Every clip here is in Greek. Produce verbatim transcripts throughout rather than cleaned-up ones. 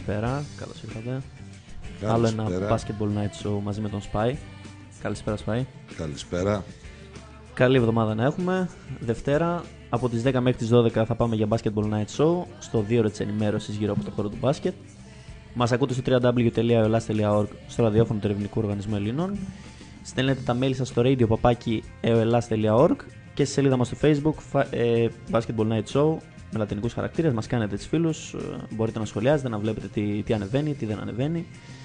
Καλησπέρα, καλώς ήρθατε. Καλησπέρα. Άλλο ένα Basketball Night Show μαζί με τον Spy. Καλησπέρα Spy. Καλησπέρα. Καλή εβδομάδα να έχουμε. Δευτέρα από τις δέκα μέχρι τις δώδεκα θα πάμε για Basketball Night Show στο δύο ώρες της ενημέρωσης γύρω από το χώρο του μπάσκετ. Μας ακούτε στο double-u double-u double-u τελεία eolas τελεία org στο ραδιόφωνο του Ερευνητικού Οργανισμού Ελλήνων. Στέλνετε τα mail σας στο radio παπάκι eolas τελεία org και στη σελίδα μας στο Facebook ε, Basketball Night Show με λατινικούς χαρακτήρες. Μας κάνετε τις φίλους, μπορείτε να σχολιάζετε, να βλέπετε τι, τι ανεβαίνει, τι δεν ανεβαίνει.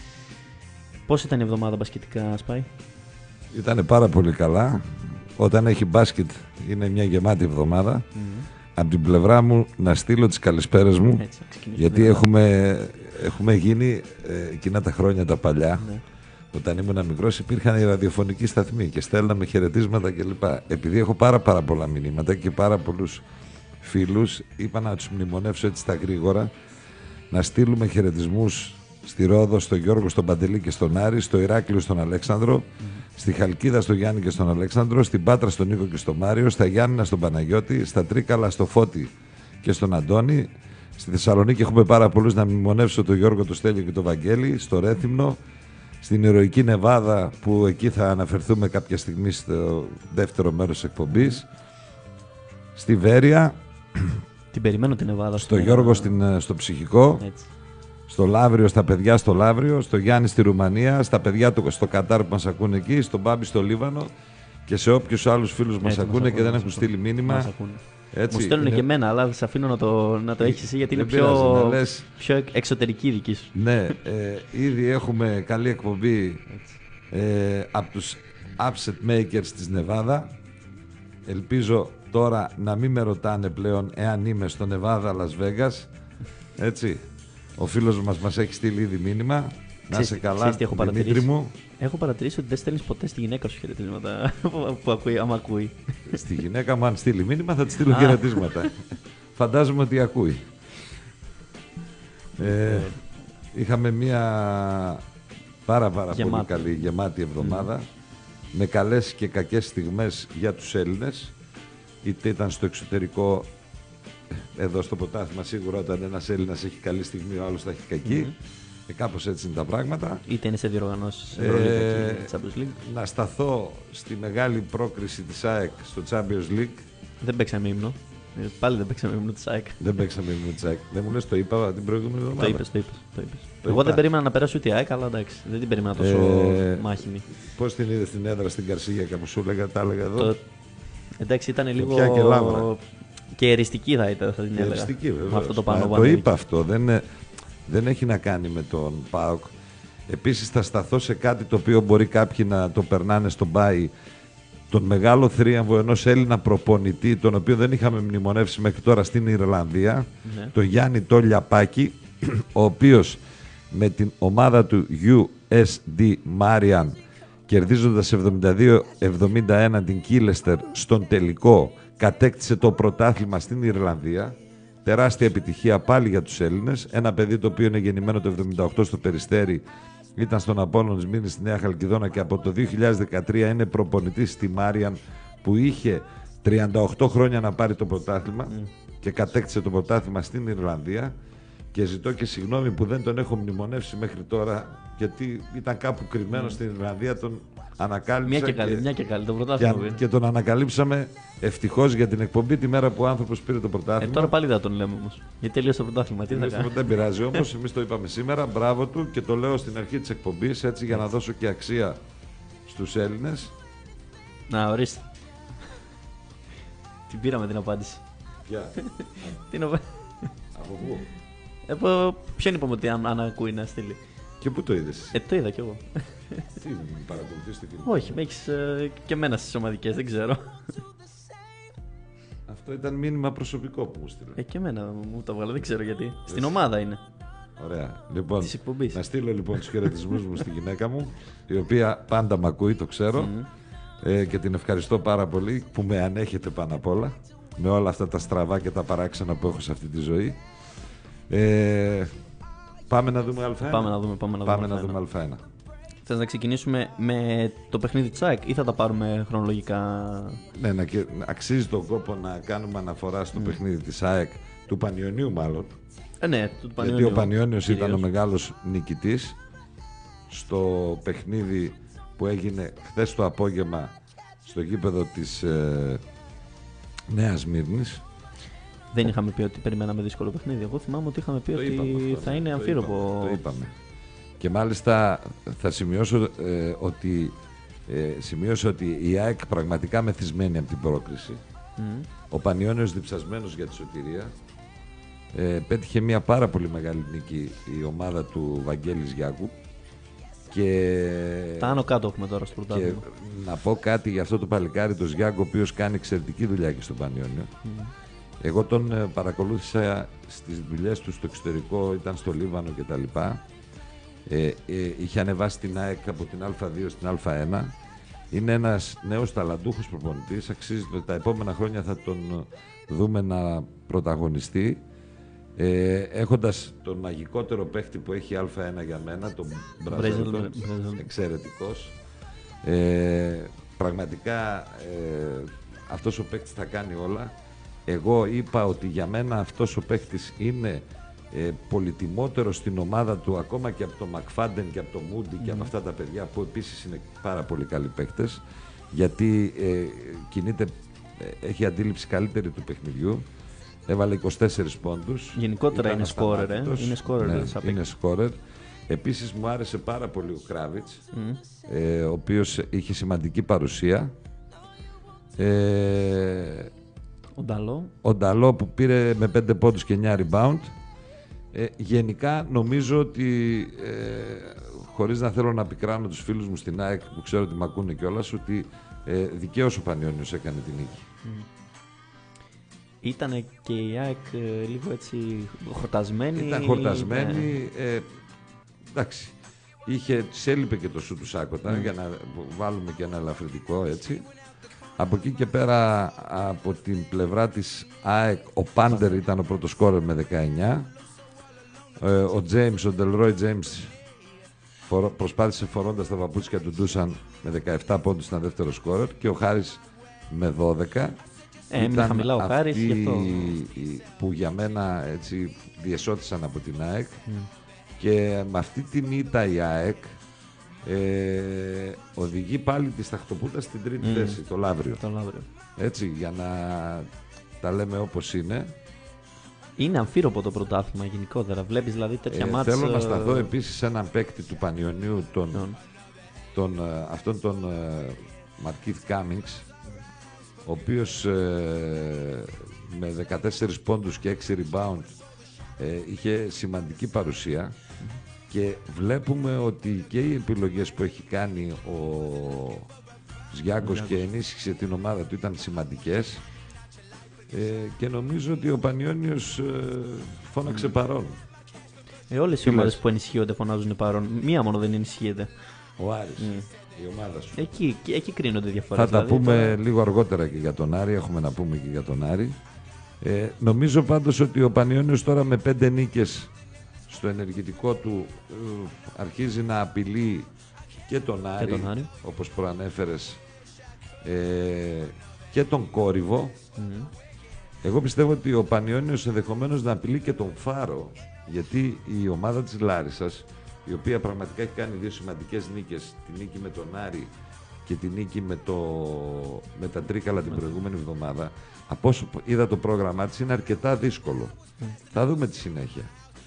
Πώς ήταν η εβδομάδα μπασκετικά, Spy? Ήτανε πάρα πολύ καλά. Όταν έχει μπάσκετ είναι μια γεμάτη εβδομάδα. Mm-hmm. Από την πλευρά μου να στείλω τις καλησπέρες μου. Έτσι, γιατί έχουμε, έχουμε γίνει ε, εκείνα τα χρόνια τα παλιά. Ναι. Όταν ήμουν μικρός υπήρχαν οι ραδιοφωνικοί σταθμοί και στέλναμε χαιρετίσματα κλπ. Επειδή έχω πάρα, πάρα πολλά μηνύματα και πάρα πολλούς φίλους, είπα να τους μνημονεύσω έτσι στα γρήγορα, να στείλουμε χαιρετισμούς στη Ρόδο, στον Γιώργο, στον Παντελή και στον Άρη, στο Ηράκλειο στον Αλέξανδρο, mm-hmm. στη Χαλκίδα στον Γιάννη και στον Αλέξανδρο, στην Πάτρα στον Νίκο και στον Μάριο, στα Γιάννηνα στον Παναγιώτη, στα Τρίκαλα στο Φώτη και στον Αντώνη. Στη Θεσσαλονίκη έχουμε πάρα πολλούς, να μνημονεύσω τον Γιώργο, τον Στέλιο και τον Βαγγέλη, στο Ρέθυμνο, στην ηρωική Νεβάδα που εκεί θα αναφερθούμε κάποια στιγμή στο δεύτερο μέρος της εκπομπής, στη Βέρεια, την περιμένω την Νεβάδα, στο Γιώργο στην, στο ψυχικό. Έτσι. Στο Λαύριο, στα παιδιά στο Λαύριο, στο Γιάννη στη Ρουμανία, στα παιδιά του στο Κατάρ που μας ακούνε εκεί, στον Μπάμπη στο Λίβανο και σε όποιους άλλους φίλους μας ακούνε και δεν έχουν στείλει μήνυμα. Έτσι, μου στέλνουν είναι... και εμένα, αλλά σε αφήνω να το, να το έχεις εσύ γιατί είναι πιο, λες... πιο εξωτερική δική σου. Ναι, ε, ήδη έχουμε καλή εκπομπή ε, από τους upset makers της Νεβάδα. Ελπίζω τώρα να μην με ρωτάνε πλέον εάν είμαι στο Νεβάδα Las Vegas. Έτσι. Ο φίλος μας μας έχει στείλει ήδη μήνυμα. Να είσαι καλά, Δημήτρη μου. Έχω παρατηρήσει ότι δεν στέλνεις ποτέ στη γυναίκα σου χαιρετίσματα που ακούει, άμα ακούει. Στη γυναίκα μου αν στείλει μήνυμα θα της στείλω χαιρετίσματα. Φαντάζομαι ότι ακούει. Ε, είχαμε μια πάρα πάρα γεμάτη. πολύ καλή γεμάτη εβδομάδα mm. με καλές και κακές στιγμές για τους Έλληνες. Είτε ήταν στο εξωτερικό. Εδώ στο πρωτάθλημα σίγουρα όταν ένας Έλληνας έχει καλή στιγμή ο άλλος θα έχει κακή. Mm-hmm. Ε, κάπως έτσι είναι τα πράγματα. Είτε είναι σε διοργανώσεις ε, Champions League. Να σταθώ στη μεγάλη πρόκριση της ΑΕΚ στο Champions League. Δεν παίξαμε ύμνο. Πάλι δεν παίξαμε ύμνο της ΑΕΚ. Δεν παίξαμε ύμνο της ΑΕΚ. Δεν μου λες το είπα την προηγούμενη εβδομάδα. Το είπες, το είπες. Το είπες. Το Εγώ είπα. Δεν περίμενα να περάσει ούτε η ΑΕΚ, αλλά εντάξει. Δεν την περίμενα τόσο ε, μάχημη. Πώς την είδες στην έδρα στην Καρσίγια, κάπου σου έλεγα, τα έλεγα εδώ. Το... Εντάξει, ήταν λίγο. Και εριστική θα ήταν, θα την έλεγα. Εριστική, βέβαια. Με αυτό το πάνω το είπα αυτό. Δεν, δεν έχει να κάνει με τον ΠΑΟΚ. Επίσης θα σταθώ σε κάτι το οποίο μπορεί κάποιοι να το περνάνε στον Πάη. Τον μεγάλο θρίαμβο ενός Έλληνα προπονητή, τον οποίο δεν είχαμε μνημονεύσει μέχρι τώρα στην Ιρλανδία, ναι. τον Γιάννη Τόλιαπάκη, ο οποίος με την ομάδα του γιου ες ντι Marian, κερδίζοντας εβδομήντα δύο εβδομήντα ένα την Κίλεστερ στον τελικό, κατέκτησε το πρωτάθλημα στην Ιρλανδία. Τεράστια επιτυχία πάλι για τους Έλληνες. Ένα παιδί το οποίο είναι γεννημένο το εβδομήντα οκτώ στο Περιστέρι, ήταν στον Απόλλων Σμύρνης στη Νέα Χαλκιδόνα και από το δύο χιλιάδες δεκατρία είναι προπονητής στη Μάριαν που είχε τριάντα οκτώ χρόνια να πάρει το πρωτάθλημα mm. και κατέκτησε το πρωτάθλημα στην Ιρλανδία. Και ζητώ και συγγνώμη που δεν τον έχω μνημονεύσει μέχρι τώρα, γιατί ήταν κάπου κρυμμένο mm. στην Ιρλανδία. Τον ανακάλυψα. Μια και καλή, και, μια και καλή, το πρωτάθλημα. Και, και τον ανακαλύψαμε ευτυχώς για την εκπομπή τη μέρα που ο άνθρωπος πήρε το πρωτάθλημα. Ε, τώρα πάλι δεν τον λέμε όμως. Γιατί τελείωσε το πρωτάθλημα. Τι θα κάνει. Δεν πειράζει όμως, εμείς το είπαμε σήμερα. Μπράβο του και το λέω στην αρχή της εκπομπής έτσι για να δώσω και αξία στους Έλληνες. Να, ορίστε. Την πήραμε την απάντηση. Ποια? Τι να πω. Από πού? Από ποιον είπαμε ότι αν, αν ακούει να στείλει. Και πού το είδες? Ε, το είδα κι εγώ. Τι, παρακολουθείς το κοινό? Όχι, με έχεις ε, και εμένα στις ομαδικές, δεν ξέρω. Αυτό ήταν μήνυμα προσωπικό που μου στείλε. Ε, και εμένα μου το βγάλω, δεν ξέρω γιατί. Εσύ. Στην ομάδα είναι. Ωραία. Λοιπόν, να στείλω λοιπόν τους χαιρετισμούς μου στη γυναίκα μου, η οποία πάντα μ' ακούει, το ξέρω. Mm. Ε, και την ευχαριστώ πάρα πολύ που με ανέχετε πάνω απ' όλα, με όλα αυτά τα στραβά και τα παράξενα που έχω σε αυτή τη ζωή. Ε, πάμε να δούμε Α1. Πάμε να δούμε, πάμε να πάμε δούμε, να δούμε Α1. Θες να ξεκινήσουμε με το παιχνίδι της ΑΕΚ ή θα τα πάρουμε χρονολογικά? Ναι, να, αξίζει τον κόπο να κάνουμε αναφορά στο mm. παιχνίδι της ΑΕΚ, του Πανιωνίου μάλλον. Ε, ναι, του γιατί ο Πανιώνιος ήταν ο μεγάλος νικητής στο παιχνίδι που έγινε χθες το απόγευμα στο γήπεδο της ε, Νέας Σμύρνης. Δεν είχαμε πει ότι περιμέναμε δύσκολο παιχνίδι. Εγώ θυμάμαι ότι είχαμε πει το ότι είπαμε, θα είναι αμφίροπο. Το, το είπαμε. Και μάλιστα θα σημειώσω ε, ότι ε, σημειώσω ότι η ΑΕΚ πραγματικά μεθυσμένη από την πρόκριση. Mm. Ο Πανιώνιος διψασμένος για τη σωτηρία. Ε, πέτυχε μια πάρα πολύ μεγάλη νίκη η ομάδα του Βαγγέλης Γιάκου. Και... Τα άνω κάτω έχουμε τώρα στο πρωτάθλημα. Να πω κάτι για αυτό το παλικάρι, τον Γιάκο, ο οποίος κάνει εξαιρετική δουλειά και στον Πανιώνιο. Mm. Εγώ τον ε, παρακολούθησα στις δουλειές του στο εξωτερικό, ήταν στο Λίβανο κτλ. Ε, ε, είχε ανεβάσει την ΑΕΚ από την Α δύο στην Α ένα. Είναι ένας νέος ταλαντούχος προπονητής. Αξίζει τα επόμενα χρόνια θα τον δούμε να πρωταγωνιστεί. Ε, έχοντας τον μαγικότερο παίχτη που έχει Α ένα για μένα, τον Μπραζέλτον, εξαιρετικός. Ε, πραγματικά ε, αυτός ο παίκτης θα κάνει όλα. Εγώ είπα ότι για μένα αυτός ο παίκτης είναι ε, πολυτιμότερος στην ομάδα του ακόμα και από τον Μακφάντεν και από τον Μούντι mm. και από αυτά τα παιδιά που επίσης είναι πάρα πολύ καλοί παίκτες, γιατί ε, κινείται, ε, έχει αντίληψη καλύτερη του παιχνιδιού. Έβαλε είκοσι τέσσερις πόντους. Γενικότερα είναι σκόρερ, ε. είναι σκόρερ. Ναι, είναι σκόρερ. Επίσης μου άρεσε πάρα πολύ ο Κράβιτς, mm. ε, ο οποίος είχε σημαντική παρουσία. Ε, ο Νταλό. Ο Νταλό που πήρε με πέντε πόντους και εννιά rebound. Ε, γενικά νομίζω ότι, ε, χωρίς να θέλω να πικράνω τους φίλους μου στην ΑΕΚ που ξέρω ότι μ' ακούνε κιόλας, ότι ε, δικαίως ο Πανιώνιος έκανε την νίκη. Mm. Ήτανε και η ΑΕΚ ε, λίγο έτσι χορτασμένη. Ήταν χορτασμένη. Ναι. Ε, εντάξει. Είχε, της έλειπε και το σου του Σάκοτα mm. για να βάλουμε και ένα ελαφρυντικό έτσι. Από εκεί και πέρα από την πλευρά της ΑΕΚ ο Πάντερ ήταν ο πρώτος σκόρερ με δεκαεννιά. Ε, ο Τζέιμς, ο Ντελρόι Τζέιμς προσπάθησε φορώντας τα παπούτσια του Ντούσαν με δεκαεπτά πόντους ήταν δεύτερο σκόρερ και ο Χάρης με δώδεκα. Ε, ήταν χαμηλά ο Χάρης γι' αυτό. Που για μένα έτσι διεσώθησαν από την ΑΕΚ mm. και με αυτή την ήττα η ΑΕΚ ε, οδηγεί πάλι τη Σταχτοπούτα στην τρίτη mm. θέση, το Λαύριο. το Λαύριο. Έτσι, για να τα λέμε όπως είναι. Είναι αμφίροπο το πρωτάθλημα γενικότερα. Βλέπεις δηλαδή τέτοια ε, μάτς. Θέλω να σταθώ επίσης σε έναν παίκτη του Πανιωνίου, τον, mm. τον, αυτόν τον Μαρκίθ Κάμινγκς, ο οποίος ε, με δεκατέσσερις πόντους και έξι rebound ε, είχε σημαντική παρουσία mm. και βλέπουμε ότι και οι επιλογές που έχει κάνει ο Σγιάκος και ενίσχυσε την ομάδα του ήταν σημαντικές ε, και νομίζω ότι ο Πανιώνιος ε, φώναξε mm. παρόν. Ε, όλες οι ομάδες που ενισχύονται φωνάζουν παρόν. Μία μόνο δεν ενισχύεται. Ο Άρης. Mm. Η ομάδα σου. Εκεί, εκεί κρίνονται διαφορές. Θα τα δηλαδή, πούμε τώρα... λίγο αργότερα και για τον Άρη. Έχουμε να πούμε και για τον Άρη. Ε, νομίζω πάντως ότι ο Πανιώνιος τώρα με πέντε νίκες στο ενεργητικό του ε, αρχίζει να απειλεί και τον Άρη, και τον Άρη. όπως προανέφερες, ε, και τον Κόρυβο. Mm. Εγώ πιστεύω ότι ο Πανιώνιος ενδεχομένως να απειλεί και τον Φάρο, γιατί η ομάδα της Λάρισσας, η οποία πραγματικά έχει κάνει δύο σημαντικές νίκες, τη νίκη με τον Άρη και τη νίκη με, το, με τα Τρίκαλα την προηγούμενη εβδομάδα, από όσο είδα το πρόγραμμά της είναι αρκετά δύσκολο. Mm. Θα δούμε τη συνέχεια.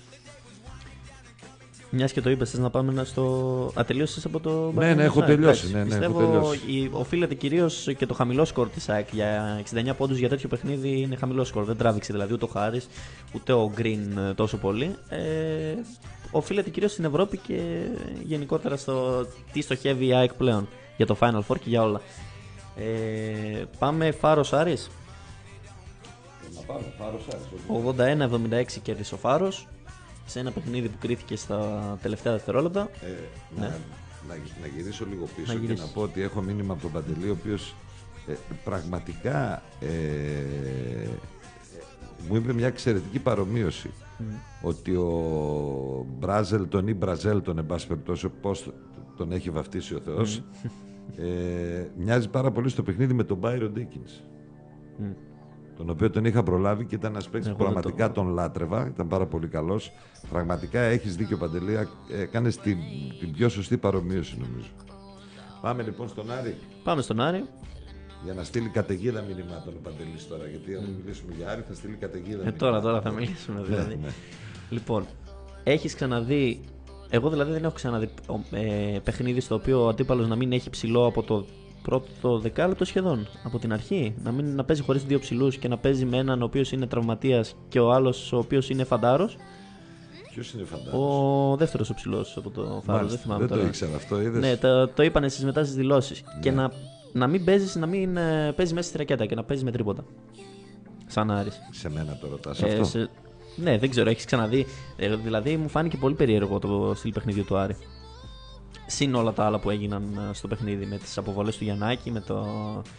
Μιας και το είπες, θες να πάμε στο... Ατελείωσες από το... Ναι, ναι, έχω τελειώσει. Ναι, ναι, πιστεύω έχω τελειώσει. Οφείλεται κυρίως και το χαμηλό σκορ της ΑΕΚ. Για εξήντα εννιά πόντους για τέτοιο παιχνίδι είναι χαμηλό σκορ. Δεν τράβηξε δηλαδή ούτε ο Χάρης ούτε ο Γκριν τόσο πολύ. Ε, οφείλεται κυρίως στην Ευρώπη και γενικότερα στο τι στοχεύει η ΑΕΚ πλέον για το Final Four και για όλα. Ε, πάμε Φάρος Άρης. Να πάμε Φάρος Άρης. ογδόντα ένα εβδομήντα έξι κέρδισε ο Φάρος σε ένα παιχνίδι που κρίθηκε στα τελευταία δευτερόλεπτα. Ε, ναι. να, να, να γυρίσω λίγο πίσω να και να πω ότι έχω μήνυμα από τον Παντελή, ο οποίος ε, πραγματικά ε, ε, μου είπε μια εξαιρετική παρομοίωση. Mm. Ότι ο Μπράζελτον ή Μπραζέλτον, εν πάση περιπτώσει, πώς τον έχει βαφτίσει ο Θεός, mm. ε, μοιάζει πάρα πολύ στο παιχνίδι με τον Byron Dickens. Mm. τον οποίο τον είχα προλάβει και ήταν ένας παίκτης που πραγματικά το... τον λάτρευα, ήταν πάρα πολύ καλός. Πραγματικά έχεις δίκιο, Παντελή, έκανες την, την πιο σωστή παρομοίωση νομίζω. Πάμε λοιπόν στον Άρη. Πάμε στον Άρη. Για να στείλει καταιγίδα μηνυμάτων ο Παντελής τώρα, γιατί αν μιλήσουμε για Άρη θα στείλει καταιγίδα. Ε, τώρα, τώρα θα μιλήσουμε δηλαδή. Ναι, ναι. Λοιπόν, έχεις ξαναδεί, εγώ δηλαδή δεν έχω ξαναδεί ε, παιχνίδι στο οποίο ο αντίπαλος να μην έχει ψηλό από το πρώτο δεκάλεπτο σχεδόν, από την αρχή. Να, μην, να παίζει χωρίς δύο ψηλούς και να παίζει με έναν ο οποίος είναι τραυματίας και ο άλλος ο οποίος είναι φαντάρος. Ποιος είναι φαντάρος? Ο δεύτερος ο ψηλός από το Φάρο, δεν θυμάμαι δεν τώρα. Το ήξερα αυτό, είδες. Ναι, το, το είπαν εσείς μετά στις δηλώσεις. Ναι. Και να, να μην παίζεις, να μην ε, παίζει μέσα στη ρακέτα και να παίζει με τρίποτα. Σαν Άρης. Σε μένα το ρωτάς Ε, αυτό. σε... Ναι, δεν ξέρω, έχεις ξαναδεί. Ε, δηλαδή μου φάνηκε πολύ περίεργο το στυλ παιχνιδιού του Άρη. Συν όλα τα άλλα που έγιναν στο παιχνίδι, με τις αποβολές του Γιαννάκη, με το,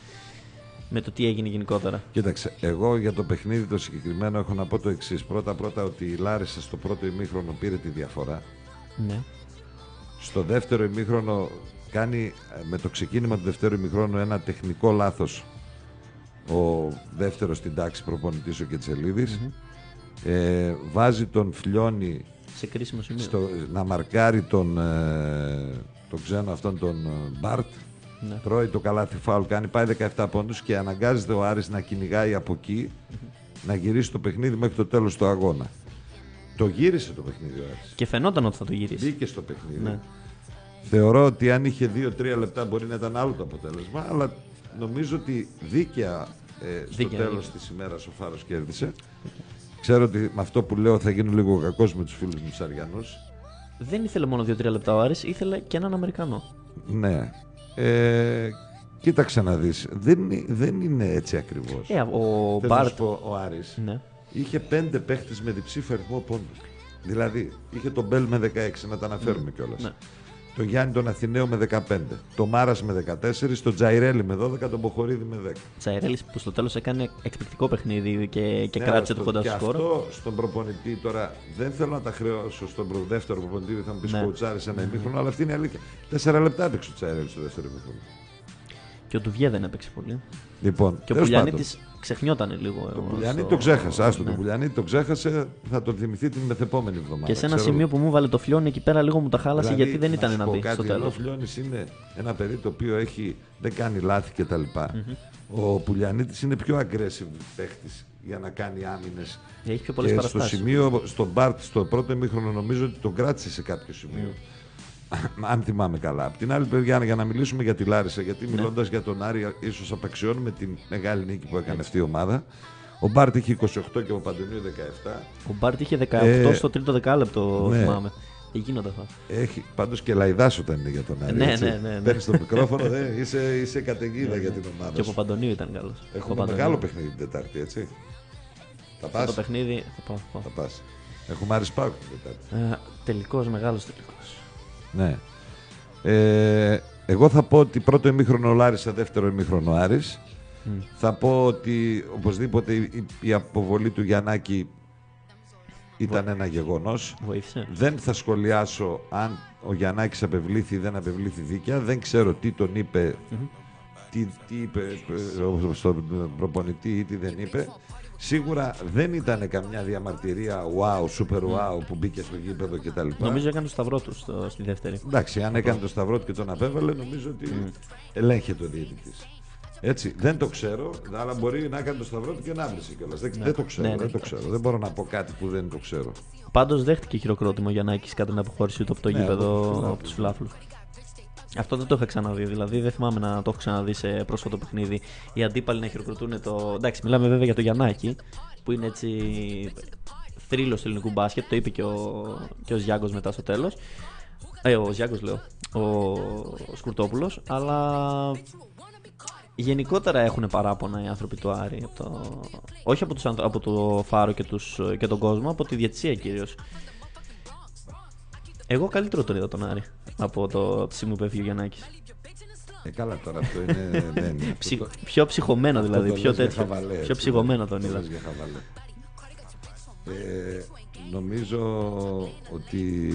με το τι έγινε γενικότερα. Κοίταξε, εγώ για το παιχνίδι το συγκεκριμένο έχω να πω το εξής. Πρώτα-πρώτα ότι η Λάρισα στο πρώτο ημίχρονο πήρε τη διαφορά. Ναι. Στο δεύτερο ημίχρονο κάνει με το ξεκίνημα του δεύτερου ημίχρονου ένα τεχνικό λάθος ο δεύτερος στην τάξη προπονητής ο Κετσελίδης. Mm-hmm. ε, βάζει τον Φλιώνη σε κρίσιμο σημείο στο, να μαρκάρει τον, ε, τον ξένο αυτόν τον Μπάρτ. Ναι. Τρώει το καλάθι φάουλ, κάνει, πάει δεκαεπτά πόντους και αναγκάζεται ο Άρης να κυνηγάει από εκεί, mm-hmm. να γυρίσει το παιχνίδι μέχρι το τέλος του αγώνα. Το γύρισε το παιχνίδι ο Άρης. Και φαινόταν ότι θα το γυρίσει. Μπήκε στο παιχνίδι. Ναι. Θεωρώ ότι αν είχε δύο τρία λεπτά μπορεί να ήταν άλλο το αποτέλεσμα, αλλά νομίζω ότι δίκαια ε, στο δίκαια, τέλος δίκαια. της ημέρας ο Φάρος κέρδισε. Ξέρω ότι με αυτό που λέω θα γίνω λίγο κακός με τους φίλους μου τους Αριανούς. Δεν ήθελε μόνο δύο τρία λεπτά ο Άρης, ήθελε και έναν Αμερικανό. Ναι. Ε, κοίταξε να δεις. Δεν, δεν είναι έτσι ακριβώς. Ε, ο Θες Μπάρτ. να σου πω, ο Άρης Ναι. είχε πέντε παίχτες με διψήφιο αριθμό πόντους. Δηλαδή, είχε τον Μπέλ με δεκαέξι, να τα αναφέρουμε κιόλας. Ναι. Τον Γιάννη τον Αθηναίο με δεκαπέντε. Τον Μάρας με δεκατέσσερα. Τον Τζαϊρέλη με δώδεκα. Τον Μποχορίδη με δέκα. Τζαϊρέλης που στο τέλος έκανε εκπληκτικό παιχνίδι και, και Ναι, κράτησε στο, το κοντά και στο σκορ. Αυτό στον προπονητή τώρα δεν θέλω να τα χρεώσω στον προ, δεύτερο προπονητή, θα μου πει Ναι. κοουτσάρι ένα ημίχρονο, αλλά αυτή είναι η αλήθεια. Τέσσερα λεπτά έπαιξε ο Τζαϊρέλη στο δεύτερο ημίχρονο. Και ο Ντουβιέ δεν έπαιξε πολύ. Λοιπόν, Και ο Πουλιανίτης ξεχνιόταν λίγο. Το στο... Πουλιανίτη το ξέχασε. Άστο, Ναι. το Πουλιανίτη το ξέχασε. Θα τον θυμηθεί την μεθεπόμενη εβδομάδα. Και σε ένα ξέρω. σημείο που μου βάλε το Φλιόνι εκεί πέρα λίγο μου τα χάλασε Δηλαδή, γιατί δεν ήταν σου να πω δει κάτι, στο ενώ τέλος. Ο Φλιώνης είναι ένα παιδί το οποίο έχει, δεν κάνει λάθη κτλ. Mm-hmm. Ο Πουλιανίτης είναι πιο aggressive παίχτης για να κάνει άμυνες. Έχει πιο πολλές Και παραστάσεις. στο σημείο, στον Μπάρτ, στο πρώτο ημίχρονο, νομίζω ότι τον κράτησε σε κάποιο σημείο. Mm. Αν θυμάμαι καλά. Απ' την άλλη, παιδιά, για να μιλήσουμε για τη Λάρισα, γιατί Ναι. μιλώντας για τον Άρη, ίσως απαξιώνουμε την μεγάλη νίκη που έκανε αυτή η ομάδα. Ο Μπάρτ είχε είκοσι οκτώ και ο Παντονίου δεκαεπτά. Ο Μπάρτ είχε δεκαοκτώ Ε, στο τρίτο δεκάλεπτο, ναι. θυμάμαι. Δεν γίνονται αυτά. Έχει πάντως και λαϊδάς όταν είναι για τον Άρη. Ναι, έτσι. ναι, ναι, ναι. Παίρνεις το μικρόφωνο, δε, είσαι, είσαι καταιγίδα για την ομάδα. Και ο σου. Παπαντονίου ήταν καλός. Έχουμε Παπαντονίου. μεγάλο παιχνίδι την Τετάρτη, έτσι. Θα Αυτό πας. το παιχνίδι θα πάω. θα πάω. Θα πας. Έχουμε Άρης Πάοκ την Τετάρτη. Ε, τελικός, μεγάλος τελικός. Ναι. Ε, εγώ θα πω ότι πρώτο ημίχρονο Λάρισα, δεύτερο ημίχρονο Άρης. Mm. Θα πω ότι οπωσδήποτε η, η αποβολή του Γιαννάκη ήταν ένα γεγονός. Βοήθησε. Δεν θα σχολιάσω αν ο Γιαννάκης απευλήθη ή δεν απευλήθη δίκαια. Δεν ξέρω τι τον είπε, Mm-hmm. τι, τι είπε ε, στον προπονητή ή τι δεν είπε. Σίγουρα δεν ήταν καμιά διαμαρτυρία wow, super wow που μπήκε στο γήπεδο κτλ. Νομίζω έκανε το σταυρό του στο, στη δεύτερη. Εντάξει, αν έκανε το σταυρό του και τον απέβαλε, νομίζω ότι Mm. ελέγχεται ο διαιτητής. Έτσι, δεν το ξέρω, αλλά μπορεί να έκανε το σταυρό του και να άπλησε κιόλας. Δεν, Ναι. δεν το ξέρω, Ναι, ναι, δεν το ναι. ξέρω. Δεν μπορώ να πω κάτι που δεν το ξέρω. Πάντως δέχτηκε χειροκρότημα ο Γιαννάκης κατά την αποχώρησή του από το Ναι, γήπεδο από τους από του Φιλάφλους. Αυτό δεν το είχα ξαναδεί. Δηλαδή δεν θυμάμαι να το έχω ξαναδεί σε πρόσφατο παιχνίδι. Οι αντίπαλοι να χειροκροτούν το. Εντάξει, μιλάμε βέβαια για το Γιαννάκη που είναι έτσι θρύλος του ελληνικού μπάσκετ. Το είπε και ο, και ο Ζιάγκος μετά στο τέλος. Ε, ο Ζιάγκος λέω. Ο, ο Σκουρτόπουλος. Αλλά γενικότερα έχουν παράπονα οι άνθρωποι του Άρη. Από το... Όχι από, τους, από το Φάρο και, τους, και τον κόσμο, από τη διαιτησία κυρίως. Εγώ καλύτερο τον είδα τον Άρη από το τη στιγμή που έφυγε ο Γιαννάκης. Ε, καλά τώρα αυτό είναι. ναι, ναι, Ψι... αυτό το- Πιο ψυχωμένο αυτό δηλαδή, το πιο λες για τέτοιο. χαβαλέ, Πιο έτσι, ψυχωμένο ναι. τον Το είδα. λες για χαβαλέ. Ε, νομίζω ότι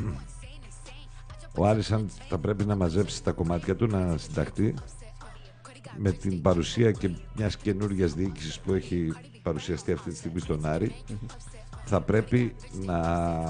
ο Άρης αν θα πρέπει να μαζέψει τα κομμάτια του, να συνταχτεί, με την παρουσία και μιας καινούργιας διοίκησης που έχει παρουσιαστεί αυτή τη στιγμή στον Άρη, mm-hmm. θα πρέπει να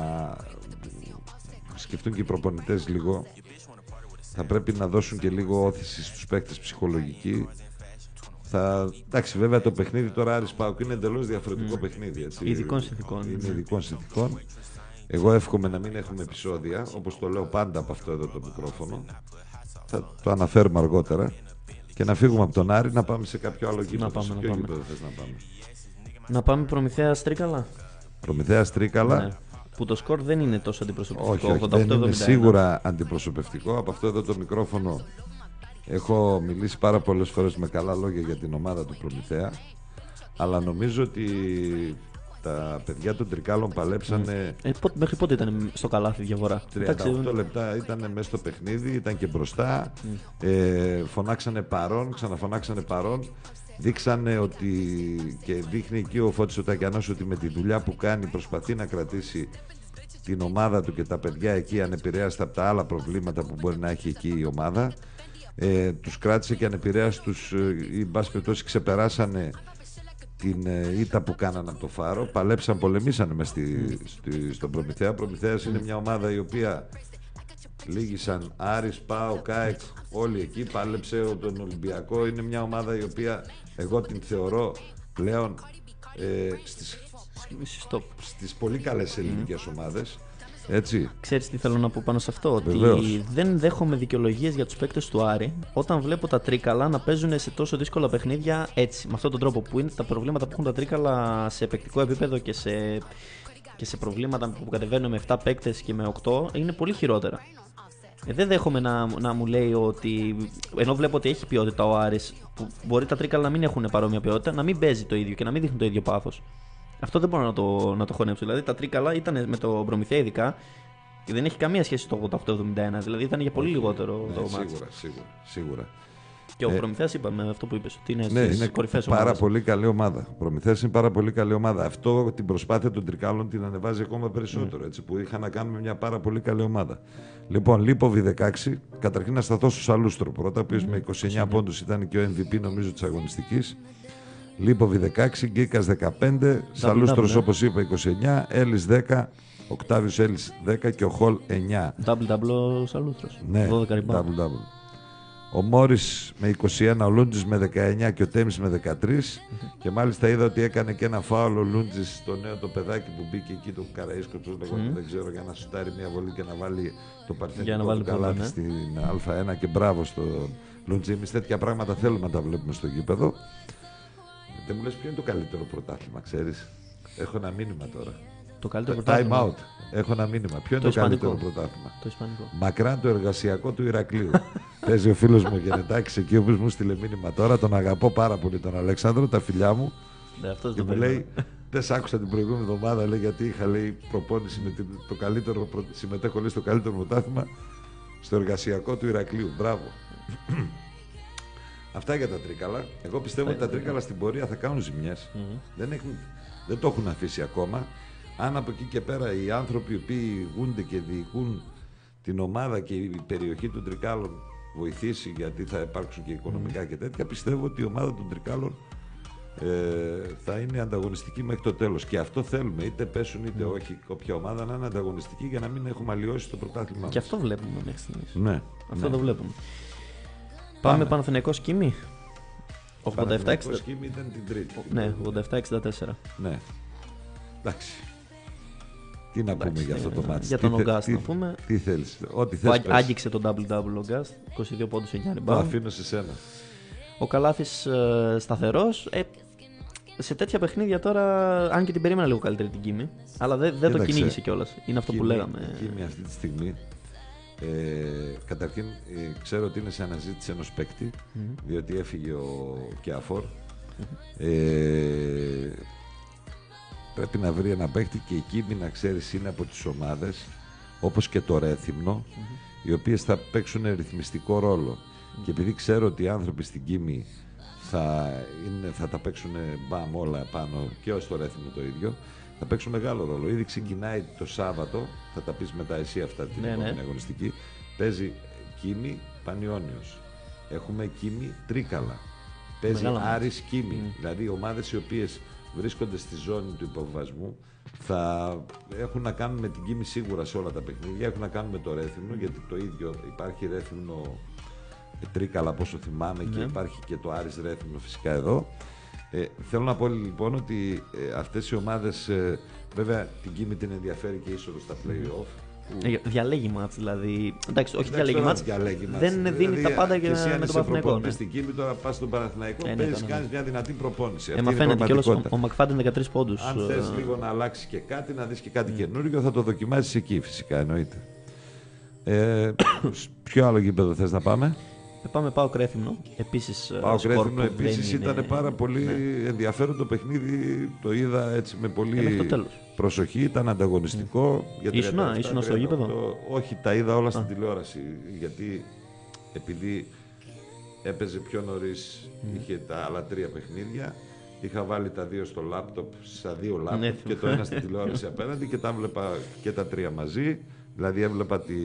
σκεφτούν και οι προπονητές λίγο, θα πρέπει να δώσουν και λίγο όθηση στους παίκτες ψυχολογική. Θα, εντάξει, βέβαια το παιχνίδι τώρα Άρης ΠΑΟΚ είναι εντελώς διαφορετικό mm. παιχνίδι. Έτσι. Ειδικών συνθηκών. Είναι ειδικών συνθηκών. Εγώ εύχομαι να μην έχουμε επεισόδια, όπως το λέω πάντα από αυτό εδώ το μικρόφωνο. Θα το αναφέρουμε αργότερα. Και να φύγουμε από τον Άρη να πάμε σε κάποιο άλλο γήπεδο. Σε ποιο γήπεδο θες να πάμε? Να πάμε Προμηθέας Τρίκαλα. Προμηθέας Τρίκαλα. Ναι. Που το σκορ δεν είναι τόσο αντιπροσωπευτικό. Όχι, όχι, δεν είναι σίγουρα αντιπροσωπευτικό. Από αυτό εδώ το μικρόφωνο έχω μιλήσει πάρα πολλές φορές με καλά λόγια για την ομάδα του Προμηθέα, αλλά νομίζω ότι τα παιδιά των Τρικάλων παλέψανε. Ε, πότε, μέχρι πότε ήταν στο καλάθι διαφορά? τριάντα οκτώ λεπτά ήταν μέσα στο παιχνίδι, ήταν και μπροστά. Mm. Ε, φωνάξανε παρόν, ξαναφωνάξανε παρόν. Δείξανε ότι, και δείχνει εκεί ο Φώτης ο Τακιανός, ότι με τη δουλειά που κάνει προσπαθεί να κρατήσει την ομάδα του και τα παιδιά εκεί ανεπηρέαστα από τα άλλα προβλήματα που μπορεί να έχει εκεί η ομάδα. Ε, τους κράτησε και ανεπηρέαστους, ή εν πάση περιπτώσει ξεπεράσανε την ε, ήττα που κάνανε από το Φάρο. Παλέψαν, πολεμήσανε μες στη, στη, στον Προμηθέα. Προμηθέας είναι μια ομάδα η οποία λύγησαν Άρης, ΠΑΟΚ, ΚΑΕΚ, όλοι εκεί, πάλεψε τον Ολυμπιακό. Είναι μια ομάδα η οποία εγώ την θεωρώ πλέον ε, στις, στις πολύ καλές ελληνικές mm. ομάδες. Έτσι. Ξέρεις τι θέλω να πω πάνω σε αυτό? Βεβαίως. Ότι δεν δέχομαι δικαιολογίες για τους παίκτες του Άρη όταν βλέπω τα Τρίκαλα να παίζουν σε τόσο δύσκολα παιχνίδια έτσι, με αυτόν τον τρόπο, που είναι τα προβλήματα που έχουν τα Τρίκαλα σε παικτικό επίπεδο και σε, και σε προβλήματα που κατεβαίνουν με επτά παίκτες και με οκτώ είναι πολύ χειρότερα. Ε, δεν δέχομαι να, να μου λέει ότι, ενώ βλέπω ότι έχει ποιότητα ο Άρης, που μπορεί τα Τρίκαλα να μην έχουν παρόμοια ποιότητα, να μην παίζει το ίδιο και να μην δείχνει το ίδιο πάθος. Αυτό δεν μπορώ να το, να το χωνέψω. Δηλαδή τα Τρίκαλα ήταν με το Προμηθέα ειδικά και δεν έχει καμία σχέση το ογδόντα οκτώ εβδομήντα ένα. Δηλαδή ήταν για πολύ λιγότερο ναι, το μάτς. Σίγουρα, σίγουρα, σίγουρα. Και ο ε, Προμηθέας, είπαμε αυτό που είπες, ότι είναι ναι, στις είναι κορυφές πάρα ομάδες. πολύ καλή ομάδα. Ο Προμηθέας είναι πάρα πολύ καλή ομάδα. Αυτό την προσπάθεια των Τρικάλων την ανεβάζει ακόμα περισσότερο. Mm. Έτσι, που είχαν να κάνουμε μια πάρα πολύ καλή ομάδα. Λοιπόν, Λίποβι δεκαέξι. Καταρχήν να σταθώ στο Σαλούστρο πρώτα, ο οποίος mm. με είκοσι εννέα πόντους ήταν και ο εμ βι πι νομίζω της αγωνιστικής. Λίποβι δεκαέξι, Γκίκας δεκαπέντε, Σαλούστρος όπως είπα είκοσι εννέα, Έλλης δέκα, Οκτάβιος Έλλης δέκα και ο Χολ εννέα. Double-double ο Σαλούστρος. Ναι, double-double. Ο Μόρις με είκοσι ένα, ο Λούντζης με δεκαεννέα και ο Τέμις με δεκατρία. Mm-hmm. Και μάλιστα είδα ότι έκανε και ένα φάουλ ο Λούντζης στο νέο το παιδάκι που μπήκε εκεί, το Καραΐσκο, του mm-hmm. δεν ξέρω, για να σουτάρει μια βολή και να βάλει το παρθενικό του καλάθι ναι. στην Α ένα. Και μπράβο στο Λούντζη. Εμείς τέτοια πράγματα θέλουμε να τα βλέπουμε στο γήπεδο. Δεν μου λες ποιο είναι το καλύτερο πρωτάθλημα, ξέρεις? Έχω ένα μήνυμα τώρα. Το καλύτερο Time πρωτάθλημα. out. Έχω ένα μήνυμα. Ποιο είναι το, το καλύτερο πρωτάθλημα? Το ισπανικό. Μακράν το εργασιακό του Ηρακλείου. Παίζει ο φίλος μου Γενετάκης εκεί, ο οποίος μου στείλε μήνυμα τώρα. Τον αγαπώ πάρα πολύ τον Αλέξανδρο, τα φιλιά μου. Ναι, αυτός και το μου λέει, δεν σ' άκουσα την προηγούμενη εβδομάδα, λέει, γιατί είχα λέει, προπόνηση με το καλύτερο, συμμετέχω λέει, στο καλύτερο πρωτάθλημα στο εργασιακό του Ηρακλείου. Μπράβο. Αυτά για τα Τρίκαλα. Εγώ πιστεύω ότι τα Τρίκαλα στην πορεία θα κάνουν ζημιές. Mm-hmm. Δεν, έχουν, δεν το έχουν αφήσει ακόμα. Αν από εκεί και πέρα οι άνθρωποι οι οποίοι ηγούνται και διοικούν την ομάδα και η περιοχή των Τρικάλων βοηθήσει, γιατί θα υπάρξουν και οικονομικά mm. και τέτοια, πιστεύω ότι η ομάδα των Τρικάλων ε, θα είναι ανταγωνιστική μέχρι το τέλος. Και αυτό θέλουμε, είτε πέσουν είτε mm. όχι, όποια ομάδα να είναι ανταγωνιστική για να μην έχουμε αλλοιώσει το πρωτάθλημα. Και αυτό βλέπουμε μέχρι στιγμής. Ναι, αυτό ναι. το βλέπουμε. Πάμε, Πάμε. Παναθηναϊκός Κίμη. ογδόντα επτά εξήντα τέσσερα. Κίμη ήταν την τρίτη. Ναι, ογδόντα επτά εξήντα τέσσερα. Ναι. Εντάξει. Τι να πούμε για αυτό το μάτι. Για τον Ογκάστ να πούμε. Τι θέλεις, ό,τι θες. Άγγιξε τον double-double ο Ογκάστ, είκοσι δύο πόντους, εννέα rebound. Το αφήνω σε σένα. Ο Καλάθης ε, σταθερός. Ε, σε τέτοια παιχνίδια τώρα, αν και την περίμενα λίγο καλύτερη την Κίμη, αλλά δεν, δεν το κυνήγησε κιόλας. Είναι αυτό Κίμη, που λέγαμε. Η Κίμη αυτή τη στιγμή. Ε, καταρχήν ε, ξέρω ότι είναι σε αναζήτηση ενός παίκτη, mm-hmm. διότι έφυγε ο Κιάφορ. Mm-hmm. Ε, πρέπει να βρει ένα παίκτη και η Κίμη, να ξέρεις, είναι από τις ομάδες όπως και το Ρέθυμνο, mm-hmm. οι οποίες θα παίξουν ρυθμιστικό ρόλο. Mm-hmm. Και επειδή ξέρω ότι οι άνθρωποι στην Κίμη θα, είναι, θα τα παίξουν μπαμ όλα πάνω και ως το Ρέθυμνο το ίδιο, θα παίξουν μεγάλο ρόλο. Ήδη ξεκινάει το Σάββατο, θα τα πεις μετά εσύ αυτά την ναι, επόμενη ναι. αγωνιστική. Παίζει Κίμη Πανιώνιος. Έχουμε Κίμη Τρίκαλα. Παίζει Άρης Κίμη. Mm. Δηλαδή οι ομάδες οι οποίες βρίσκονται στη ζώνη του υποβιβασμού θα έχουν να κάνουν με την Κίμη σίγουρα σε όλα τα παιχνίδια. Έχουν να κάνουν με το Ρέθυμνο, γιατί το ίδιο υπάρχει Ρέθυμνο Τρίκαλα, από όσο θυμάμαι, mm. και υπάρχει και το Άρης Ρέθυμνο φυσικά εδώ. Ε, θέλω να πω λοιπόν ότι ε, αυτές οι ομάδες, ε, βέβαια την Κίμη την ενδιαφέρει και η είσοδο στα play-off. Που... Διαλέγει μάτς, δηλαδή. Εντάξει, όχι διαλέγει μάτς. Δεν δηλαδή, δίνει δηλαδή, τα πάντα και, και με τον Παναθηναϊκό. Ναι. Στην Κίμη τώρα πας στον Παναθηναϊκό, ε, παίζεις, ναι, ναι. κάνεις μια δυνατή προπόνηση. Ε, μα φαίνεται κιόλας ο, ο Μακφάντεν δεκατρείς πόντους. Αν θες λίγο να αλλάξει και κάτι, να δεις και κάτι mm. καινούργιο, θα το δοκιμάσεις εκεί φυσικά, εννοείται. Ε, ποιο άλλο γήπεδο θες να πάμε? Ε, πάμε Πάοκ Ρέθυμνο. Επίσης, Πάοκ Ρέθυμνο επίσης ήταν είναι... πάρα πολύ ναι. ενδιαφέρον το παιχνίδι. Το είδα έτσι με πολύ προσοχή. Ήταν ανταγωνιστικό. Mm. Ήσουνα, ήσουνα στο γήπεδο? Όχι, τα είδα όλα στην τηλεόραση. Γιατί επειδή έπαιζε πιο νωρίς, mm. είχε τα άλλα τρία παιχνίδια. Είχα βάλει τα δύο στο λάπτοπ, στα δύο λάπτοπ ναι. και το ένα στην τηλεόραση απέναντι και τα βλέπα και τα τρία μαζί. Δηλαδή έβλεπα τη,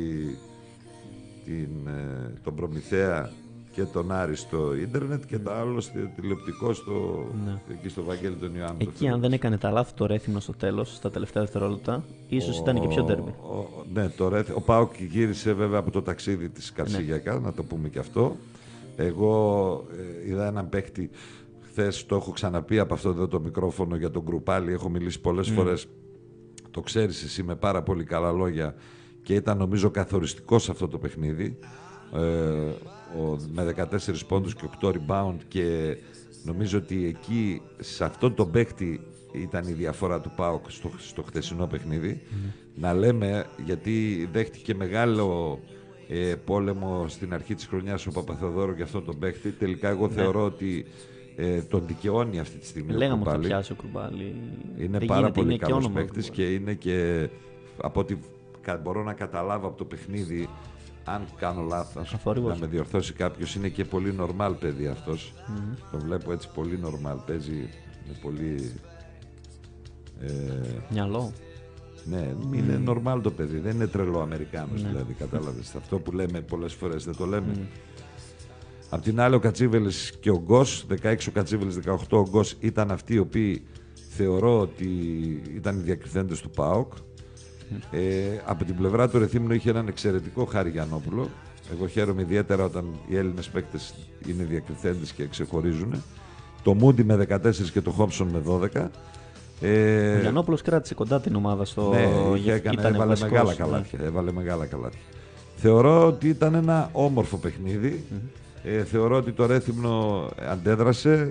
την, τον Προμηθέα και τον Άρη στο ίντερνετ και τα άλλο στο τηλεοπτικό στο, ναι. εκεί στο Βαγγέλη τον Ιωάννου. Εκεί αν δεν έκανε τα λάθη το Ρέθυμνο στο τέλος, στα τελευταία δευτερόλεπτα, ίσως ο, ήταν και πιο ντέρμπι. Ναι, το Ρέθυμνο. Ο Πάοκ γύρισε βέβαια από το ταξίδι της Καρσίγιακα, ναι. να το πούμε και αυτό. Εγώ ε, είδα έναν παίκτη, χθες το έχω ξαναπεί από αυτό εδώ το μικρόφωνο για τον Γκρουπάλη, έχω μιλήσει πολλές mm. φορές, το ξέρεις εσύ με πάρα πολύ καλά λόγια και ήταν νομίζω καθοριστικό σε αυτό το παιχνίδι. Ε, ο, με δεκατέσσερις πόντους και οκτώ rebound και νομίζω ότι εκεί σε αυτόν τον παίκτη ήταν η διαφορά του ΠΑΟΚ στο, στο χθεσινό παιχνίδι. Mm. Να λέμε, γιατί δέχτηκε μεγάλο ε, πόλεμο στην αρχή της χρονιάς ο Παπαθεοδόρου για αυτόν τον παίκτη. Τελικά εγώ ναι. θεωρώ ότι ε, τον δικαιώνει αυτή τη στιγμή. Λέγαμε ότι θα πιάσει ο Κουρμπάλη. Είναι δεν πάρα πολύ καλός παίκτης και είναι και από ό,τι μπορώ να καταλάβω από το παιχνίδι, αν κάνω λάθος, να με διορθώσει κάποιος, είναι και πολύ normal παιδί αυτός. Mm-hmm. Το βλέπω έτσι πολύ normal, παίζει με πολύ... Ε, μυαλό. Ναι, mm. είναι normal το παιδί, δεν είναι τρελό Αμερικάνος mm. δηλαδή, κατάλαβες. Αυτό που λέμε πολλές φορές, δεν το λέμε. Mm. Απ' την άλλη ο Κατσίβελης και ο Γκος, δεκαέξι ο Κατσίβελης, δεκαοκτώ ο Γκος, ήταν αυτοί οι οποίοι θεωρώ ότι ήταν οι διακριθέντες του ΠΑΟΚ. Ε, από την πλευρά του Ρεθύμνου είχε έναν εξαιρετικό Χάρη Γιαννόπουλο. Εγώ χαίρομαι ιδιαίτερα όταν οι Έλληνες παίκτες είναι διακριθέντες και ξεχωρίζουν. Το Μούντι με δεκατέσσερα και το Χόμψον με δώδεκα. Ε, ο Γιαννόπουλος κράτησε κοντά την ομάδα στο... Ναι, είχε, έκανε, έβαλε, βασικός, μεγάλα καλάθια, ναι. έβαλε μεγάλα καλάθια. Θεωρώ ότι ήταν ένα όμορφο παιχνίδι. Mm-hmm. ε, θεωρώ ότι το Ρέθυμνο αντέδρασε.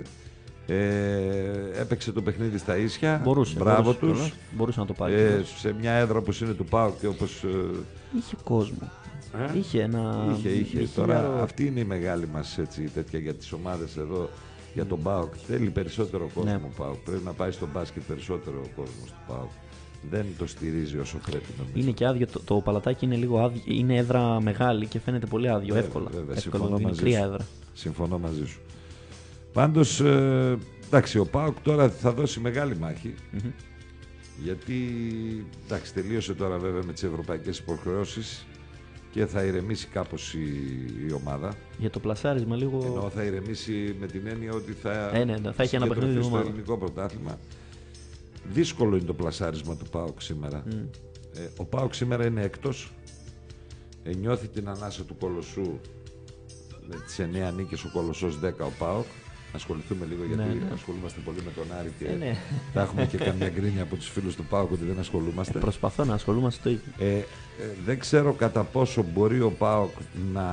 Ε, έπαιξε το παιχνίδι στα ίσια. Μπορούσε, μπράβο μπορούσε, τους. Μπορούσε, μπορούσε να το πάρει. Ε, σε μια έδρα όπως είναι του ΠΑΟΚ και όπως... Ε... Είχε κόσμο. Ε? Είχε ένα... Είχε, είχε. είχε Τώρα μια... αυτή είναι η μεγάλη μας έτσι, τέτοια για τις ομάδες εδώ. Για τον ΠΑΟΚ θέλει περισσότερο κόσμο ναι. ο ΠΑΟΚ. Πρέπει να πάει στο μπάσκετ περισσότερο ο κόσμος του ΠΑΟΚ. Δεν το στηρίζει όσο πρέπει νομίζω. Είναι και άδειο. Το, το παλατάκι είναι λίγο άδειο. Είναι έδρα μεγάλη και φαίνεται πολύ άδειο. Βέβαια, εύκολα. Βέβαια, εύκολα. Συμφωνώ, είναι μαζί έδρα. Συμφωνώ μαζί σου. Πάντως, ε, εντάξει, ο ΠΑΟΚ τώρα θα δώσει μεγάλη μάχη. Mm-hmm. Γιατί, εντάξει, τελείωσε τώρα βέβαια με τις ευρωπαϊκές υποχρεώσεις και θα ηρεμήσει κάπως η, η ομάδα. Για το πλασάρισμα λίγο... Ενώ θα ηρεμήσει με την έννοια ότι θα, ε, ναι, ναι, θα έχει ένα παιχνίδι στο ελληνικό πρωτάθλημα. Δύσκολο είναι το πλασάρισμα του ΠΑΟΚ σήμερα. Mm. Ε, ο ΠΑΟΚ σήμερα είναι έκτος. Ε, νιώθει την ανάσα του Κολοσσού με τις εννέα νίκες, ο Κολοσσός δέκα ο ΠΑΟΚ. Ασχοληθούμε λίγο γιατί ναι, ναι. ασχολούμαστε πολύ με τον Άρη και ε, ναι. θα έχουμε και καμιά γκρίνια από τους φίλους του ΠΑΟΚ ότι δεν ασχολούμαστε. Ε, προσπαθώ να ασχολούμαστε το ίδιο. Ε, ε, δεν ξέρω κατά πόσο μπορεί ο ΠΑΟΚ να,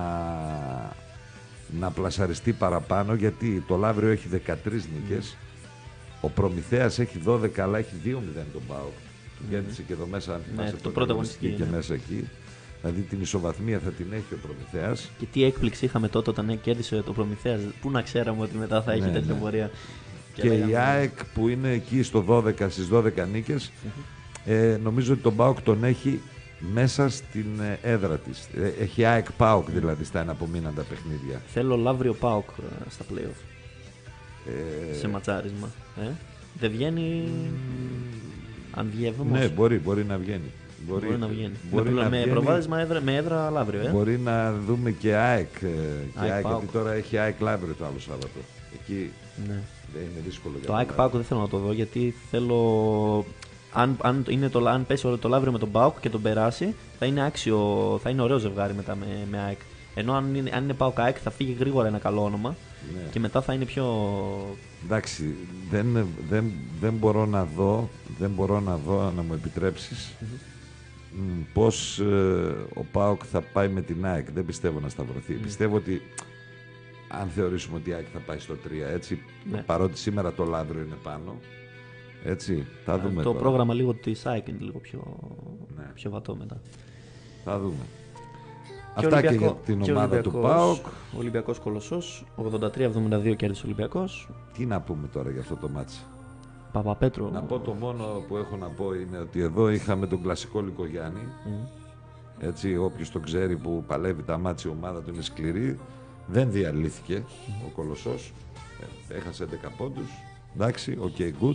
να πλασαριστεί παραπάνω, γιατί το Λαύριο έχει δεκατρείς νίκες, mm. ο Προμηθέας έχει δώδεκα αλλά έχει δύο μηδέν τον ΠΑΟΚ. Του κέρδισε mm. και εδώ μέσα, αν θυμάσαι, ναι, το πρώτο αγωνιστική και μέσα εκεί. Δηλαδή την ισοβαθμία θα την έχει ο Προμηθέας. Και τι έκπληξη είχαμε τότε όταν κέρδισε το Προμηθέας. Πού να ξέραμε ότι μετά θα έχει ναι, τέτοια ναι. πορεία. Και, και λέγαμε... η ΑΕΚ που είναι εκεί στο δώδεκα, στις δώδεκα νίκες, mm-hmm. ε, νομίζω ότι τον ΠΑΟΚ τον έχει μέσα στην έδρα της. Ε, έχει ΑΕΚ ΠΑΟΚ δηλαδή στα εναπομείναντα παιχνίδια. Θέλω Λαύριο ΠΑΟΚ στα play-off. Ε... Σε ματσάρισμα. Ε? Δεν βγαίνει... Mm... Αν βγαίνει όμως... Ναι, μπορεί, μπορεί να βγαίνει. Μπορεί, μπορεί να βγαίνει. Μπορεί με να με προβάδισμα έδρα, με έδρα Λαύριο. Ε. Μπορεί να δούμε και ΑΕΚ. Και ΑΕΚ, ΑΕΚ γιατί τώρα έχει ΑΕΚ Λαύριο το άλλο Σάββατο. Εκεί ναι. δεν είναι δύσκολο. Το ΑΕΚ Πάοκ δεν θέλω να το δω γιατί θέλω. Αν, αν, είναι το, αν πέσει όλο το Λαύριο με τον Πάοκ και τον περάσει, θα είναι άξιο, θα είναι ωραίο ζευγάρι μετά με, με ΑΕΚ. Ενώ αν είναι, αν είναι Πάοκ ΑΕΚ θα φύγει γρήγορα ένα καλό όνομα ναι. Και μετά θα είναι πιο. Εντάξει, δεν, δεν, δεν μπορώ να δω, δεν μπορώ να δω, να μου επιτρέψεις, mm-hmm. μ, πώς ε, ο ΠΑΟΚ θα πάει με την ΑΕΚ. Δεν πιστεύω να σταυρωθεί. Mm. Πιστεύω ότι αν θεωρήσουμε ότι η ΑΕΚ θα πάει στο τρία, έτσι, ναι. Παρότι σήμερα το Λαύριο είναι πάνω, έτσι, θα δούμε. Το τώρα. πρόγραμμα λίγο της ΑΕΚ είναι λίγο πιο, ναι. πιο βατό μετά. Θα δούμε. Και αυτά Ολυμπιακό, και για την και ομάδα του ΠΑΟΚ. Ο Ολυμπιακός Κολοσσός, ογδόντα τρία εβδομήντα δύο κέρδισε ο Ολυμπιακός. Τι να πούμε τώρα για αυτό το μάτσο. Παπαπέτρου. Να πω το μόνο που έχω να πω είναι ότι εδώ είχαμε τον κλασικό Λυκογιάννη. Mm. Έτσι, όποιος τον ξέρει που παλεύει τα μάτια, η ομάδα του είναι σκληρή. Δεν διαλύθηκε mm. ο Κολοσσός. Ε, έχασε έντεκα πόντους. Εντάξει, οκ, okay, good.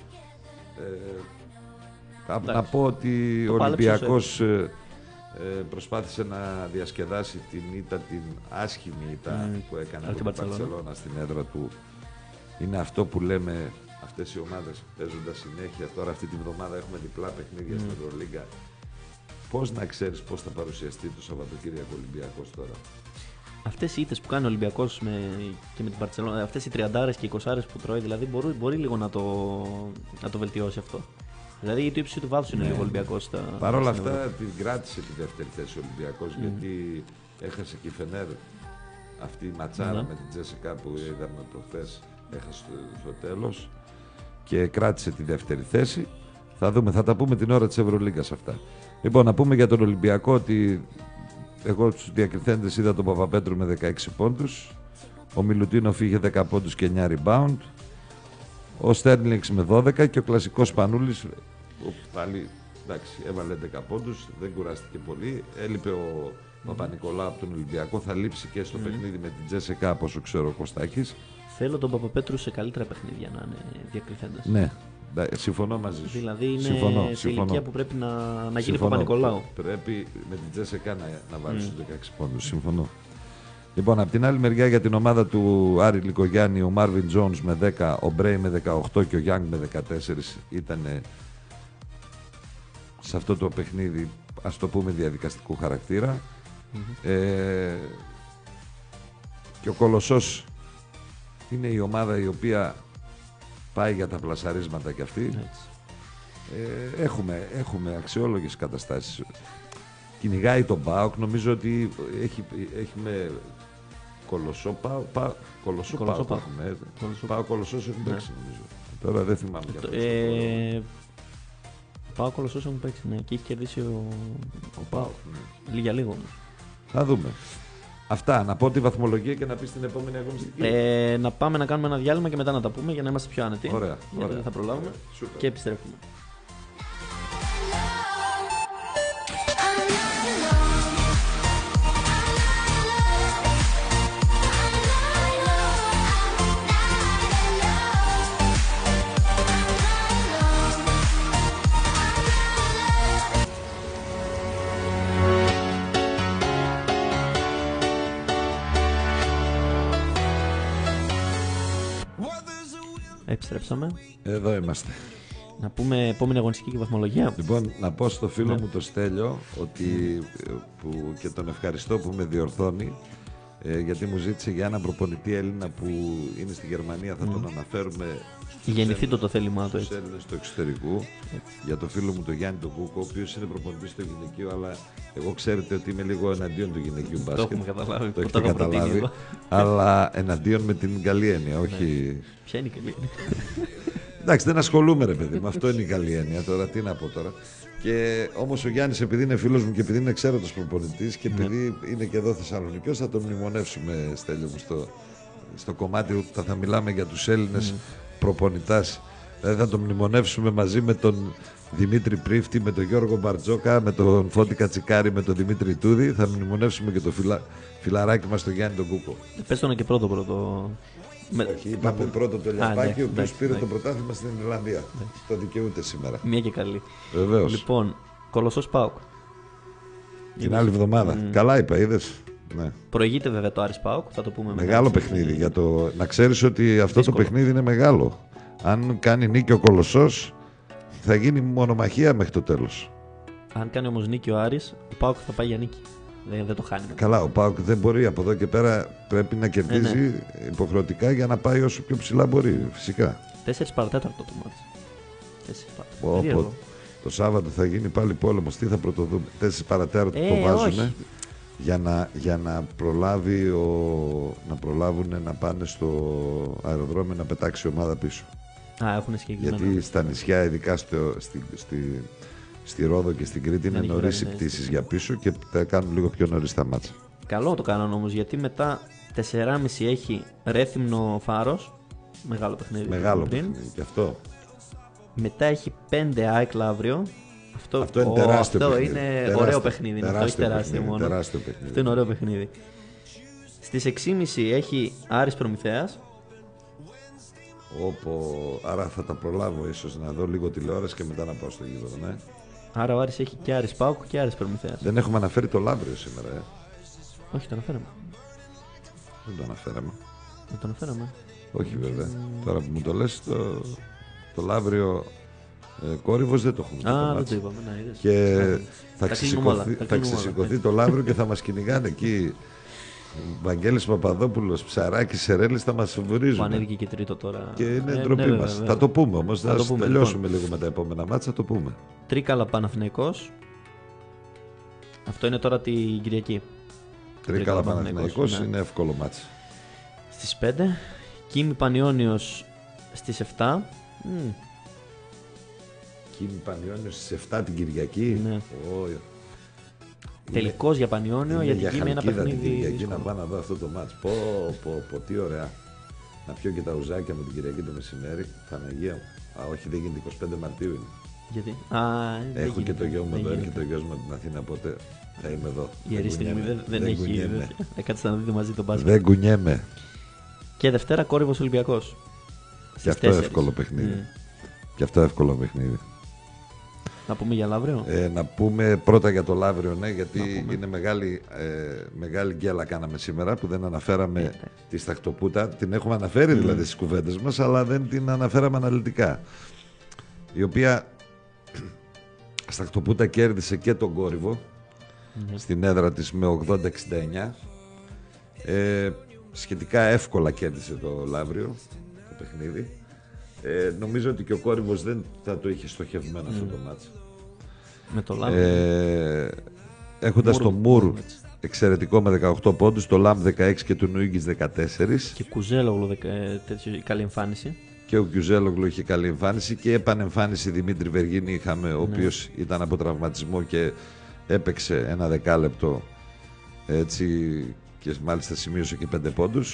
Ε, να πω ότι ο Ολυμπιακός Ε, προσπάθησε να διασκεδάσει την ήττα, την άσχημη ήττα mm. που έκανε από την Μπαρσελόνα στην έδρα του. Είναι αυτό που λέμε, αυτές οι ομάδες παίζοντας συνέχεια. Τώρα αυτή τη βδομάδα έχουμε διπλά παιχνίδια mm. στην Ευρωλίγκα. Πώς να ξέρεις πώς θα παρουσιαστεί το Σαββατοκύριακο Ολυμπιακός τώρα. Αυτές οι ήττες που κάνει ο Ολυμπιακός με, και με την Μπαρσελόνα, αυτές οι τριαντάρες και οι εικοσάρες που τρώει, δηλαδή μπορεί, μπορεί λίγο να το, να το βελτιώσει αυτό. Δηλαδή το ύψη του βάθους είναι ναι. λίγο Ολυμπιακός. Παρ' όλα αυτά την κράτησε τη δεύτερη θέση ο Ολυμπιακός mm. γιατί έχασε και η Φενέρ αυτή η ματσάρα mm. με την Τζέσικα που είδαμε προχθές, έχασε στο, στο τέλος και κράτησε τη δεύτερη θέση. Θα δούμε, θα τα πούμε την ώρα της Ευρωλίγκας αυτά. Λοιπόν, να πούμε για τον Ολυμπιακό ότι εγώ στους διακριθέντες είδα τον Παπαπέτρου με δεκαέξι πόντους, ο Μιλουτίνοφ είχε δέκα πόντους και εννιά rebound, ο Στέρλινγκς με δώδεκα και ο κλασικός Πανούλης πάλι εντάξει, έβαλε έντεκα πόντους, δεν κουράστηκε πολύ. Έλειπε ο mm. Παπα-Νικολάου από τον Ολυμπιακό, θα λείψει και στο mm. παιχνίδι με την Τζέσικα, από όσο ξέρω ο Κωστάκης. Θέλω τον Παπαπέτρου σε καλύτερα παιχνίδια να είναι διακριθέντες. Ναι, συμφωνώ μαζί σου. Δηλαδή είναι συμφωνώ, σε συμφωνώ. ηλικία που πρέπει να, να γίνει Παπα-Νικολάου. Πρέπει με την Τζέσικα να, να βάλει mm. στους δεκαέξι πόντους, συμφωνώ. Λοιπόν, από την άλλη μεριά για την ομάδα του Άρη Λυκογιάννη, ο Μάρβιν Τζόνς με δέκα, ο Μπρέι με δεκαοκτώ και ο Γιάνγκ με δεκατέσσερα ήταν σε αυτό το παιχνίδι, ας το πούμε, διαδικαστικού χαρακτήρα. Mm-hmm. Ε, και ο Κολοσσός είναι η ομάδα η οποία πάει για τα πλασαρίσματα κι αυτή. Ε, έχουμε, έχουμε αξιόλογες καταστάσεις. Κυνηγάει τον ΠΑΟΚ, νομίζω ότι έχει, έχουμε Κολοσσό, ΠΑΟΚ, πα, Κολοσσό, Κολοσσό, ΠΑΟΚ έχουμε. ΠΑΟΚ, Κολοσσός έχουν παίξει ναι. νομίζω. Τώρα δεν θυμάμαι για αυτό. Ε, ΠΑΟΚ, Κολοσσός έχουν παίξει, ναι, και έχει κερδίσει ο, ο ΠΑΟΚ. Ναι. Λίγα λίγο όμως. Θα δούμε. Αυτά, να πω τη βαθμολογία και να πεις την επόμενη αγωνιστική. Ε, να πάμε να κάνουμε ένα διάλειμμα και μετά να τα πούμε για να είμαστε πιο άνετοι. Ωραία. Γιατί ωραία. δεν θα προλάβουμε. Ωραία. Και επιστρέφουμε. Επιστρέψαμε. Εδώ είμαστε. Να πούμε επόμενη αγωνιστική και βαθμολογία. Λοιπόν, να πω στο φίλο ναι. μου το Στέλιο ότι, που, και τον ευχαριστώ που με διορθώνει ε, γιατί μου ζήτησε για έναν προπονητή Έλληνα που είναι στη Γερμανία, θα mm. τον αναφέρουμε. Γεννηθεί το το θέλημά του. Στους Έλληνες του εξωτερικού. Έτσι. Για το φίλο μου τον Γιάννη τον Κούκο, ο οποίος είναι προπονητής στο γυναικείο, αλλά εγώ ξέρετε ότι είμαι λίγο εναντίον του γυναικείου μπάσκετ. Το έχουμε καταλάβει. Το έχετε καταλάβει. Αλλά εναντίον με την καλή έννοια, όχι. Ποια είναι η καλή έννοια? Εντάξει, δεν ασχολούμαι ρε παιδί μου, αυτό είναι η καλή έννοια. Τώρα τι να πω τώρα. Και όμως ο Γιάννης, επειδή είναι φίλος μου και επειδή είναι εξαίρετος προπονητής και επειδή ναι. είναι και εδώ Θεσσαλονικιός, θα τον μνημονεύσουμε, Στέλιο μου, στο, στο κομμάτι που θα, θα μιλάμε για τους Έλληνες mm. προπονητάς. Δηλαδή θα τον μνημονεύσουμε μαζί με τον Δημήτρη Πρίφτη, με τον Γιώργο Μπαρτζόκα, με τον Φώτη Κατσικάρη, με τον Δημήτρη Τούδη. Θα μνημονεύσουμε και το φιλα... φιλαράκι μας τον Γιάννη τον Κούκο. Πες τον και πρώτο πρώτο. Όχι, είπαμε πρώτο το Λιαπάκι, ο οποίος πήρε το πρωτάθλημα στην Ιρλανδία. Το δικαιούται σήμερα. Μία και καλή. Βεβαίως. Λοιπόν, Κολοσσός ΠΑΟΚ. Την άλλη εβδομάδα. Mm. Καλά είπα, είδες. Ναι. Προηγείται βέβαια το Άρης ΠΑΟΚ, θα το πούμε. Μεγάλο μετά. Παιχνίδι. Για το... Να ξέρεις ότι αυτό δύσκολο. Το παιχνίδι είναι μεγάλο. Αν κάνει νίκη ο Κολοσσός, θα γίνει μονομαχία μέχρι το τέλος. Αν κάνει όμως νίκη ο Άρης, ο ΠΑΟΚ θα πάει για νίκη. Δεν, δεν το χάνει. Καλά, ο ΠΑΟΚ δεν μπορεί από εδώ και πέρα. Πρέπει να κερδίζει ε, ναι. υποχρεωτικά για να πάει όσο πιο ψηλά μπορεί. Φυσικά. τέσσερα παρατέταρτο το μάτς. Πω, το Σάββατο θα γίνει πάλι πόλεμος. Τι θα πρωτοδούμε. τέσσερα παρατέταρτο ε, το βάζουν για να, για να, προλάβει ο, να προλάβουν να πάνε στο αεροδρόμιο να πετάξει η ομάδα πίσω. Α, έχουν συγκεκριμένα. Γιατί στα νησιά, ειδικά στο, στη, στη, στη Ρόδο και στην Κρήτη, είναι νωρίς οι πτήσεις για πίσω και τα κάνουν λίγο πιο νωρίς τα μάτσα. Καλό το κάνουν όμως, γιατί μετά τέσσερα και μισή έχει Ρέθυμνο Φάρος. Μεγάλο παιχνίδι. Μεγάλο παιχνίδι, και αυτό. Μετά έχει πέντε ΑΕΚ αύριο. Αυτό, αυτό είναι τεράστιο αυτό παιχνίδι. είναι τεράστιο, ωραίο παιχνίδι. Τεράστιο, αυτό τεράστιο, τεράστιο παιχνίδι, μόνο. τεράστιο παιχνίδι. Αυτό είναι ωραίο παιχνίδι. Στις έξι και μισή έχει Άρης Προμηθέας. Όπο, άρα θα τα προλάβω ίσως να δω λίγο τηλεόραση και μετά να πάω στο γήπεδο, ναι. Άρα ο Άρης έχει και Άρης ΠΑΟΚ και Άρης Προμηθέας. Δεν έχουμε αναφέρει το Λαύριο σήμερα, ε. Όχι, το αναφέραμε. Δεν το αναφέραμε. Δεν το αναφέραμε. Όχι βέβαια. Mm. Τώρα που μου το λες, το, το Λαύριο ε, Κόρυβος δεν το έχουμε. Α, δεν το είπαμε. Να, είδες. Και θα, θα ξεσηκωθεί, θα ξεσηκωθεί το Λαύριο και θα μας κυνηγάνε εκεί. Βαγγέλης Παπαδόπουλος, Ψαράκης, Σερέλης θα μας βρίζουν. Που ανέβηκε και τρίτο τώρα. Και είναι ε, ντροπή ναι, μας. Βέβαια. Θα το πούμε όμως. Θα, θα το τελειώσουμε λοιπόν. Λίγο με τα επόμενα μάτσα, θα το πούμε. Τρίκαλα Παναθηναϊκός. Αυτό είναι τώρα την Κυριακή. Τρίκαλα Παναθηναϊκός ναι. Είναι εύκολο μάτσα. Στις πέντε. Κίμη Πανιόνιος στις επτά. Mm. Κίμη Πανιόνιος στις επτά την Κυριακή. Ναι. Oh. Τελικός για Πανιόνιο, για την Κίμη ένα παιχνίδι. Την Κυριακή να πάω να δω αυτό το μάτς. Πω, πω, πω, τι ωραία. Να πιω και τα ουζάκια μου την Κυριακή το μεσημέρι. Παναγία μου. Α, όχι, δεν γίνεται, εικοστή πέμπτη Μαρτίου είναι. Γιατί? Α, έχω και το γιο μου εδώ, έρχεται το γιος μου από την Αθήνα, οπότε θα είμαι εδώ. Η ιερή στιγμή δεν, δεν, δεν έχει. Θα κάτσει να δείτε μαζί τον μπάσκετ. Δεν κουνιέμαι. Και Δευτέρα Κόρυβος Ολυμπιακός. Και αυτό εύκολο παιχνίδι. Mm. Και αυτό εύκολο παιχνίδι. Να πούμε για Λαύριο. Ε, να πούμε πρώτα για το Λαύριο, ναι, γιατί είναι μεγάλη, ε, μεγάλη γκέλα κάναμε σήμερα που δεν αναφέραμε yeah. τη Σταχτοπούτα. Την έχουμε αναφέρει mm. δηλαδή στις κουβέντες μας, αλλά δεν την αναφέραμε αναλυτικά. Η οποία Σταχτοπούτα κέρδισε και τον Κόρυβο mm. στην έδρα της με ογδόντα εξήντα εννιά. Ε, σχετικά εύκολα κέρδισε το Λαύριο το παιχνίδι. Ε, νομίζω ότι και ο Κόρυβος δεν θα το είχε στοχευμένο mm. αυτό το μάτς. Με το Λαμ. Ε, έχοντας το Μουρ εξαιρετικό με δεκαοκτώ πόντους, το Λαμ δεκαέξι και του Νουίγκης δεκατέσσερα. Και Κουζέλογλου δεκα... καλή εμφάνιση. Και ο Κουζέλογλου είχε καλή εμφάνιση και επανεμφάνιση Δημήτρη Βεργίνη είχαμε, ναι. Ο οποίος ήταν από τραυματισμό και έπαιξε ένα δεκάλεπτο έτσι και μάλιστα σημείωσε και πέντε πόντους.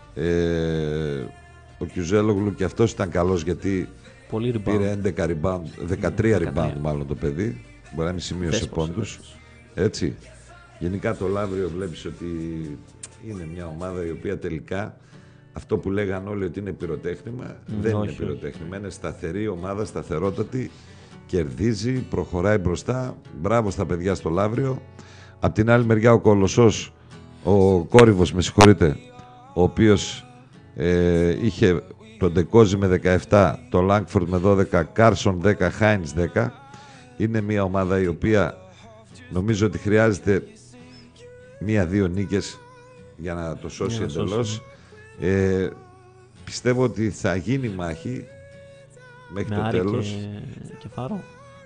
Ε, ο Κιουζέλογλου και αυτός ήταν καλός γιατί πήρε έντεκα rebound, δεκατρία rebound μάλλον το παιδί. Μπορεί να μην σημείωσε πόντους. Έτσι. Γενικά το Λαύριο βλέπεις ότι είναι μια ομάδα η οποία τελικά αυτό που λέγαν όλοι ότι είναι πυροτέχνημα mm, δεν όχι, είναι πυροτέχνημα. Είναι σταθερή ομάδα, σταθερότατη, κερδίζει, προχωράει μπροστά. Μπράβο στα παιδιά στο Λαύριο. Απ' την άλλη μεριά ο Κολοσσός, ο Κόρυβος με συγχωρείτε, ο οποίος Ε, είχε τον Ντεκόζι με δεκαεπτά, το Λάγκφορντ με δώδεκα, Κάρσον δέκα, Χάινς δέκα. Είναι μια ομάδα η οποία νομίζω ότι χρειάζεται μία-δύο νίκες για να το σώσει εντελώς. Ε, πιστεύω ότι θα γίνει μάχη μέχρι με το τέλος. Και, και Φάρο.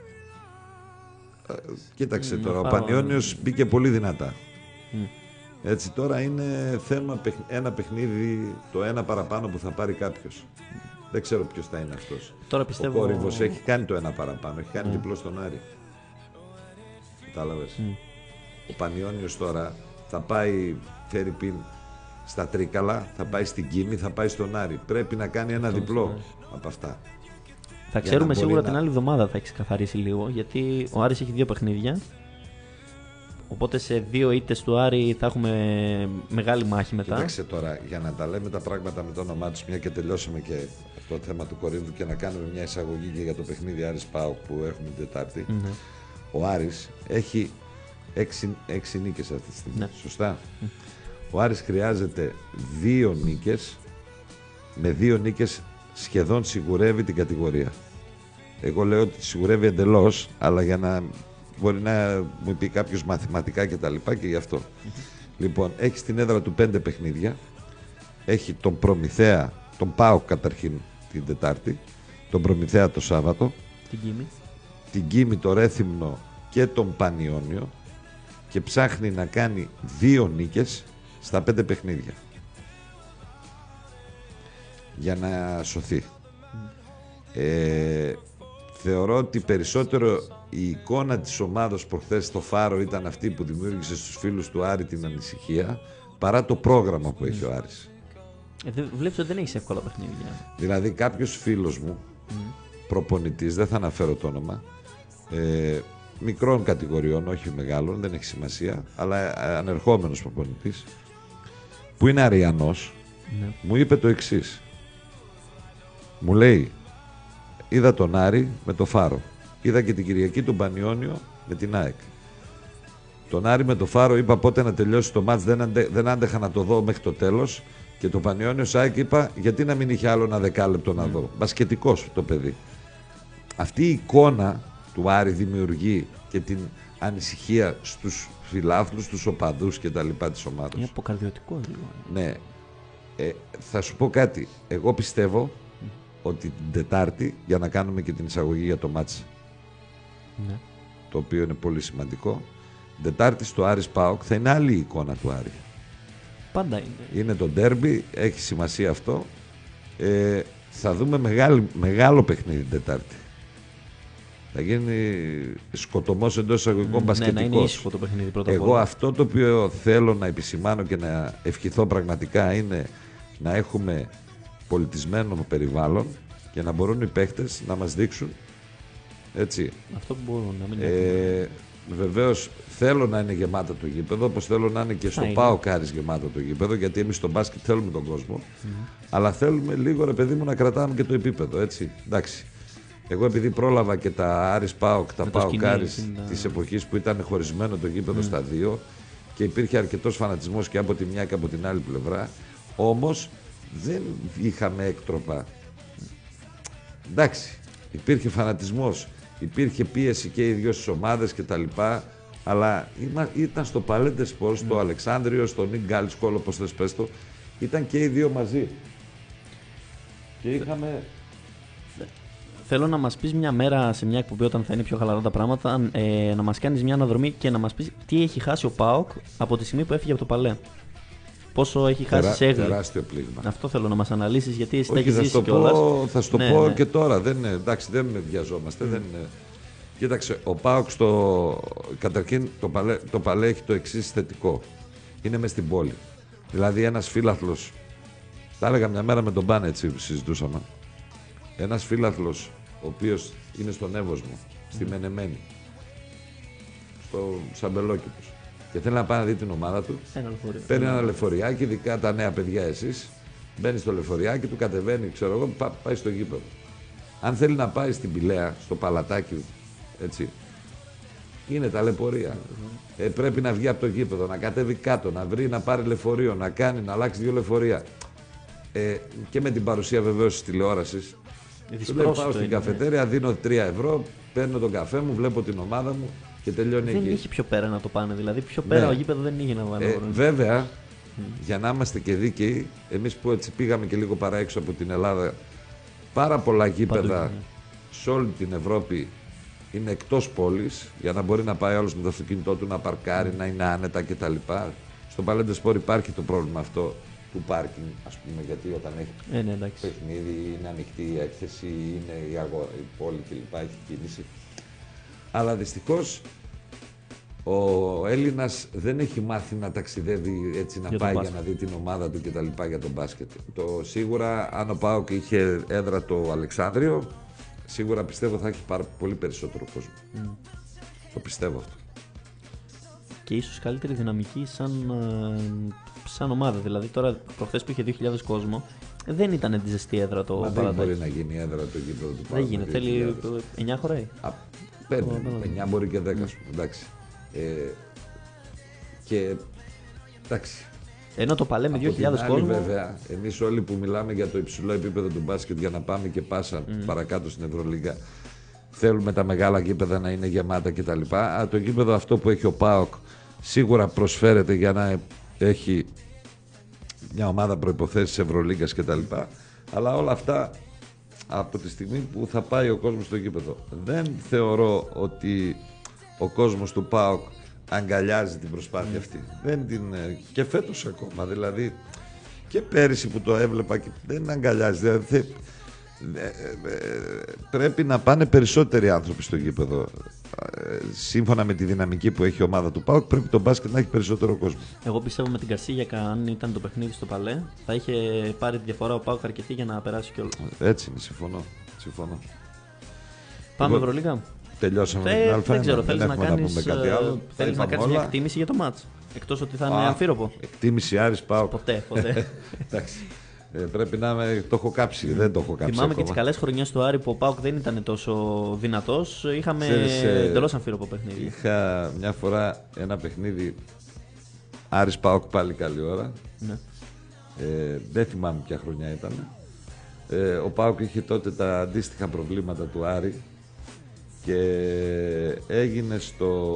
Ε, κοίταξε τώρα, ο Πανιόνιος μπήκε πολύ δυνατά. Mm. Έτσι τώρα είναι θέμα ένα παιχνίδι, το ένα παραπάνω που θα πάρει κάποιος. Δεν ξέρω ποιος θα είναι αυτός. Τώρα πιστεύω... Ο Κόρυβος έχει κάνει το ένα παραπάνω, έχει κάνει mm. διπλό στον Άρη. Κατάλαβες. Mm. Ο Πανιόνιος τώρα θα πάει, φέρει πιν στα Τρίκαλα, θα πάει στην Κίμη, θα πάει στον Άρη. Πρέπει να κάνει ένα διπλό από αυτά. Θα ξέρουμε σίγουρα να... την άλλη εβδομάδα θα έχει καθαρίσει λίγο, γιατί ο Άρης έχει δύο παιχνίδια. Οπότε σε δύο ήττες του Άρη θα έχουμε μεγάλη μάχη μετά. Κοίταξε τώρα, για να τα λέμε τα πράγματα με το όνομά τους, μια και τελειώσαμε και το θέμα του Κορίνθου και να κάνουμε μια εισαγωγή και για το παιχνίδι Άρης ΠΑΟΚ που έχουμε την Τετάρτη. Mm-hmm. ο Άρης έχει έξι, έξι νίκες αυτή τη στιγμή. Ναι. Σωστά. Mm. Ο Άρης χρειάζεται δύο νίκες. Με δύο νίκες σχεδόν σιγουρεύει την κατηγορία. Εγώ λέω ότι σιγουρεύει εντελώς, αλλά για να μπορεί να μου πει κάποιος μαθηματικά και τα λοιπά και γι' αυτό. Mm-hmm. Λοιπόν, έχει στην έδρα του πέντε παιχνίδια. Έχει τον Προμηθέα, τον ΠΑΟΚ καταρχήν την Τετάρτη, τον Προμηθέα το Σάββατο, την Κίμη, την Κίμη, το Ρέθυμνο και τον Πανιόνιο και ψάχνει να κάνει δύο νίκες στα πέντε παιχνίδια για να σωθεί. Mm. Ε, θεωρώ ότι περισσότερο η εικόνα της ομάδας προχθές στο Φάρο ήταν αυτή που δημιούργησε στους φίλους του Άρη την ανησυχία παρά το πρόγραμμα που mm. έχει ο Άρης. Ε, βλέπεις ότι δεν έχεις εύκολα παιχνίδια. Δηλαδή κάποιος φίλος μου, mm. προπονητής, δεν θα αναφέρω το όνομα, ε, μικρών κατηγοριών, όχι μεγάλων, δεν έχει σημασία, αλλά ανερχόμενος προπονητής, που είναι Αριανός, mm. μου είπε το εξής. Μου λέει, είδα τον Άρη με το Φάρο, είδα και την Κυριακή τον Πανιόνιο με την ΑΕΚ. Τον Άρη με το Φάρο είπα πότε να τελειώσει το μάτς, δεν, αντε, δεν άντεχα να το δω μέχρι το τέλος. Και το Πανιόνιο ΣΑΕΚ είπα γιατί να μην είχε άλλο ένα δεκάλεπτο να δω. Μπασκετικός το παιδί. Αυτή η εικόνα του Άρη δημιουργεί και την ανησυχία στους φιλάθλους, στους οπαδούς και τα λοιπά της ομάδας. Είναι αποκαρδιωτικό λίγο. Ναι. Ε, θα σου πω κάτι. Εγώ πιστεύω mm. ότι την Τετάρτη, για να κάνουμε και την εισαγωγή για το μάτς, ναι. το οποίο είναι πολύ σημαντικό, την Τετάρτη στο Άρης ΠΑΟΚ θα είναι άλλη η εικόνα του Άρη. Πάντα είναι. Είναι το ντέρμπι, έχει σημασία αυτό. Ε, θα δούμε μεγάλη, μεγάλο παιχνίδι την Τετάρτη. Θα γίνει σκοτωμός εντός εισαγωγικών mm, μπασκετικός. Ναι, να είναι ήσυχο το παιχνίδι πρώτα απ' όλα. Εγώ αυτό το οποίο θέλω να επισημάνω και να ευχηθώ πραγματικά είναι να έχουμε πολιτισμένο περιβάλλον και να μπορούν οι παίχτες να μας δείξουν. Έτσι. Αυτό που μπορούν να μην ε, Βεβαίως θέλω να είναι γεμάτο το γήπεδο, όπως θέλω να είναι και στο ΠΑΟΚ Άρης γεμάτο το γήπεδο, γιατί εμείς στο μπάσκετ θέλουμε τον κόσμο. Mm-hmm. Αλλά θέλουμε λίγο, ρε παιδί μου, να κρατάμε και το επίπεδο, έτσι. Εντάξει. Εγώ επειδή πρόλαβα και τα Άρης ΠΑΟΚ, τα ΠΑΟΚ Άρης είναι... της εποχής που ήταν χωρισμένο το γήπεδο mm. στα δύο και υπήρχε αρκετός φανατισμός και από τη μια και από την άλλη πλευρά, όμως δεν είχαμε έκτροπα. Εντάξει, υπήρχε φανατισμός. Υπήρχε πίεση και οι δυο στις ομάδες και τα λοιπά, αλλά ήταν στο Παλέντε Σπορ, στο mm. Αλεξάνδριο, στο Νίκ Γκάλισκολ, όπως θες πες το, ήταν και οι δύο μαζί. Και είχαμε... Θέλω να μας πεις μια μέρα σε μια εκπομπή όταν θα είναι πιο χαλαρά τα πράγματα, ε, να μας κάνεις μια αναδρομή και να μας πεις τι έχει χάσει ο ΠΑΟΚ από τη στιγμή που έφυγε από το Παλέ. Πόσο έχει χάσει Τερά, σε έγκλη. Τεράστιο πλήγμα. Αυτό θέλω να μας αναλύσεις, γιατί εσύ Όχι, τα έχεις ζήσει κιόλας. Θα σου το ναι, πω ναι. και τώρα. Δεν είναι, εντάξει, δεν βιαζόμαστε. Mm. Δεν είναι... Κοίταξε, ο ΠΑΟΚ στο... Καταρχήν το Παλέ, το Παλέ έχει το εξής θετικό. Είναι μες στην πόλη. Δηλαδή ένας φίλαθλος, τα έλεγα μια μέρα με τον Πάνε, έτσι συζητούσαμε. Ένας φίλαθλος ο οποίος είναι στον Εύωσμο, στη mm. Μενεμένη, στο Σαμπελόκηπος, και θέλει να πάει να δει την ομάδα του, ένα λεωφορείο. Παίρνει ένα λεωφοριάκι, ειδικά τα νέα παιδιά εσείς, μπαίνει στο λεωφοριάκι του, κατεβαίνει, ξέρω εγώ, πά, πάει στο γήπεδο. Αν θέλει να πάει στην Πηλαία, στο παλατάκι, έτσι, είναι ταλαιπωρία. Mm-hmm. Ε, πρέπει να βγει από το γήπεδο, να κατέβει κάτω, να βρει, να πάρει λεωφορείο, να κάνει, να αλλάξει δύο λεωφορεία. Ε, και με την παρουσία βεβαίως της τηλεόρασης. Σου λέω, πάω στην καφετέρια, δίνω τρία ευρώ, παίρνω τον καφέ μου, βλέπω την ομάδα μου και τελειώνει δεν εκεί. Δεν είχε πιο πέρα να το πάνε, δηλαδή πιο πέρα ναι. ο γήπεδο δεν είχε να βάλει. Ε, βέβαια, mm. για να είμαστε και δίκαιοι, εμείς που έτσι πήγαμε και λίγο παρά έξω από την Ελλάδα, πάρα πολλά γήπεδα Παντού, σε όλη την Ευρώπη είναι εκτός πόλης, για να μπορεί να πάει όλος με το αυτοκίνητό του να παρκάρει, mm. να είναι άνετα κτλ. Στο Παλέντε Σπορ υπάρχει το πρόβλημα αυτό του πάρκινγκ, ας πούμε, γιατί όταν έχει ε, ναι, παιχνίδι, είναι ανοιχτή η έκθεση, είναι η, αγο... η πόλη κλπ. Έχει κίνηση. Αλλά δυστυχώς ο Έλληνας δεν έχει μάθει να ταξιδεύει έτσι, να για πάει για να δει την ομάδα του κτλ. Για τον μπάσκετ. Το, σίγουρα, αν ο ΠΑΟΚ είχε έδρα το Αλεξάνδριο, σίγουρα πιστεύω θα έχει πάρα πολύ περισσότερο κόσμο. Mm. Το πιστεύω αυτό. Και ίσως καλύτερη δυναμική σαν, σαν ομάδα. Δηλαδή τώρα προχθές που είχε δύο χιλιάδες κόσμο, δεν ήταν τη ζεστή έδρα το Μα δεν μπορεί να γίνει έδρα το γήπεδο του ΠΑΟΚ. Δεν γίνεται, θέλει εννιά χωράει. Παίρνει εννιά, μπορεί και δέκα, mm. εντάξει. Ε, και εντάξει. Ενώ το παλέ με δύο χιλιάδες κόσμο. Βέβαια, εμείς όλοι που μιλάμε για το υψηλό επίπεδο του μπάσκετ για να πάμε και πάσα mm. παρακάτω στην Ευρωλίγκα, θέλουμε τα μεγάλα γήπεδα να είναι γεμάτα κτλ. Α, το γήπεδο αυτό που έχει ο ΠΑΟΚ σίγουρα προσφέρεται για να έχει μια ομάδα προϋποθέσεις Ευρωλίγκας κτλ. Αλλά όλα αυτά από τη στιγμή που θα πάει ο κόσμος στο γήπεδο. Δεν θεωρώ ότι ο κόσμος του ΠΑΟΚ αγκαλιάζει την προσπάθεια αυτή. Δεν την, και φέτος ακόμα, δηλαδή και πέρυσι που το έβλεπα και δεν αγκαλιάζει. Δηλαδή, πρέπει να πάνε περισσότεροι άνθρωποι στο γήπεδο. Σύμφωνα με τη δυναμική που έχει η ομάδα του ΠΑΟΚ, πρέπει το μπάσκετ να έχει περισσότερο κόσμο. Εγώ πιστεύω με την Καρσίγιακα, αν ήταν το παιχνίδι στο Παλέ, θα είχε πάρει τη διαφορά ο ΠΑΟΚ αρκετή για να περάσει κιόλας. Έτσι είναι, συμφωνώ. συμφωνώ. Πάμε Ευρωλίγα. Τελειώσαμε Θε, με την Α1. Δεν ξέρω, θέλεις να κάνεις, να κάτι άλλο. Θέλεις να κάνεις μια εκτίμηση για το μάτς. Εκτός ότι θα είναι αμφίροπο. Εκτίμηση Άρης ΠΑΟΚ. Ποτέ, ποτέ. Εντάξει. Ε, πρέπει να είμαι, το έχω κάψει, mm. δεν το έχω κάψει. Θυμάμαι ακόμα. Και τις καλές χρονιές του Άρη που ο ΠΑΟΚ δεν ήταν τόσο δυνατός. Είχαμε ε, εντελώς αμφίροπο παιχνίδι. Είχα μια φορά ένα παιχνίδι Άρης ΠΑΟΚ πάλι καλή ώρα. Ναι. Ε, δεν θυμάμαι ποια χρονιά ήταν. Ε, ο ΠΑΟΚ είχε τότε τα αντίστοιχα προβλήματα του Άρη και έγινε στο...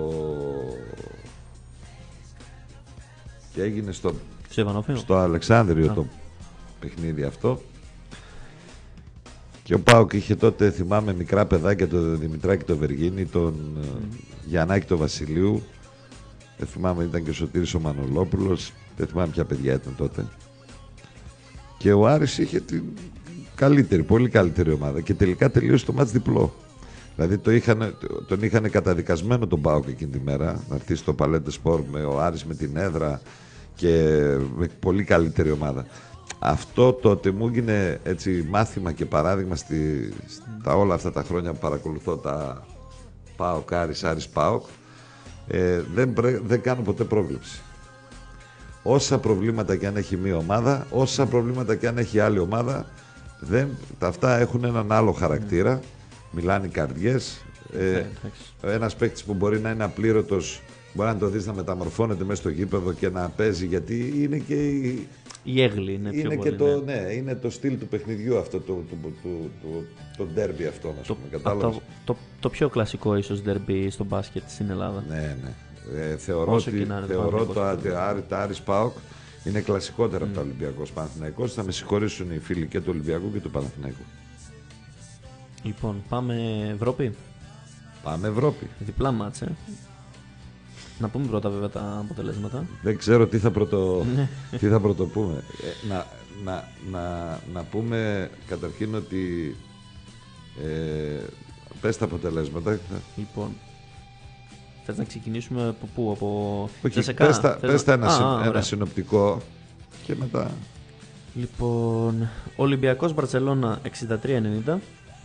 και έγινε στο... στο Αλεξάνδριο ah. το παιχνίδι αυτό και ο ΠΑΟΚ είχε τότε, θυμάμαι, μικρά παιδάκια, τον Δημητράκη το Βεργίνη, τον mm. Γιαννάκη το Βασιλείου, δεν θυμάμαι, ήταν και ο Σωτήρης ο Μανολόπουλος, δεν θυμάμαι ποια παιδιά ήταν τότε, και ο Άρης είχε την καλύτερη, πολύ καλύτερη ομάδα και τελικά τελείωσε το μάτς διπλό. Δηλαδή το είχαν, τον είχαν καταδικασμένο τον ΠΑΟΚ εκείνη τη μέρα να έρθει στο Παλέντε Σπορ με ο Άρης με την έδρα και με πολύ καλύτερη ομάδα. Αυτό τότε μου έγινε έτσι μάθημα και παράδειγμα στη, στα όλα αυτά τα χρόνια που παρακολουθώ τα ΠΑΟΚ, Άρης, Άρης, ΠΑΟΚ. Ε, δεν, δεν κάνω ποτέ πρόβλεψη. Όσα προβλήματα και αν έχει μία ομάδα, όσα προβλήματα και αν έχει άλλη ομάδα, δεν, τα αυτά έχουν έναν άλλο χαρακτήρα. Μιλάνε οι καρδιές. Ε, ένας παίκτης που μπορεί να είναι απλήρωτος, μπορεί να το δεις να μεταμορφώνεται μέσα στο γήπεδο και να παίζει, γιατί είναι και η, η έγλη. Είναι, είναι πιο και πολύ, το, ναι. Ναι, είναι το στυλ του παιχνιδιού αυτό, το, το, το, το, το ντέρμπι αυτό, να το, πούμε, κατάλαβες. Το, το, το πιο κλασικό ίσως ντέρμπι στο μπάσκετ στην Ελλάδα. Ναι, ναι. Ε, θεωρώ Όσο ότι θεωρώ το Άρης ΠΑΟΚ είναι κλασικότερα mm. από το Ολυμπιακός Παναθηναϊκός. Θα με συγχωρήσουν οι φίλοι και του Ολυμπιακού και του Παναθηναϊκού. Λοιπόν, πάμε Ευρώπη. Πάμε Ευρώπη. Διπλά μάτς, ε. Να πούμε πρώτα βέβαια τα αποτελέσματα. Δεν ξέρω τι θα, πρωτο... τι θα πρωτοπούμε. Ε, να, να, να, να πούμε καταρχήν ότι ε, πες τα αποτελέσματα. Λοιπόν, θες να ξεκινήσουμε από πού, από Όχι, Τζεσεκά, πες τα, πες τα ένα, α, ένα συνοπτικό και μετά. Λοιπόν, Ολυμπιακός Μπαρτσελώνα εξήντα τρία ενενήντα,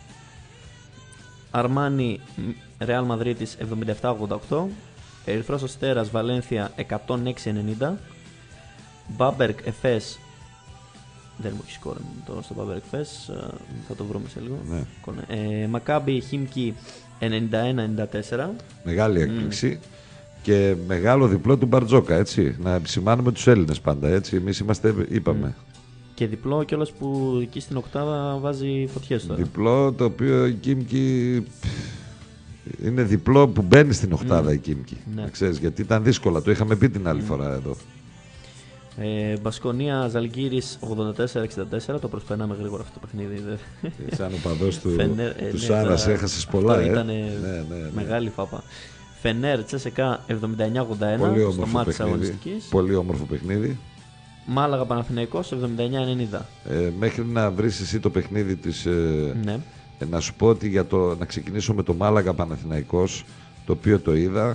Αρμάνι Ρεάλ Μαδρίτης εβδομήντα επτά ογδόντα οκτώ, Ερυθρός Αστέρας Βαλένθια εκατόν έξι ενενήντα, Μπάμπερκ Εφές, δεν μου έχει σκόρ στο Μπάμπερκ Εφές, θα το βρούμε σε λίγο. Ναι. ε, Μακάμπι Χίμκι ενενήντα ένα ενενήντα τέσσερα. Μεγάλη έκπληξη. Mm. Και μεγάλο διπλό του Μπαρτζόκα, έτσι. Να επισημάνουμε τους Έλληνες πάντα, έτσι. Εμείς είμαστε, είπαμε. Mm. Και διπλό κιόλας που εκεί στην οκτάδα βάζει φωτιές τώρα. Διπλό το οποίο η Κίμκι είναι διπλό που μπαίνει στην οκτάδα mm. η Κίμκι. Ναι. Ξέρεις, γιατί ήταν δύσκολα, το είχαμε πει την άλλη mm. φορά εδώ. Ε, Μπασκονία Ζαλγκύρης ογδόντα τέσσερα εξήντα τέσσερα, το προσπερνάμε γρήγορα αυτό το παιχνίδι. Σαν ο παδός του, Φενέρ, του ναι, Σάρας, έχασες πολλά. Ε. Ήταν ναι, ναι, ναι. μεγάλη φάπα. Φενέρ Τσέσεκα εβδομήντα εννιά ογδόντα ένα στο μάτι της αγωνιστικής. Πολύ όμορφο παιχνίδι. Μάλαγα Παναθηναϊκός εβδομήντα εννιά ενενήντα. Ε, μέχρι να βρεις εσύ το παιχνίδι της... Ε, ναι. ε, να σου πω ότι για το, να ξεκινήσω με το Μάλαγα Παναθηναϊκός, το οποίο το είδα.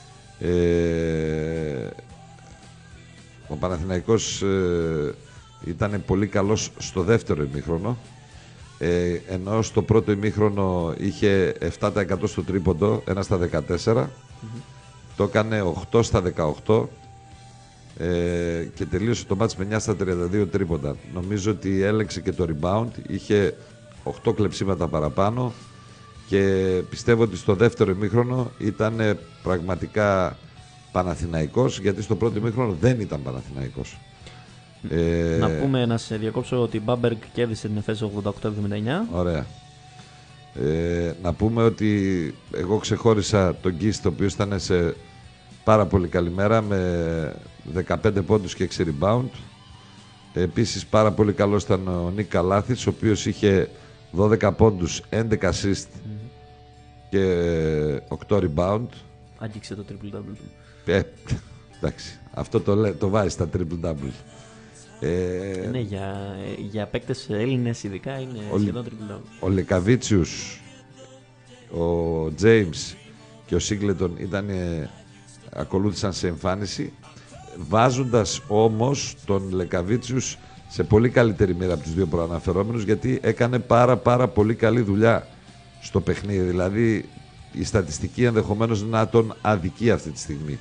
Ε, ο Παναθηναϊκός ε, ήταν πολύ καλός στο δεύτερο ημίχρονο, ε, ενώ στο πρώτο ημίχρονο είχε επτά τοις εκατό στο τρίποντο, ένα στα δεκατέσσερα, mm-hmm. το έκανε οκτώ στα δεκαοκτώ ε, και τελείωσε το μάτς με εννιά στα τριάντα δύο τρίποντα. Νομίζω ότι έλεξε και το rebound, είχε οκτώ κλεψίματα παραπάνω Και πιστεύω ότι στο δεύτερο ημίχρονο ήταν πραγματικά Παναθηναϊκός, γιατί στο πρώτο ημίχρονο δεν ήταν Παναθηναϊκός. Ε... Να πούμε, να σε διακόψω, ότι η Μπάμπεργκ κέρδισε την Εφές ογδόντα οκτώ εβδομήντα εννιά. Ωραία. Ε, να πούμε ότι εγώ ξεχώρισα τον Γκίστ, ο οποίος ήταν σε πάρα πολύ καλή μέρα με δεκαπέντε πόντους και έξι rebound. Επίσης πάρα πολύ καλός ήταν ο Νίκ Καλάθης, ο οποίος είχε δώδεκα πόντους, έντεκα assist mm-hmm. και οκτώ rebound. Άγγιξε το triple double. Ε, εντάξει, αυτό το, το βάζει στα triple double. Ε, ναι, για, για παίκτες Έλληνες ειδικά είναι ο, σχεδόν triple double. Ο Λεκαβίτσιους, ο James και ο Σίγκλετον ήταν, ε, ακολούθησαν σε εμφάνιση, βάζοντας όμως τον Λεκαβίτσιους σε πολύ καλύτερη μοίρα από τους δύο προαναφερόμενους, γιατί έκανε πάρα πάρα πολύ καλή δουλειά στο παιχνίδι. Δηλαδή η στατιστική ενδεχομένως να τον αδικεί αυτή τη στιγμή.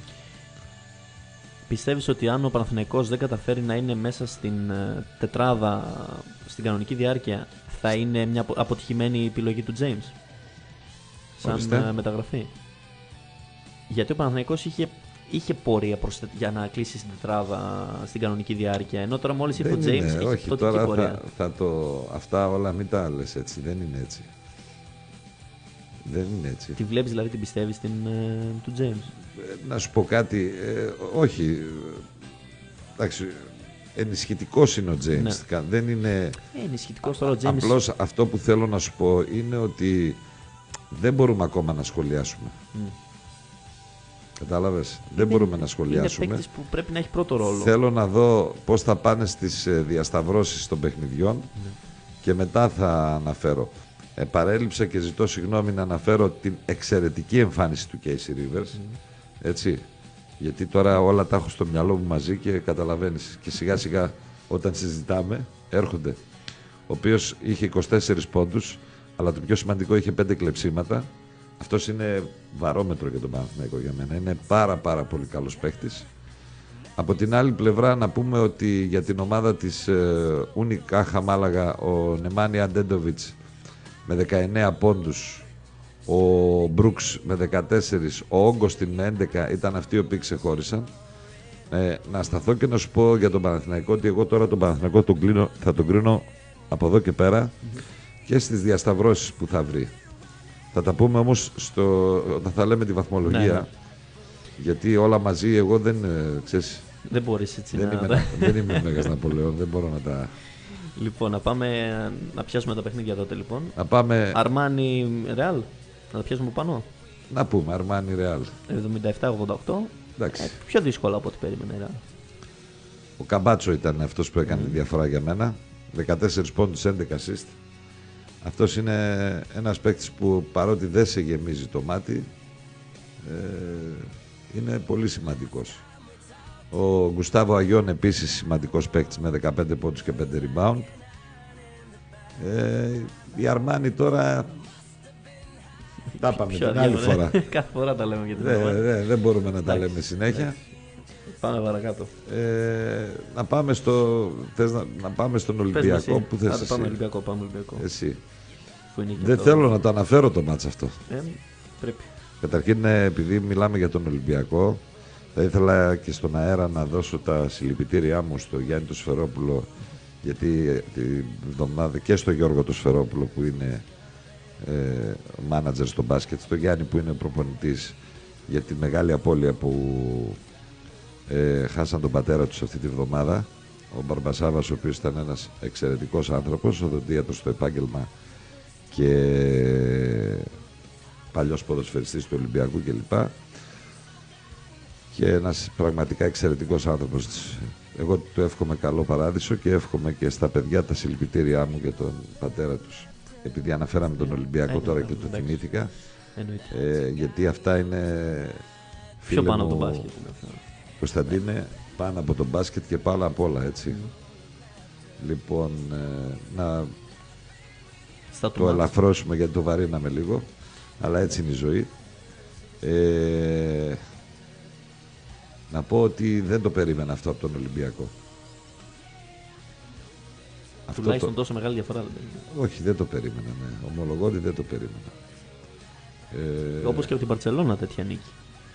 Πιστεύεις ότι αν ο Παναθηναϊκός δεν καταφέρει να είναι μέσα στην ε, τετράδα στην κανονική διάρκεια, θα είναι μια αποτυχημένη επιλογή του James σαν ε, μεταγραφή? Γιατί ο Παναθηναϊκός είχε, είχε πορεία προς, για να κλείσει στην τετράδα στην κανονική διάρκεια, ενώ τώρα μόλις ήρθε ο James είναι, έχει όχι, πτωτική τώρα πορεία. Θα, θα το, αυτά όλα μην τα λες έτσι, δεν είναι έτσι. Δεν είναι έτσι. Τη βλέπεις δηλαδή, την πιστεύεις την, ε, του James? Να σου πω κάτι, ε, όχι, εντάξει, ενισχυτικός είναι ο James, ναι. Δεν είναι... Ε, ενισχυτικός τώρα ο James. Απλώς αυτό που θέλω να σου πω είναι ότι δεν μπορούμε ακόμα να σχολιάσουμε. Mm. Κατάλαβες, ε, δεν μπορούμε να σχολιάσουμε. Είναι παίκτης που πρέπει να έχει πρώτο ρόλο. Θέλω να δω πώς θα πάνε στις διασταυρώσεις των παιχνιδιών mm. και μετά θα αναφέρω. Ε, παρέλειψα και ζητώ συγγνώμη να αναφέρω την εξαιρετική εμφάνιση του Casey Rivers. Mm. Έτσι, γιατί τώρα όλα τα έχω στο μυαλό μου μαζί και καταλαβαίνεις. Και σιγά σιγά όταν συζητάμε έρχονται. Ο οποίος είχε είκοσι τέσσερις πόντους, αλλά το πιο σημαντικό είχε πέντε κλεψίματα. Αυτός είναι βαρόμετρο για τον Παναθηναϊκό για μένα. Είναι πάρα πάρα πολύ καλός παίκτης. Από την άλλη πλευρά να πούμε ότι για την ομάδα της ε, Ουνικά Μάλαγα, ο Νεμάνια Αντέντοβιτς με δεκαεννέα πόντους, ο Μπρούξ με δεκατέσσερα, ο Όγκοστιν με έντεκα ήταν αυτοί οι οποίοι ξεχώρισαν. Ε, να σταθώ και να σου πω για τον Παναθηναϊκό ότι εγώ τώρα τον Παναθηναϊκό τον κλείνω, θα τον κρίνω από εδώ και πέρα mm-hmm. και στις διασταυρώσεις που θα βρει. Θα τα πούμε όμως στο, όταν θα λέμε τη βαθμολογία, ναι, ναι. γιατί όλα μαζί εγώ δεν, ξέρεις, δεν μπορείς έτσι δεν να... Είμαι, δεν είμαι Μέγας Ναπολέων, δεν μπορώ να τα... Λοιπόν, να πάμε να πιάσουμε τα παιχνίδια τότε λοιπόν. Να πάμε... Αρμάνι Ρεάλ, να τα πιάσουμε πάνω. Να πούμε, Αρμάνι Ρεάλ. εβδομήντα επτά ογδόντα οκτώ. Εντάξει. Ε, πιο δύσκολα από ό,τι περίμενε η Ρεάλ. Ο Καμπάτσο ήταν αυτός που έκανε mm. τη διαφορά για μένα. δεκατέσσερις πόντους, έντεκα assist. Αυτός είναι ένας παίκτης που παρότι δεν σε γεμίζει το μάτι, ε, είναι πολύ σημαντικός. Ο Γκουστάβο Αγιών επίσης σημαντικός παίκτης με δεκαπέντε πόντους και πέντε rebound. Ε, η Αρμάνι τώρα τα πάμε την άλλη φορά. Κάθε φορά τα λέμε για την Αρμάνι. Δεν δε μπορούμε να τα λέμε συνέχεια. Πάμε παρακάτω. Ε, να, πάμε στο, θες να, να πάμε στον Ολυμπιακό. Που θες Άρα, πάμε Ολυμπιακό, πάμε Ολυμπιακό. Εσύ. Δεν το... θέλω να το αναφέρω το μάτς αυτό. Ε, πρέπει. Καταρχήν, επειδή μιλάμε για τον Ολυμπιακό, θα ήθελα και στον αέρα να δώσω τα συλληπιτήριά μου στο Γιάννη του Σφερόπουλο, γιατί τη εβδομάδα και στο Γιώργο του Σφερόπουλο που είναι ε, μάνατζερ στο μπάσκετ, στο Γιάννη που είναι προπονητής, για τη μεγάλη απώλεια που ε, χάσαν τον πατέρα τους αυτή τη βδομάδα. Ο Μπαρμπασάβας, ο οποίος ήταν ένας εξαιρετικός άνθρωπος, οδοντίατος στο επάγγελμα και παλιός ποδοσφαιριστής του Ολυμπιακού κλπ. Και ένας πραγματικά εξαιρετικός άνθρωπος. Εγώ του εύχομαι καλό παράδεισο και εύχομαι και στα παιδιά τα συλληπιτήριά μου για τον πατέρα τους. Επειδή αναφέραμε τον Ολυμπιακό ε, τώρα και το θυμήθηκα. Ε, γιατί αυτά είναι... Πιο πάνω από τον μπάσκετ. Κωνσταντίνε, πάνω από τον μπάσκετ και πάνω από όλα, έτσι. Mm. Λοιπόν, ε, να Στα το ελαφρώσουμε γιατί το βαρύναμε λίγο, αλλά έτσι είναι η ζωή. Ε, να πω ότι δεν το περίμενα αυτό από τον Ολυμπιακό. Τουλάχιστον το... τόσο μεγάλη διαφορά δεν περίμενα. Όχι, δεν το περίμενα, ναι. Ομολογώ ότι δεν το περίμενα. Ε, Όπως και από την Μπαρτσελόνα τέτοια νίκη.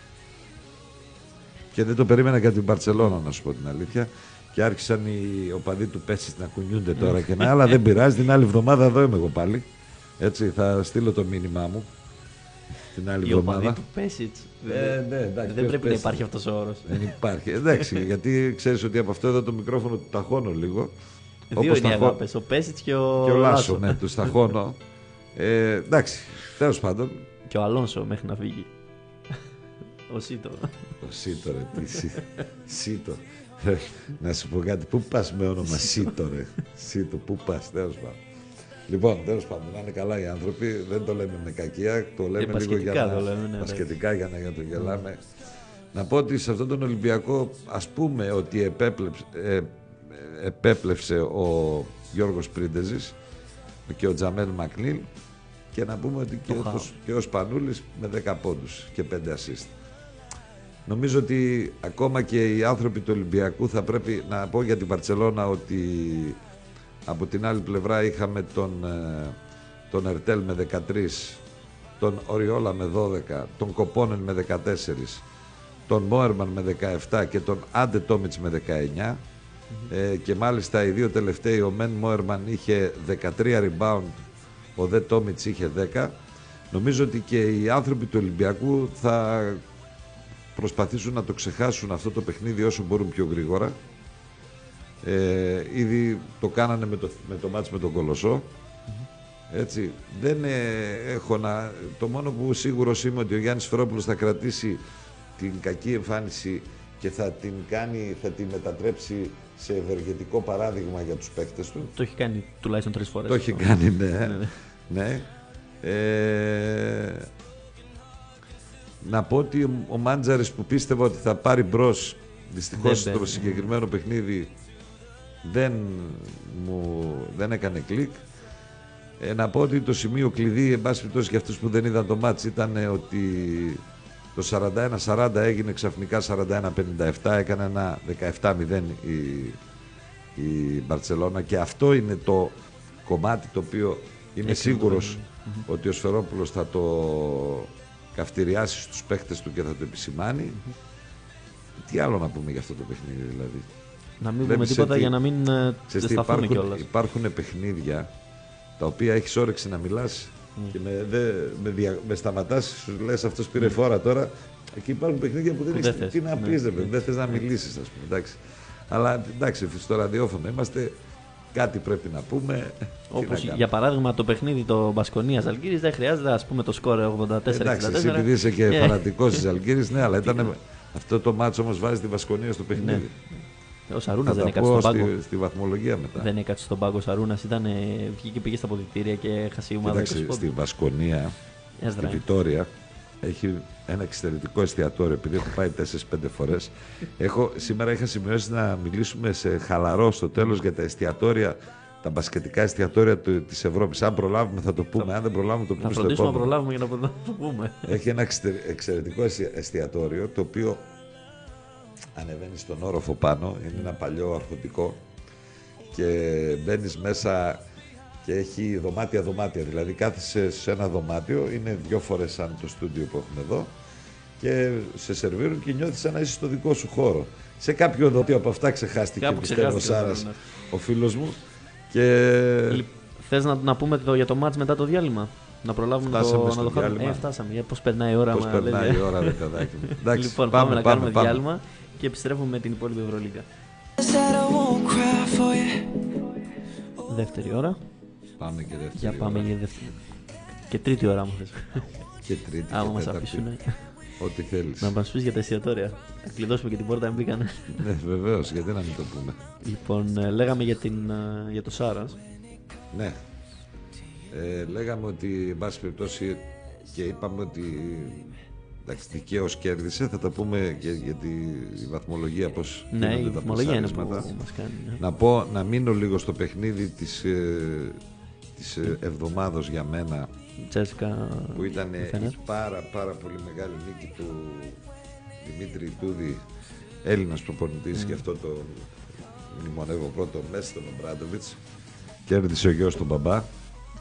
Και δεν το περίμενα και από την Μπαρτσελόνα, να σου πω την αλήθεια. Και άρχισαν οι οπαδοί του Πέσιτς να κουνιούνται τώρα και να, αλλά δεν πειράζει, την άλλη εβδομάδα εδώ είμαι εγώ πάλι. Έτσι, θα στείλω το μήνυμά μου την άλλη εβδομάδα. Οι οπαδοί του Πέσιτς. Ε, ναι, εντάξει, δεν πρέπει Πέσιτς. να υπάρχει αυτός ο όρος. Δεν υπάρχει. Εντάξει, γιατί ξέρεις ότι από αυτό εδώ το μικρόφωνο του ταχώνω λίγο. Δύο είναι οι αγάπες, ο Πέσιτς και ο, και ο Λάσο. Λάσο. Ναι, του ταχώνω. Ε, εντάξει, τέλος πάντων. Και ο Αλόνσο μέχρι να φύγει. Ο Σίτο. Ο Σίτο, ρε, τι Σίτο. Σίτο. Να σου πω κάτι, πού πας με όνομα Σίτο, ρε. Σίτο, πού πας, τέλος πάντων. Λοιπόν, τέλος πάντων, να είναι καλά οι άνθρωποι, δεν το λέμε με κακία, το λέμε λίγο για να, λέμε, ναι, πασχετικά για να, για να το γελάμε. Να πω ότι σε αυτόν τον Ολυμπιακό, ας πούμε ότι επέπλεψε, ε, επέπλεψε ο Γιώργος Πρίντεζης και ο Τζαμέλ Μακνίλ και να πούμε ότι και, ο, και ο Σπανούλης με δέκα πόντους και πέντε assist. Νομίζω ότι ακόμα και οι άνθρωποι του Ολυμπιακού θα πρέπει να πω για την Μπαρτσελόνα ότι από την άλλη πλευρά είχαμε τον, τον Ερτέλ με δεκατρείς, τον Οριόλα με δώδεκα, τον Κοπόνεν με δεκατέσσερα, τον Μόερμαν με δεκαεπτά και τον Άντε Τόμιτς με δεκαεννιά. Mm-hmm. Ε, και μάλιστα οι δύο τελευταίοι, ο Μεν Μόερμαν είχε δεκατρία rebound, ο Δε Τόμιτς είχε δέκα. Νομίζω ότι και οι άνθρωποι του Ολυμπιακού θα προσπαθήσουν να το ξεχάσουν αυτό το παιχνίδι όσο μπορούν πιο γρήγορα. Ε, ήδη το κάνανε με το, με το μάτς με τον Κολοσσό. Mm-hmm. Έτσι, δεν ε, έχω να... Το μόνο που σίγουρος είμαι ότι ο Γιάννης Φερόπουλος θα κρατήσει την κακή εμφάνιση και θα την κάνει, θα την μετατρέψει σε ευεργετικό παράδειγμα για τους παίκτες του. Το έχει κάνει τουλάχιστον τρεις φορές. Το έχει κάνει, ναι. ναι, ναι. Ε, να πω ότι ο Μάντζαρης που πίστευα ότι θα πάρει μπρος, δυστυχώς στο μπαίνει. συγκεκριμένο παιχνίδι δεν, μου, δεν έκανε κλικ. Ε, να πω ότι το σημείο κλειδί, εν πάση περιπτώσει για αυτούς που δεν είδαν το μάτς, ήταν ότι το σαράντα ένα σαράντα έγινε ξαφνικά σαράντα ένα πενήντα επτά, έκανε ένα δεκαεπτά μηδέν η, η Μπαρτσελόνα και αυτό είναι το κομμάτι το οποίο είμαι Έχει σίγουρος mm-hmm. ότι ο Σφερόπουλος θα το καυτηριάσει στους παίχτες του και θα το επισημάνει. Mm-hmm. Τι άλλο να πούμε για αυτό το παιχνίδι δηλαδή. Να μην πούμε τίποτα τι, για να μην σταθούμε κιόλας. Υπάρχουν παιχνίδια τα οποία έχεις όρεξη να μιλάς mm. και με, δε, με, δια, με σταματάς, σου λες αυτός πήρε mm. φόρα τώρα. Εκεί υπάρχουν παιχνίδια που δεν έχεις τι να πεις, ναι. δεν θες να μιλήσεις, ας πούμε. Εντάξει. Αλλά εντάξει, στο ραδιόφωνο είμαστε, κάτι πρέπει να πούμε. Όπως για παράδειγμα το παιχνίδι το Μπασκονίας Ζαλγκίρις δεν χρειάζεται, ας πούμε το σκόρ ογδόντα τέσσερα εξήντα τέσσερα. Εντάξει, εσύ επειδή είσαι και φανατικός της Ζαλγκίρις, ναι, αλλά ήταν, αυτό το μάτσο όμως βάζει τη Μπασκονία στο παιχνίδι. Ο Σαρούνας δεν έκατσε στον πάγκο. Στη, στη βαθμολογία μετά. Δεν έκατσε στον πάγκο ο Σαρούνας. Ήταν, βγήκε, πήγε στα αποδυτήρια και χάσει η ομάδα. Κοίταξε, στη Βασκονία, στη Βιτόρια, έχει ένα εξαιρετικό εστιατόριο. Επειδή έχω πάει τέσσερις πέντε φορές. Έχω, σήμερα είχα σημειώσει να μιλήσουμε σε χαλαρό στο τέλος για τα εστιατόρια, τα μπασκετικά εστιατόρια της Ευρώπης. Αν προλάβουμε θα το πούμε. Θα, αν δεν προλάβουμε το πούμε στο επόμενο. Θα φροντίσουμε να προλάβουμε για να το πούμε. Έχει ένα εξαιρετικό εστιατόριο το οποίο ανεβαίνει στον όροφο πάνω, είναι ένα παλιό αρχοντικό και μπαίνεις μέσα και έχει δωμάτια-δωμάτια, δηλαδή κάθεσαι σε ένα δωμάτιο, είναι δυο φορές σαν το στούντιο που έχουμε εδώ και σε σερβίρουν και νιώθεις σαν να είσαι στο δικό σου χώρο. Σε κάποιο δωμάτιο από αυτά ξεχάστηκε, πιστεύω, ο Σάρας, ο φίλος μου. Και... Θες να, να πούμε το, για το μάτς μετά το διάλειμμα? Να προλάβουμε το, να το κάνουμε. Ε, φτάσαμε. Πώς περνάει η ώρα. Πώς περνάει η ώρα, δεν παιδάκι μου. Εντάξει, λοιπόν, πάμε, πάμε να πάμε, κάνουμε πάμε. διάλειμμα και επιστρέφουμε με την υπόλοιπη Ευρωλίγκα. Δεύτερη ώρα. Πάμε και δεύτερη για πάμε ώρα. Για δεύτερη. Και τρίτη ώρα, μου θες. Και τρίτη. Άμα μας αφήσουν. Ό,τι θέλεις. Να μας πεις για τα εστιατόρια. Να κλειδώσουμε και την πόρτα, αν μπήκανε. Ναι, βεβαίως, γιατί να μην το πούμε. Λοιπόν, λέγαμε για, την, για το Σάρας. Ναι. Ε, λέγαμε ότι, εν πάση περιπτώσει, και είπαμε ότι εντάξει, δικαίως κέρδισε. Θα τα πούμε και για τη βαθμολογία, πώς ναι, η βαθμολογία είναι που μας κάνει. Ναι. Να πω, να μείνω λίγο στο παιχνίδι της, ε, της ε, εβδομάδος για μένα, Τσέσκα, που ήταν η πάρα πάρα πολύ μεγάλη νίκη του Δημήτρη Τούδη, Έλληνας προπονητής, mm. και αυτό το μνημονεύω πρώτο μέσα στον Ομπράντοβιτς. Κέρδισε ο γιος του μπαμπά.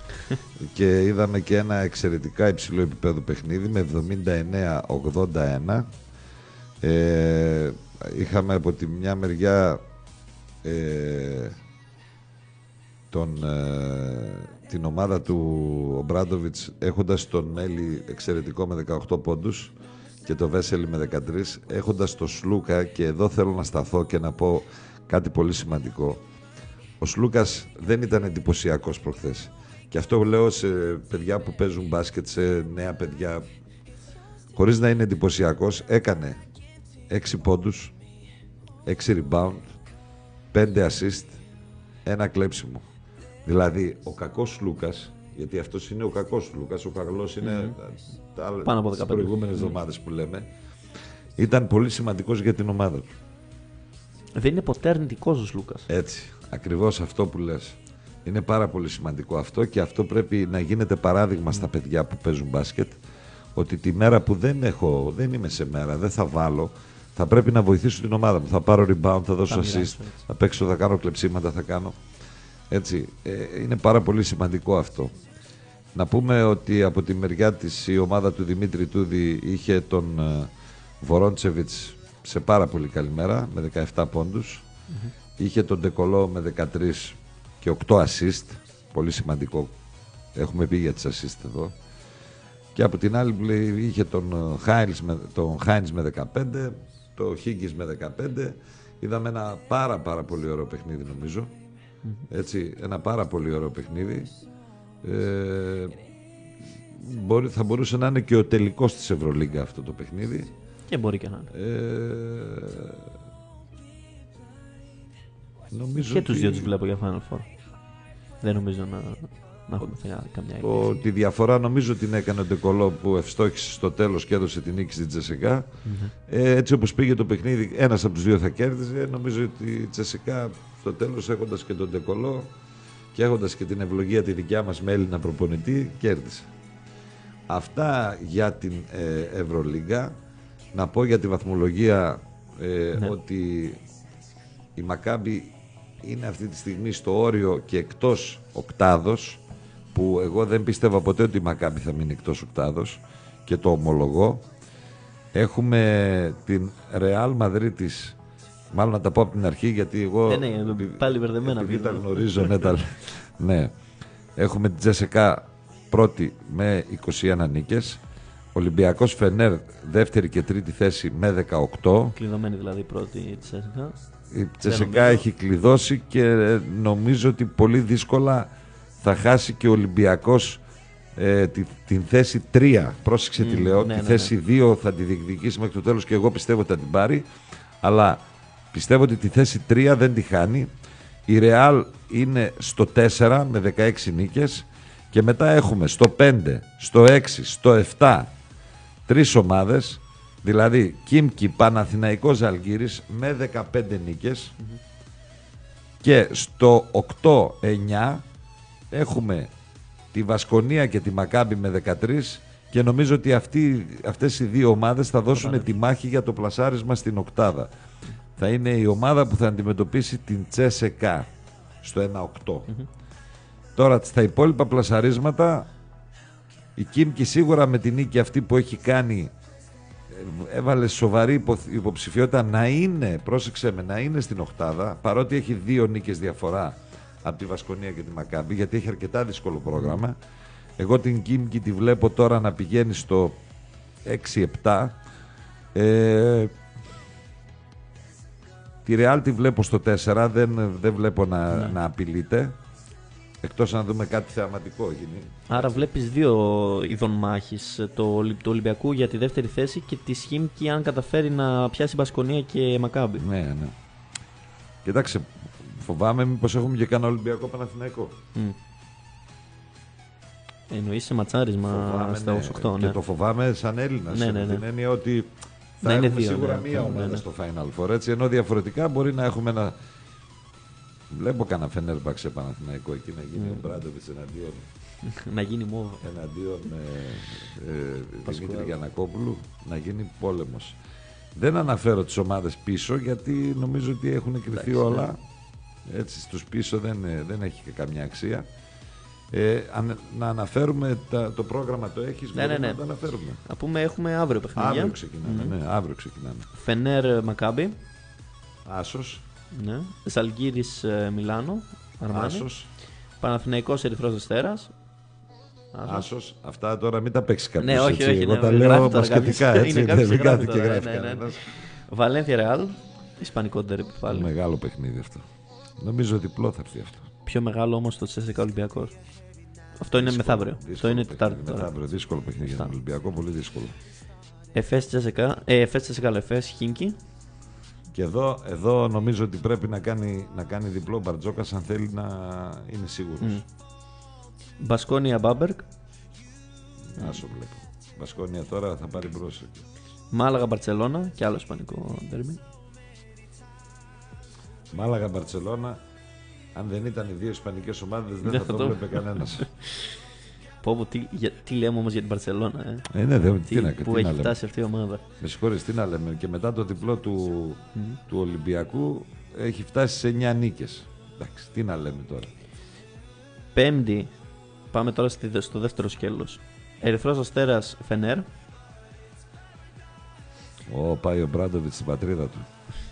και είδαμε και ένα εξαιρετικά υψηλό επίπεδο παιχνίδι με εβδομήντα εννέα ογδόντα ένα. Ε, είχαμε από τη μια μεριά ε, τον, ε, την ομάδα του Ομπράντοβιτς έχοντας τον Μέλι εξαιρετικό με δεκαοκτώ πόντους και το Βέσελη με δεκατρείς, έχοντας το Σλούκα, και εδώ θέλω να σταθώ και να πω κάτι πολύ σημαντικό. Ο Σλούκας δεν ήταν εντυπωσιακός προχθές. Και αυτό λέω σε παιδιά που παίζουν μπάσκετ, σε νέα παιδιά, χωρίς να είναι εντυπωσιακός, έκανε έξι πόντους, έξι rebound, πέντε assist, ένα κλέψιμο. Δηλαδή, ο κακός Λούκας, γιατί αυτός είναι ο κακός Λούκας, ο καλός είναι mm-hmm. τα, τις προηγούμενες εβδομάδες mm-hmm. που λέμε, ήταν πολύ σημαντικός για την ομάδα του. Δεν είναι ποτέ αρνητικός ο Λούκας. Έτσι, ακριβώς αυτό που λες. Είναι πάρα πολύ σημαντικό αυτό, και αυτό πρέπει να γίνεται παράδειγμα mm. στα παιδιά που παίζουν μπάσκετ, ότι τη μέρα που δεν έχω, δεν είμαι σε μέρα, δεν θα βάλω, θα πρέπει να βοηθήσω την ομάδα μου. Θα πάρω rebound, θα δώσω assist, έτσι. Θα παίξω, θα κάνω κλεψίματα, θα κάνω. Έτσι, ε, είναι πάρα πολύ σημαντικό αυτό. Να πούμε ότι από τη μεριά της η ομάδα του Δημήτρη Τούδη είχε τον ε, Βορόντσεβιτς σε πάρα πολύ καλή μέρα με δεκαεπτά πόντους. Mm-hmm. Είχε τον Ντεκολό με δεκατρείς και οκτώ assist, πολύ σημαντικό. Έχουμε πει για τις assist εδώ. Και από την άλλη είχε τον Χάινς με, τον Χάινς με δεκαπέντε, το Χίγκις με δεκαπέντε. Είδαμε ένα πάρα πάρα πολύ ωραίο παιχνίδι, νομίζω. Έτσι, ένα πάρα πολύ ωραίο παιχνίδι. Ε, μπορεί, θα μπορούσε να είναι και ο τελικός της Ευρωλίγκα αυτό το παιχνίδι. Και μπορεί και να είναι. Ε, νομίζω και τους ότι... δύο τους βλέπω για Final Four. Δεν νομίζω να, να έχουμε ο, καμιά ο, Τη διαφορά νομίζω την έκανε ο Ντεκολό, που ευστόχησε στο τέλος και έδωσε την νίκη στην Τσεσεκά. Mm-hmm. Ε, έτσι όπως πήγε το παιχνίδι, ένας από τους δύο θα κέρδιζε. Νομίζω ότι η Τσεσεκά στο τέλος, έχοντας και τον Ντεκολό και έχοντας και την ευλογία τη δικιά μας με Έλληνα προπονητή, κέρδισε. Αυτά για την ε, Ευρωλίγκα. Να πω για τη βαθμολογία ε, ναι. ότι η Μακάμπι είναι αυτή τη στιγμή στο όριο και εκτός οκτάδος, που εγώ δεν πίστευα ποτέ ότι η Μακάμπι θα μείνει εκτός οκτάδος, και το ομολογώ. Έχουμε την Ρεάλ Μαδρίτης, μάλλον να τα πω από την αρχή, γιατί εγώ ε, ναι, πάλι μπερδεμένα, επειδή τα γνωρίζω. ναι, τα... ναι. Έχουμε την Τζέσεκα πρώτη με είκοσι ένα νίκες, Ολυμπιακός Φενέρ δεύτερη και τρίτη θέση με δεκαοκτώ. Κλειδωμένη δηλαδή η πρώτη η Τσέσεκα. Η Τσέσεκα έχει κλειδώσει και νομίζω ότι πολύ δύσκολα θα χάσει και ο Ολυμπιακός ε, τη, την θέση τρία. Πρόσεξε mm, τι λέω, ναι, τη ναι, θέση ναι. δύο θα τη διεκδικήσει μέχρι το τέλος και εγώ πιστεύω ότι θα την πάρει, αλλά πιστεύω ότι τη θέση τρία δεν τη χάνει. Η Ρεάλ είναι στο τέσσερα με δεκαέξι νίκες και μετά έχουμε στο πέντε, στο έξι, στο επτά τρεις ομάδες, δηλαδή Κίμκι, Παναθηναϊκός, Ζαλγκίρις με δεκαπέντε νίκες mm-hmm. και στο οκτώ εννιά έχουμε τη Βασκονία και τη Μακάμπι με δεκατρείς, και νομίζω ότι αυτοί, αυτές οι δύο ομάδες θα δώσουν mm-hmm. τη μάχη για το πλασάρισμα στην οκτάδα. Mm-hmm. Θα είναι η ομάδα που θα αντιμετωπίσει την Τσέσεκα στο ένα οκτώ. Mm-hmm. Τώρα στα υπόλοιπα πλασαρίσματα η Κίμκι σίγουρα με την νίκη αυτή που έχει κάνει έβαλε σοβαρή υποψηφιότητα να είναι, πρόσεξε με, να είναι στην οκτάδα, παρότι έχει δύο νίκες διαφορά από τη Βασκονία και τη Μακάμπι, γιατί έχει αρκετά δύσκολο πρόγραμμα. Εγώ την Κίμκι τη βλέπω τώρα να πηγαίνει στο έξι επτά. Ε, τη Ρεάλ τη βλέπω στο τέσσερα, δεν, δεν βλέπω να, ναι. να απειλείται. Εκτός να δούμε κάτι θεαματικό γίνει. Άρα βλέπεις δύο ειδών μάχης, το, το Ολυμπιακού για τη δεύτερη θέση και τη Χίμκι αν καταφέρει να πιάσει Μπασκονία και Μακάμπι. Ναι, ναι. Κοιτάξτε, φοβάμαι μήπως έχουμε και κανένα Ολυμπιακό Παναθηναϊκό. Mm. Εννοείς σε ματσάρισμα φοβάμαι, στα ναι, οκτώ. Και ναι. το φοβάμαι σαν Έλληνας. Ναι, ναι, ναι. Την έννοια ότι θα να έχουμε είναι δύο, σίγουρα ναι, μία ναι, ομάδα ναι. στο Final Four. Έτσι, ενώ διαφορετικά μπορεί να έχουμε ένα... Βλέπω κανένα Φενέρμπαξε Παναθηναϊκό εκεί να γίνει mm. ο Μπράντοβιτς εναντίον. να γίνει μόβο. Εναντίον ε, ε, Δημήτρη Γιαννακόπουλου, να γίνει πόλεμος. Δεν αναφέρω τις ομάδες πίσω γιατί νομίζω ότι έχουν κρυφθεί όλα. Έτσι, στους πίσω δεν, δεν έχει και καμιά αξία. Ε, αν, να αναφέρουμε τα, το πρόγραμμα το έχεις, ναι, ναι, ναι. να το αναφέρουμε. Να πούμε έχουμε αύριο παιχνίδια. Αύριο ξεκινάμε, mm. ναι, αύριο ξεκινάμε. Φενέρ Μακάμπι. Άσος. Ναι. Ζαλγκίρις Μιλάνο. Αρμάνι. Άσος. Παναθηναϊκός Ερυθρός Αστέρας. Άσος. Άσος. Αυτά τώρα μην τα παίξει κάποιος. Ναι, όχι, έτσι. όχι. Εγώ ναι, τα ναι, λέω μπασκετικά, έτσι. Είναι Δεν γράφει και γράφει ναι, ναι. κανένας. Βαλένθια Ρεάλ. Ισπανικό ντέρμπι πάλι. Μεγάλο παιχνίδι αυτό. Νομίζω διπλό θα έρθει αυτό. Πιο μεγάλο όμως το Τσέσσεκα Ολυμπιακός. Αυτό είναι δύσκολο, μεθαύριο. Δύσκολο αυτό είναι Τετάρτη. Μεθαύριο, δύσκολο παιχνίδι για τον Ολυμπιακό, πολύ δύσκολο. Εφές Τσέσσεκα, Εφές Τσέσσεκα Εφές, Χίνκι. Και εδώ, εδώ νομίζω ότι πρέπει να κάνει, να κάνει διπλό Μπαρτζόκας αν θέλει να είναι σίγουρος. Mm. Μπασκόνια Μπάμπερκ. Άσο βλέπω. Μπασκόνια τώρα θα πάρει μπρος. Μάλαγα Μπαρτσελώνα και άλλο ισπανικό ντέρμπι. Μάλαγα Μπαρτσελώνα. Αν δεν ήταν οι δύο ισπανικές ομάδες δεν, δεν θα, θα το έβλεπε κανένας. Πω πω, τι, για, τι λέμε όμως για την Μπαρτσελώνα, ε. ε ναι, δε, τι, τι να, που τι έχει να φτάσει αυτή η ομάδα. Με συγχωρείς, τι να λέμε. Και μετά το διπλό του, mm. του Ολυμπιακού έχει φτάσει σε εννιά νίκες. Εντάξει, τι να λέμε τώρα. Πέμπτη, πάμε τώρα στο δεύτερο σκέλος. Ερυθρός Αστέρας Φενέρ. Ω, πάει ο Μπράντοβιτς στην πατρίδα του.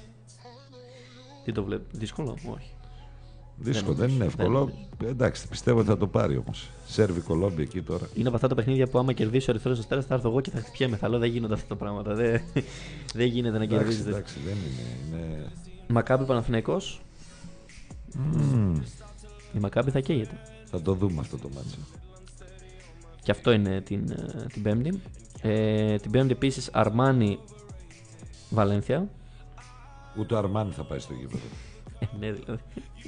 Τι το βλέπει, δύσκολο, όχι. Δύσκολο, δεν, δεν είναι εύκολο. Δεν Εντάξει, πιστεύω ότι θα το πάρει όμως. Σέρβι Κολόμπι εκεί τώρα. Είναι από αυτά τα παιχνίδια που άμα κερδίσει ο Ερυθρός Αστέρας θα έρθω εγώ και θα χτυπιέμαι. Θα λέω δεν γίνονται αυτά τα πράγματα. Δεν, δεν γίνεται να κερδίσει. Εντάξει, δεν είναι. είναι... Μακάμπι Παναθηναϊκός. Mm. Η Μακάμπι θα καίγεται. Θα το δούμε αυτό το μάτσο. Και αυτό είναι την, την Πέμπτη. Ε, την Πέμπτη επίσης Αρμάνι Βαλένθια. Ούτε ο Αρμάνι θα πάει στο γήπεδο. Ε, ναι, δηλαδή.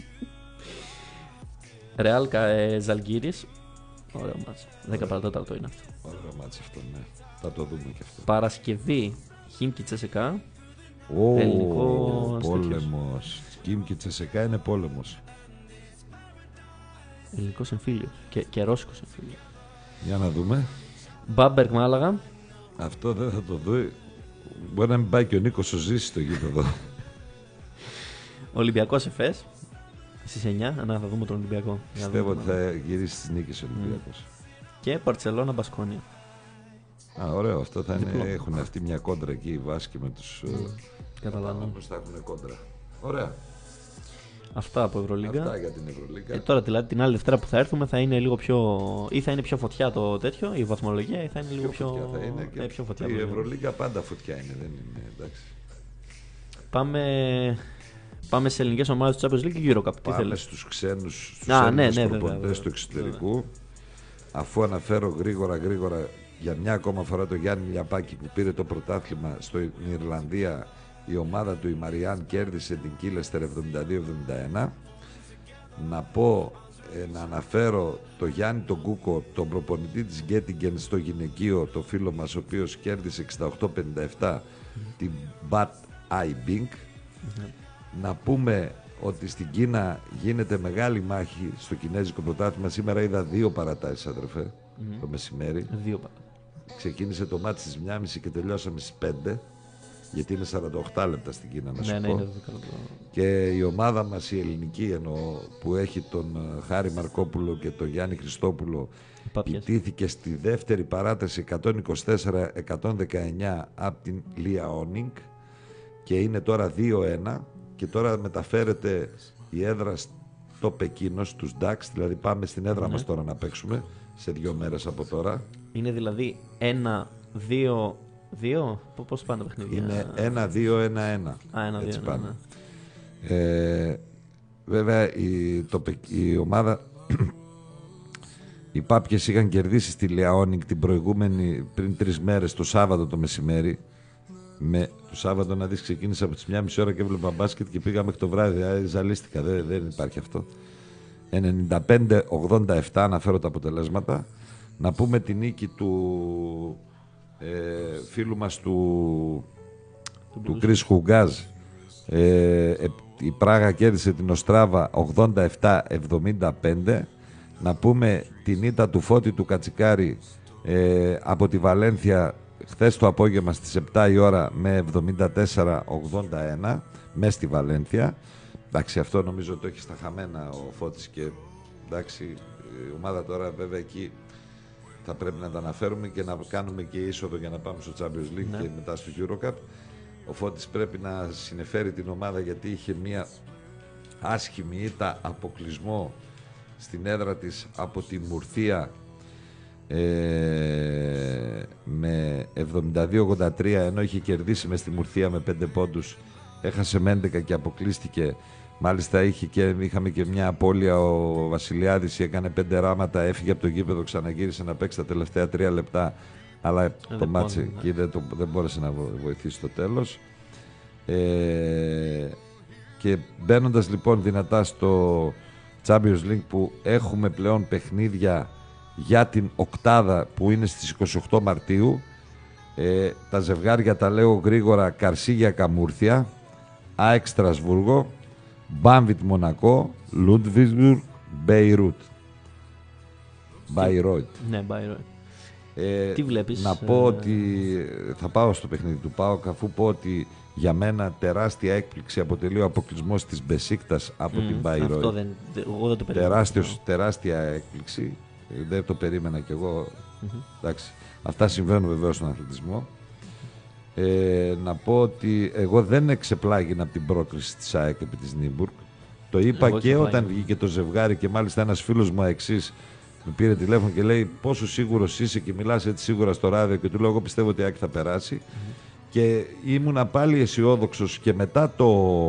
Ρεάλ Ζαλγκίρις. Ωραίο μάτσο. δέκα παρατέταρτο είναι αυτό. Ωραίο μάτσο αυτό, ναι. Θα το δούμε και αυτό. Παρασκευή Χίμκι Τσέσσεκα. Ω, ελληνικό πόλεμος. Χίμκι Τσέσσεκα είναι πόλεμος. Ελληνικός εμφύλιος και, και ρώσικος εμφύλιος. Για να δούμε. Μπάμπερκ Μάλαγα. Αυτό δεν θα το δω. Μπορεί να μην πάει και ο Νίκος ο Ζήσης στο γήπεδο. Ολυμπιακός Εφές. Στις εννιά, να θα δούμε τον Ολυμπιακό. Πιστεύω ότι θα γυρίσει στις νίκες ο Ολυμπιακός. Mm. Και Μπαρτσελώνα Μπασκόνια. Α, ωραίο. Αυτό θα είναι. Έχουν αυτή μια κόντρα εκεί οι Βάσκοι με τους Καταλανούς. Θα έχουν κόντρα. Ωραία. Αυτά από Ευρωλίγκα. Αυτά για την Ευρωλίγκα. Ε, τώρα δηλαδή, την άλλη Δευτέρα που θα έρθουμε θα είναι λίγο πιο. Ή θα είναι πιο φωτιά το τέτοιο, η βαθμολογία, ή θα είναι λίγο πιο. Φωτιά θα είναι και ε, πιο φωτιά. Η Ευρωλίγκα πάντα φωτιά είναι, δεν είναι. Εντάξει. Πάμε. Πάμε σε ελληνικές ομάδες του Champions League και Eurocup. Τι Πάμε στους ξένους, στους Α, ναι, ναι, προπονητές του εξωτερικού. Βέβαια. Αφού αναφέρω γρήγορα γρήγορα για μια ακόμα φορά το Γιάννη Λιαπάκη που πήρε το πρωτάθλημα στην Ιρλανδία, η ομάδα του η Μαριάν κέρδισε την Κίλεστερ εβδομήντα δύο εβδομήντα ένα. Να πω, ε, να αναφέρω το Γιάννη τον Κούκο, τον προπονητή της Γκέτιγκεν στο γυναικείο, το φίλο μας ο οποίος κέρδισε εξήντα οκτώ πενήντα επτά mm-hmm. την Bad Eye Bink. Mm-hmm. Να πούμε ότι στην Κίνα γίνεται μεγάλη μάχη στο κινέζικο πρωτάθλημα. Σήμερα είδα δύο παρατάσεις, αδερφέ, mm-hmm. το μεσημέρι. Δύο παρατάσεις. Ξεκίνησε το μάτι στις μία και μισή και τελειώσαμε στις πέντε. Γιατί είναι σαράντα οκτώ λεπτά στην Κίνα, να σου ναι, πω. Ναι, και η ομάδα μας, η ελληνική εννοώ, που έχει τον Χάρη Μαρκόπουλο και τον Γιάννη Χριστόπουλο, ιτήθηκε στη δεύτερη παράταση εκατόν είκοσι τέσσερα εκατόν δεκαεννιά από την Liaoning και είναι τώρα δύο ένα και τώρα μεταφέρεται η έδρα στο Πεκίνο, στους Νταξ, δηλαδή πάμε στην έδρα ναι. μας τώρα να παίξουμε σε δύο μέρες από τώρα. Είναι δηλαδή ένα, δύο... Δύο, πώς πάνε τα παιχνίδια? Είναι ένα, δύο, ένα, ένα. Α, ένα, έτσι δύο, πάνε. Ναι. Ε, βέβαια η, το, η ομάδα οι Πάπιες είχαν κερδίσει στη Λεαόνικ την προηγούμενη πριν τρεις μέρες το Σάββατο το μεσημέρι. Με, το Σάββατο να δεις ξεκίνησα από τις μία και μισή ώρα και έβλεπα μπάσκετ και πήγα μέχρι το βράδυ. Δηλαδή, ζαλίστηκα, δεν, δεν υπάρχει αυτό. ενενήντα πέντε ογδόντα επτά αναφέρω τα αποτελέσματα. Να πούμε τη νίκη του Ε, φίλου μας του, του Κρίς Χουγκάζ. ε, η Πράγα κέρδισε την Οστράβα ογδόντα επτά εβδομήντα πέντε. Να πούμε την ήττα του Φώτη του Κατσικάρη ε, από τη Βαλένθια χθες το απόγευμα στις επτά η ώρα με εβδομήντα τέσσερα ογδόντα ένα μες στη Βαλένθια. Εντάξει, αυτό νομίζω το έχει στα χαμένα ο Φώτης και εντάξει, Η ομάδα τώρα βέβαια εκεί θα πρέπει να τα αναφέρουμε και να κάνουμε και είσοδο για να πάμε στο Champions League, ναι, και μετά στο EuroCup. Ο Φώτης πρέπει να συνεφέρει την ομάδα γιατί είχε μια άσχημη ήττα αποκλεισμό στην έδρα της από τη Μουρθία ε, με εβδομήντα δύο ογδόντα τρία, ενώ είχε κερδίσει μες στη Μουρθία με πέντε πόντους, έχασε με έντεκα και αποκλείστηκε. Μάλιστα είχε και, είχαμε και μια απώλεια, ο Βασιλιάδης έκανε πέντε ράματα, έφυγε από το γήπεδο, ξαναγύρισε να παίξει τα τελευταία τρία λεπτά, αλλά ε, το μάτσε εκεί δεν, το, δεν μπόρεσε να βοηθήσει στο τέλος. Ε, και μπαίνοντας λοιπόν δυνατά στο Champions League, που έχουμε πλέον παιχνίδια για την οκτάδα που είναι στις είκοσι οκτώ Μαρτίου, ε, τα ζευγάρια τα λέω γρήγορα: Καρσίγια Καμούρθια, ΑΕΚ Στρασβούργο, Μπάνβιτ Μονακό, Λούντβιγκσμπουργκ, Μπέιρουτ. Μπάιρόιτ. Ναι, Μπάιρόιτ. Ε, Τι βλέπεις? Να πω ε... ότι θα πάω στο παιχνίδι του ΠΑΟΚ, αφού πω ότι για μένα τεράστια έκπληξη αποτελεί ο αποκλεισμός της Μπεσίκτας από mm, την Μπάιρόιτ. Αυτό δεν, εγώ δεν το περίμενα. Τεράστιος, τεράστια έκπληξη. Δεν το περίμενα κι εγώ. Mm-hmm. Εντάξει. Αυτά συμβαίνουν βεβαίως στον αθλητισμό. Ε, να πω ότι εγώ δεν εξεπλάγινα από την πρόκριση της ΑΕΚ επί της Νίμπουργκ. Το είπα εγώ και όταν βγήκε το ζευγάρι, και μάλιστα ένας φίλος μου εξής με πήρε τηλέφωνο και λέει: πόσο σίγουρος είσαι και μιλάς έτσι σίγουρα στο ράδιο? Και του λέω: εγώ πιστεύω ότι η ΑΕΚ θα περάσει. Mm-hmm. Και ήμουνα πάλι αισιόδοξος και μετά το,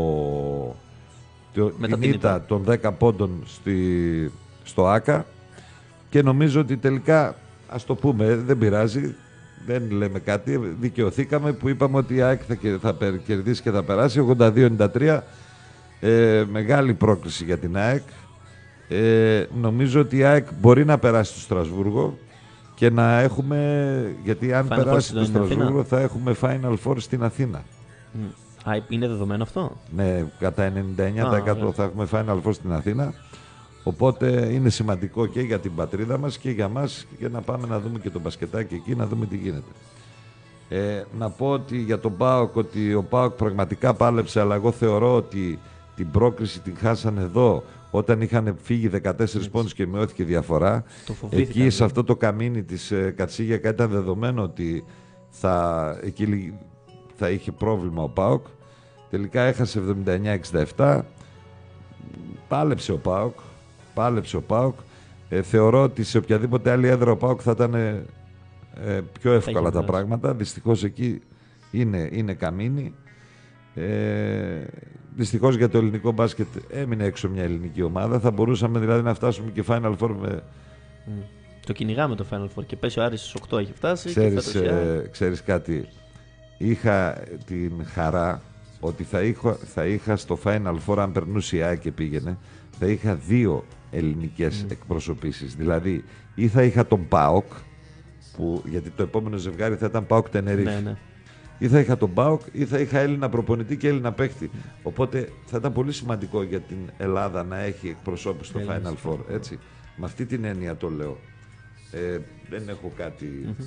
το μετά την ήττα των δέκα πόντων στη, στο ΆΚΑ, και νομίζω ότι τελικά, ας το πούμε, δεν πειράζει, δεν λέμε κάτι, δικαιωθήκαμε που είπαμε ότι η ΑΕΚ θα, θα κερδίσει και θα περάσει. ογδόντα δύο ενενήντα τρία, ε, μεγάλη πρόκληση για την ΑΕΚ. Ε, νομίζω ότι η ΑΕΚ μπορεί να περάσει στο Στρασβούργο και να έχουμε, γιατί αν Final περάσει στο Στρασβούργο θα έχουμε Final Four στην Αθήνα. Mm. Α, είναι δεδομένο αυτό? Ναι, κατά ενενήντα εννέα τοις εκατό ah, θα έχουμε Final Four στην Αθήνα. Οπότε είναι σημαντικό και για την πατρίδα μας και για μας, για να πάμε να δούμε και το μπασκετάκι εκεί, να δούμε τι γίνεται. Ε, να πω ότι για τον ΠΑΟΚ, ότι ο ΠΑΟΚ πραγματικά πάλεψε, αλλά εγώ θεωρώ ότι την πρόκριση την χάσανε εδώ, όταν είχαν φύγει δεκατέσσερις πόντους και μειώθηκε διαφορά. Εκεί σε αυτό το καμίνι της ε, Κατσίγιακα ήταν δεδομένο ότι θα, εκεί θα είχε πρόβλημα ο ΠΑΟΚ. Τελικά έχασε εβδομήντα εννέα εξήντα επτά. Πάλεψε ο ΠΑΟΚ. Πάλεψε ο ΠΑΟΚ. Ε, θεωρώ ότι σε οποιαδήποτε άλλη έδρα ο ΠΑΟΚ θα ήταν ε, πιο εύκολα τα πράγματα. Δυστυχώς εκεί είναι, είναι καμίνι. Ε, δυστυχώς για το ελληνικό μπάσκετ έμεινε έξω μια ελληνική ομάδα. Θα μπορούσαμε δηλαδή να φτάσουμε και Final Four με... Mm. Το κυνηγάμε το Final Four και πέσει ο Άρης στους οκτώ έχει φτάσει. Ξέρεις, και ε, ξέρεις κάτι, είχα την χαρά ότι θα είχα, θα είχα στο Final Four, αν περνούσε η ΑΕΚ και πήγαινε, θα είχα δύο ελληνικές mm. εκπροσωπήσεις. Δηλαδή ή θα είχα τον ΠΑΟΚ, που, γιατί το επόμενο ζευγάρι θα ήταν ΠΑΟΚ Τενερίφη. Ναι, ναι. Ή θα είχα τον ΠΑΟΚ ή θα είχα Έλληνα προπονητή και Έλληνα παίχτη. Οπότε θα ήταν πολύ σημαντικό για την Ελλάδα να έχει εκπροσώπηση στο Έλληνες. Final Four. Έτσι. Με αυτή την έννοια το λέω. Ε, δεν έχω κάτι. Mm-hmm.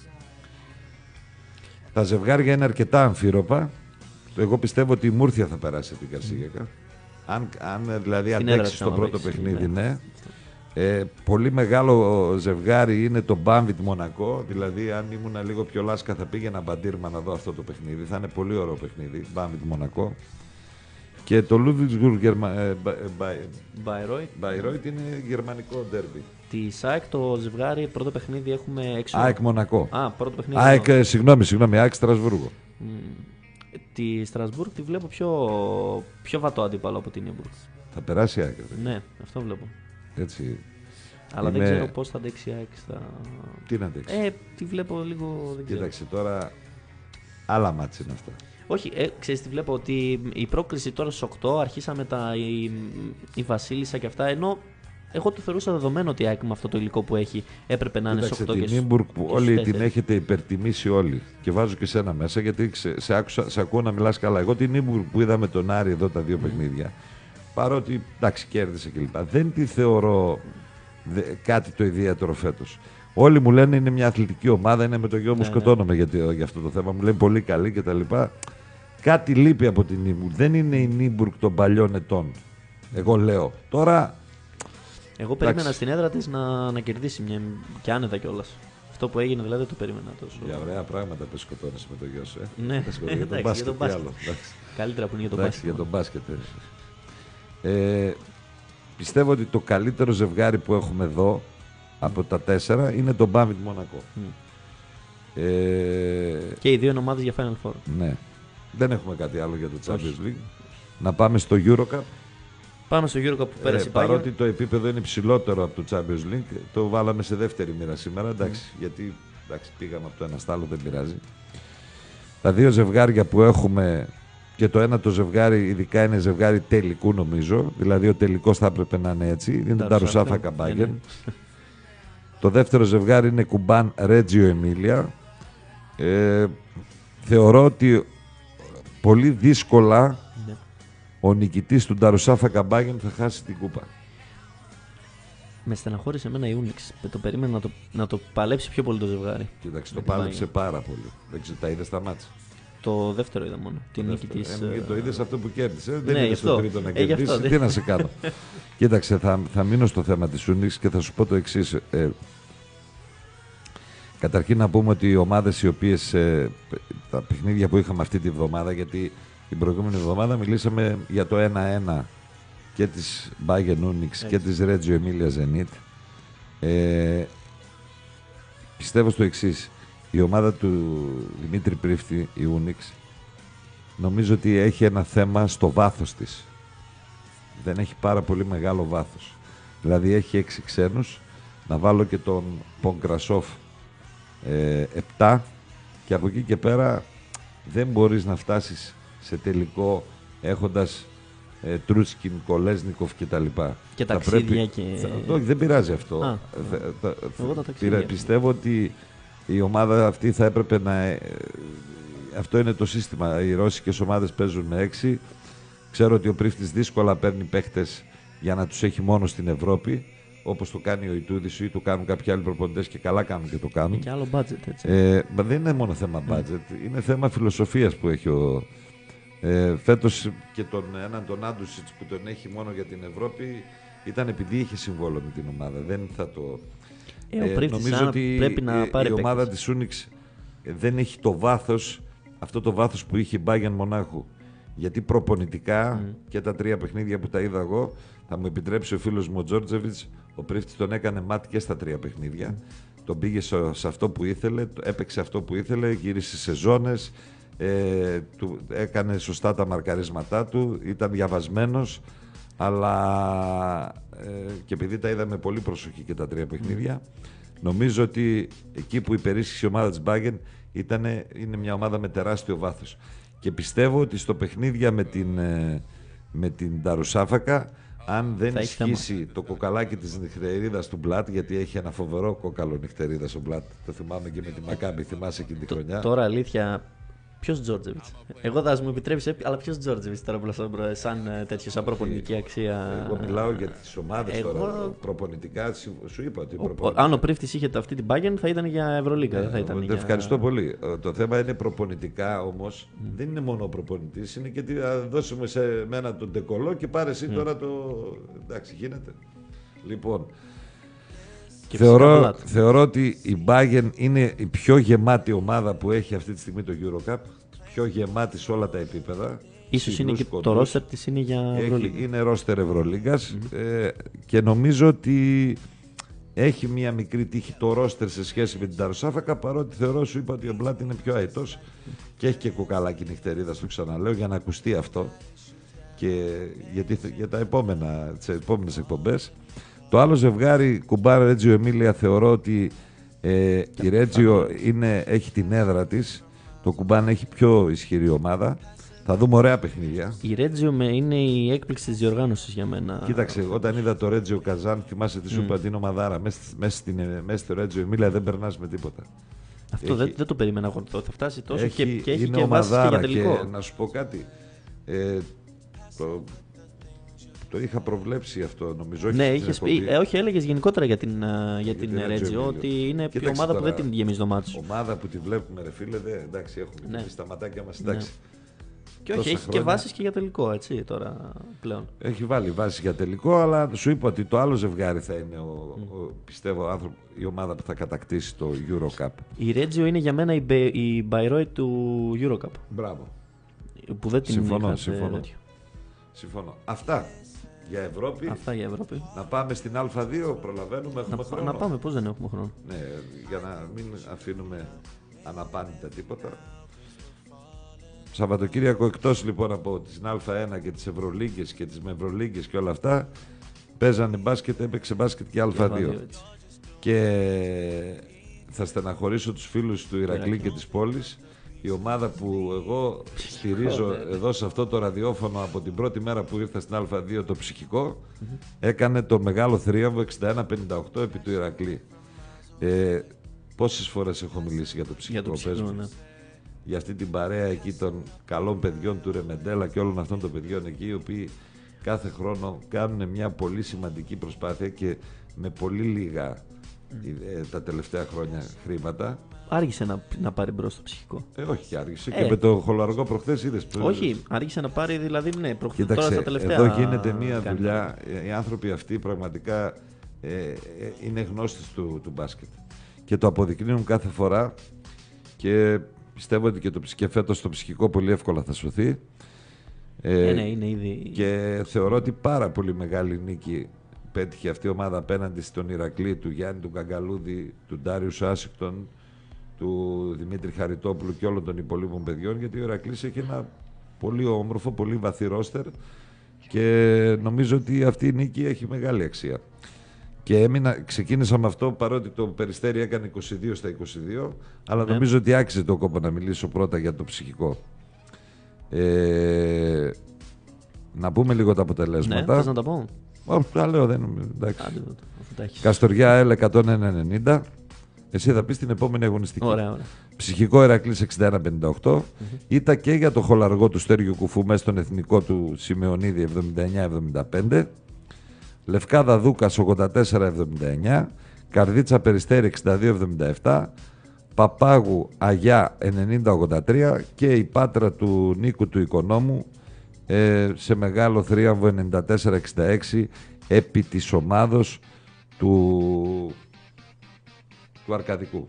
Τα ζευγάρια είναι αρκετά αμφίροπα. Εγώ πιστεύω ότι η Μούρθια θα περάσει από την Καρσίγιακα. Mm-hmm. Αν, αν δηλαδή αντέξει στο πρώτο παιχνίδι, ναι. ναι. Ε, πολύ μεγάλο ζευγάρι είναι το Μπάνβιτ Μονακό. Δηλαδή, αν ήμουν λίγο πιο λάσκα, θα πήγαινα μπαντήρμα να δω αυτό το παιχνίδι. Θα είναι πολύ ωραίο παιχνίδι. Μπάνβιτ Μονακό. Και το Λούντβιγκσμπουργκ Μπάιρόιτ είναι γερμανικό ντέρμπι. Τη ΑΕΚ το ζευγάρι, πρώτο παιχνίδι έχουμε έξω. ΑΕΚ Μονακό. Α, πρώτο παιχνίδι. ΑΕΚ, ε, συγγνώμη, συγγνώμη, ΑΕΚ Στρασβούργο. Mm. Τη Στρασβούργ τη βλέπω πιο, πιο βατό αντίπαλο από την Νίμπουργκ. Θα περάσει η ΑΕΚ. Ναι, αυτό βλέπω. Έτσι. Αλλά είμαι... δεν ξέρω πώς θα αντέξει η ΑΕΚ στα... Τι να αντέξει? Ε, τη βλέπω λίγο, δεν ξέρω. Κοίταξε τώρα, άλλα μάτς είναι αυτά. Όχι, ε, ξέρεις τι βλέπω, ότι η πρόκριση τώρα στις οκτώ αρχίσαμε τα, η, η Βασίλισσα και αυτά, ενώ εγώ το θεωρούσα δεδομένο ότι η ΑΕΚ με αυτό το υλικό που έχει έπρεπε να είναι στις οκτώ. Την Νίμπουργκ που όλοι την έχετε υπερτιμήσει όλοι, και βάζω και σένα μέσα γιατί σε, σε, άκουσα, σε ακούω να μιλάς καλά. Εγώ την Νίμπουργκ που είδαμε τον Άρη εδώ τα δύο mm. παιχνίδια, παρότι εντάξει κέρδισε κλπ, δεν τη θεωρώ δε, κάτι το ιδιαίτερο φέτος. Όλοι μου λένε είναι μια αθλητική ομάδα, είναι με το γιο μου, ναι, σκοτώνομαι ναι. για, για αυτό το θέμα. Μου λένε πολύ καλή κτλ. Κάτι λείπει από την Νίμπουργκ. Δεν είναι η Νίμπουργκ των παλιών ετών. Εγώ λέω. Τώρα Εγώ περίμενα στην έδρα της να, να κερδίσει μια, και άνετα κιόλας. Αυτό που έγινε δηλαδή το περίμενα τόσο. Για ωραία πράγματα που σκοτώνεις με το γιο σου. Ε. Ναι, για τον μπάσκετ και άλλο. Καλύτερα που είναι για τον μπάσκετ. μπάσκετ. Για τον μπάσκετ. Ε, πιστεύω ότι το καλύτερο ζευγάρι που έχουμε εδώ από τα τέσσερα είναι το Μπάμιτ Μονακό. Mm. Ε, και οι δύο είναι ομάδες για Final Four. Ναι. Δεν έχουμε κάτι άλλο για το Champions League. Να πάμε στο EuroCup. Πάμε στο EuroCup που πέρασε ε, η Bayern. Παρότι το επίπεδο είναι υψηλότερο από το Champions League, το βάλαμε σε δεύτερη μοίρα σήμερα. Εντάξει, mm. γιατί εντάξει, πήγαμε από το ένα στο άλλο, δεν πειράζει. Τα δύο ζευγάρια που έχουμε και το ένα το ζευγάρι, ειδικά είναι ζευγάρι τελικού νομίζω. Δηλαδή ο τελικός θα έπρεπε να είναι έτσι. Είναι το Νταρουσάφακα Bayern. Το δεύτερο ζευγάρι είναι Κουμπάν Ρέτζιο Εμίλια. Ε, θεωρώ ότι πολύ δύσκολα ναι. ο νικητής του Νταρουσάφακα Bayern θα χάσει την κούπα. Με στεναχώρησε εμένα η Ούνιξ. Το περίμενα να το, να το παλέψει πιο πολύ το ζευγάρι. Κοίταξε, το πάλεψε πάρα πολύ. Δεν ξέρω, τα είδε στα μάτσα. Το δεύτερο είδα μόνο. Το, την νίκη της, ε, το είδε αυτό που κέρδισε. Ναι, δεν είδε το τρίτο να κερδίσει. Ε, Τι να σε κάνω. Κοίταξε, θα, θα μείνω στο θέμα της Ούνιξ και θα σου πω το εξής. Ε, Καταρχήν να πούμε ότι οι ομάδες οι οποίες, ε, τα παιχνίδια που είχαμε αυτή τη βδομάδα, γιατί την προηγούμενη εβδομάδα μιλήσαμε για το ένα ένα και της Bayern Munich και της Reggio Emilia Zenit. Ε, πιστεύω στο εξής. Η ομάδα του Δημήτρη Πρίφτη, η Unix, νομίζω ότι έχει ένα θέμα στο βάθος της. Δεν έχει πάρα πολύ μεγάλο βάθος. Δηλαδή έχει έξι ξένους, να βάλω και τον Πονκρασόφ ε, επτά και από εκεί και πέρα δεν μπορείς να φτάσεις σε τελικό έχοντας ε, Τρούτσκιν, Κολέσνικοφ κτλ. Και ταξίδια και... Θα, όχι, δεν πειράζει αυτό. Α, θα, θα, εγώ τα ταξίδια. Πιστεύω ότι η ομάδα αυτή θα έπρεπε να... Ε, αυτό είναι το σύστημα. Οι ρώσικες ομάδες παίζουν με έξι. Ξέρω ότι ο Πρίφτης δύσκολα παίρνει παίχτες για να τους έχει μόνο στην Ευρώπη, όπως το κάνει ο Ιτούδης ή το κάνουν κάποιοι άλλοι προπονητές και καλά κάνουν και το κάνουν. Είναι και άλλο budget, έτσι. Ε, μα δεν είναι μόνο θέμα budget, mm. είναι θέμα φιλοσοφίας που έχει ο... Ε, φέτος και τον έναν τον Άντουσιτς που τον έχει μόνο για την Ευρώπη ήταν επειδή είχε συμβόλαιο με την ομάδα. Δεν θα το... Ε, ο ε, νομίζω ότι πρέπει να πάρει η ομάδα της Ούνιξ δεν έχει το βάθος, αυτό το βάθος που είχε η Bayern Μονάχου. Γιατί προπονητικά mm. και τα τρία παιχνίδια που τα είδα εγώ, θα μου επιτρέψει ο φίλος μου ο Τζόρτζεβιτς, ο Πρίφτης τον έκανε μάτι και στα τρία παιχνίδια. Mm. Τον πήγε σε αυτό που ήθελε, έπαιξε αυτό που ήθελε, γύρισε σε ζώνες, ε, του, έκανε σωστά τα μαρκαρίσματά του, ήταν διαβασμένος, αλλά ε, και επειδή τα είδα με πολύ προσοχή και τα τρία παιχνίδια, mm. νομίζω ότι εκεί που υπερίσχυσε η ομάδα της Bayern είναι μια ομάδα με τεράστιο βάθος. Και πιστεύω ότι στο παιχνίδια με την, με την Νταρουσάφακα, αν δεν ισχύσει το κοκαλάκι της νυχτερίδας του Μπλατ, γιατί έχει ένα φοβερό κόκαλο νυχτερίδας ο Μπλατ, το θυμάμαι και με τη Μακάμπη, θυμάσαι εκείνη τη χρονιά. Τώρα αλήθεια, ποιος Τζόρτζεβιτς? Εγώ θα μου επιτρέψει, αλλά ποιος Τζόρτζεβιτς τώρα που σαν τέτοιο, σαν προπονητική αξία? Εγώ μιλάω για τις ομάδες Εγώ... τώρα, προπονητικά, σου είπα ότι ο, αν ο Πρίφτης είχε αυτή την Bayern θα ήταν για Ευρωλίγκα, δεν θα ήταν για... Ευχαριστώ πολύ. Το θέμα είναι προπονητικά όμως, mm. δεν είναι μόνο ο προπονητής, είναι και τι θα δώσουμε σε μένα τον Τεκολό και πάρε εσύ mm. τώρα το... Εντάξει, γίνεται. Λοιπόν... Θεωρώ, θεωρώ ότι η Bayern είναι η πιο γεμάτη ομάδα που έχει αυτή τη στιγμή το EuroCup, πιο γεμάτη σε όλα τα επίπεδα. Ίσως είναι και κοντούς. Το ρόστερ της είναι για Ευρωλίγκα. Είναι ρόστερ Ευρωλίγκας mm-hmm. ε, και νομίζω ότι έχει μία μικρή τύχη το ρόστερ σε σχέση με την Νταρουσάφακα, παρότι θεωρώ, σου είπα ότι ο Μπλάτ είναι πιο αετός και έχει και κοκαλάκι νυχτερίδα, το ξαναλέω, για να ακουστεί αυτό και γιατί, για τα επόμενα, τις επόμενες εκπομπές. Το άλλο ζευγάρι, Κουμπάν Ρέτζιο Εμίλια, θεωρώ ότι ε, η Ρέτζιο είναι, έχει την έδρα της. Το Κουμπάν έχει πιο ισχυρή ομάδα. Θα δούμε ωραία παιχνίδια. Η Ρέτζιο είναι η έκπληξη της διοργάνωσης για μένα. Κοίταξε, όταν είδα το Ρέτζιο Καζάν, θυμάσαι τι σου είπα, mm. την ομαδάρα. Μέσα στο Ρέτζιο Εμίλια δεν περνάς με τίποτα. Αυτό έχει, δεν, δεν το περίμενα εγώ. Θα φτάσει τόσο έχει, και, και έχει είναι και βάσεις και για τελικό. Και, να σου πω κάτι. Ε, το, Το είχα προβλέψει αυτό, νομίζω. Ναι, είχες πει. Ε, όχι, έλεγες γενικότερα για την, uh, για την Ρέτζιο ότι είναι η ομάδα τώρα, που δεν την γεμίζει το μάτι σου. Ομάδα που τη βλέπουμε, ρε φίλε, δε, εντάξει, έχουμε ναι. τα ματάκια μας, εντάξει. Ναι. Και όχι, έχει χρόνια. Και βάσεις και για τελικό, έτσι τώρα πλέον. Έχει βάλει βάσεις για τελικό, αλλά σου είπα ότι το άλλο ζευγάρι θα είναι, ο, mm. ο, πιστεύω, άνθρωπο, η ομάδα που θα κατακτήσει το Eurocup. Η Reggio είναι για μένα η, η Bayreuth του Eurocup. Μπράβο. Που δεν την συμφωνώ, είχατε... συμφωνώ. συμφωνώ. Αυτά για Ευρώπη. Αυτά για Ευρώπη. Να πάμε στην Α2, προλαβαίνουμε, έχουμε να, χρόνο. Να πάμε, πώς δεν έχουμε χρόνο. Ναι, για να μην αφήνουμε αναπάντητα τίποτα. Σαββατοκύριακο, εκτός λοιπόν από την Α1 και τις Ευρωλίγκες και τις Μευρολίγκες και όλα αυτά, παίζανε μπάσκετ, έπαιξε μπάσκετ και Α2. Και θα στεναχωρήσω τους φίλους του Ηρακλή και της πόλης. Η ομάδα που εγώ στηρίζω εδώ σε αυτό το ραδιόφωνο από την πρώτη μέρα που ήρθα στην Α2, το ψυχικό, mm-hmm. έκανε το μεγάλο θρίαμβο εξήντα ένα πενήντα οκτώ επί του Ηρακλή. Ε, πόσες φορές έχω μιλήσει για το ψυχικό, για το ψυχικό, ναι. Για αυτή την παρέα εκεί των καλών παιδιών του Ρεμεντέλα και όλων αυτών των παιδιών εκεί, οι οποίοι κάθε χρόνο κάνουν μια πολύ σημαντική προσπάθεια και με πολύ λίγα mm. ε, τα τελευταία χρόνια χρήματα. Άργησε να, να πάρει μπρος το ψυχικό. Ε, όχι, άργησε. Ε. Και με το Χολαργό προχθές είδες. Όχι, άργησε να πάρει, δηλαδή, ναι, προχθές. Κοίταξε, τώρα στα τελευταία. εδώ γίνεται μια κάνει. δουλειά. Οι άνθρωποι αυτοί πραγματικά ε, ε, είναι γνώστες του, του μπάσκετ. Και το αποδεικνύουν κάθε φορά και πιστεύω ότι και, το, και φέτος το ψυχικό πολύ εύκολα θα σωθεί. Ε, ε, ναι, είναι ήδη... Και θεωρώ ότι πάρα πολύ μεγάλη νίκη πέτυχε αυτή η ομάδα απέναντι στον Ηρακλή, του Γιάννη του Καγκαλούδη, του Ντάριου Άσικτον, του Δημήτρη Χαριτόπουλου και όλων των υπολείπων παιδιών, γιατί ο Ηρακλής έχει ένα πολύ όμορφο, πολύ βαθύ ρόστερ και νομίζω ότι αυτή η νίκη έχει μεγάλη αξία. Και έμεινα, ξεκίνησα με αυτό, παρότι το Περιστέρι έκανε είκοσι δύο στα είκοσι δύο, αλλά ναι. νομίζω ότι άξιζε το κόπο να μιλήσω πρώτα για το ψυχικό. Ε, να πούμε λίγο τα αποτελέσματα. Ναι, θες να τα πω. Όχι, τα λέω, δεν νομίζω. Εντάξει. Άντε, το, Καστοριά ΕΛ εκατόν ένα ενενήντα. Εσύ θα πεις την επόμενη αγωνιστική. Ωραία, ωραία. Ψυχικό Ηρακλής εξήντα ένα πενήντα οκτώ. Mm-hmm. Ήταν και για το Χολαργό του Στέργιου Κουφού μέσα στον εθνικό του Σιμεωνίδη εβδομήντα εννιά εβδομήντα πέντε. Λευκάδα Δούκας ογδόντα τέσσερα εβδομήντα εννιά. Καρδίτσα Περιστέρι εξήντα δύο εβδομήντα επτά. Παπάγου Αγιά ενενήντα ογδόντα τρία. Και η Πάτρα του Νίκου του Οικονόμου ε, σε μεγάλο θρίαμβο ενενήντα τέσσερα εξήντα έξι επί της ομάδος του, του Αρκαδικού.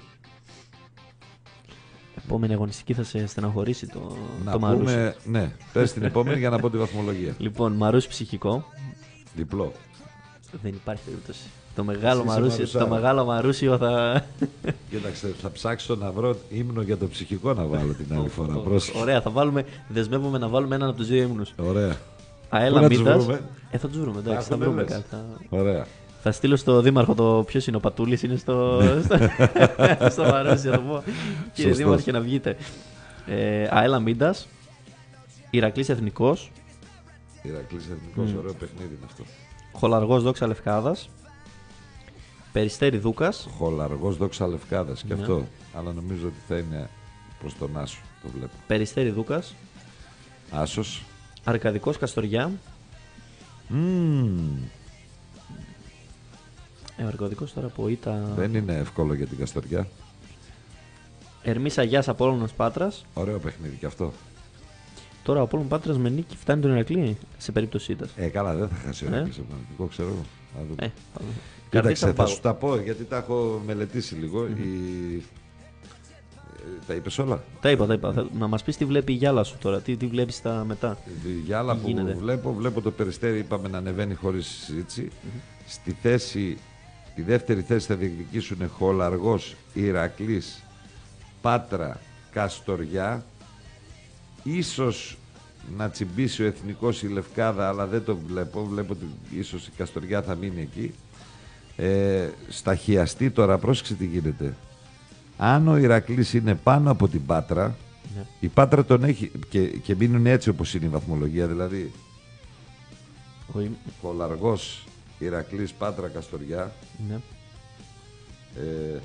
Επόμενη αγωνιστική θα σε στεναχωρήσει το, να το πούμε, Μαρούσι. Ναι, πες την επόμενη για να πω τη βαθμολογία. Λοιπόν, Μαρούσι ψυχικό. Διπλό. Δεν υπάρχει περίπτωση. Το μεγάλο, Μαρούσι, το μεγάλο Μαρούσιο θα... Κοίταξε, θα ψάξω να βρω ύμνο για το ψυχικό να βάλω την άλλη φορά. Ωραία, θα βάλουμε, δεσμεύουμε να βάλουμε έναν από τους δύο ύμνους. Ωραία. Αέλα Μίτας. Ε, θα τους βρούμε, εντάξει, θα βρούμε κάτι. Ωραία. Θα στείλω στο δήμαρχο το ποιος είναι ο Πατούλης, είναι στο, στο Μαρούσι, θα το πω. Κύριε Δήμαρχε, να βγείτε. Ε, Αέλα Μίτας, Ηρακλής Εθνικός. Ηρακλής Εθνικός, mm. ωραίο παιχνίδι είναι αυτό. Χολαργός Δόξα Λευκάδας. Περιστέρι Δούκας. Χολαργός Δόξα Λευκάδας και ναι. αυτό. Αλλά νομίζω ότι θα είναι προς τον Άσο, το βλέπω. Περιστέρι Δούκας. Άσος. Αρκαδικός Καστοριά. Mm. Ε, ο Αρκαδικός τώρα που ήταν... Δεν είναι εύκολο για την Καστοριά. Ερμής Αγιάς Απόλλωνας Πάτρας. Ωραίο παιχνίδι και αυτό. Τώρα ο Απόλλων Πάτρας με νίκη φτάνει τον Ηρακλή σε περίπτωση ήττας. Ε, καλά, δεν θα χάσει ο Ηρακλής. Εγώ ξέρω. Ε, Κοίταξε, θα σου τα πω γιατί τα έχω μελετήσει λίγο. Mm-hmm. Η... Τα είπες όλα. Τα είπα, τα είπα. Θα... Να μας πεις τι βλέπει η Γιάλα σου τώρα, τι, τι βλέπεις τα μετά. Η Γιάλα που γίνεται. βλέπω, βλέπω το Περιστέρι, είπαμε να ανεβαίνει χωρίς συζήτηση. Mm-hmm. Στη θέση, τη δεύτερη θέση θα διεκδικήσουν Χολαργός, Ηρακλής, Πάτρα, Καστοριά. Ίσως να τσιμπήσει ο Εθνικός η Λευκάδα, αλλά δεν το βλέπω. Βλέπω ότι ίσως η Καστοριά θα μείνει εκεί. Ε, στα χιαστή τώρα, πρόσεξε τι γίνεται. Αν ο Ηρακλής είναι πάνω από την Πάτρα, ναι. η Πάτρα τον έχει και, και μείνουν έτσι όπως είναι η βαθμολογία. Δηλαδή, ο Χολαργός, Ηρακλής, Πάτρα, Καστοριά. Ναι. Ε,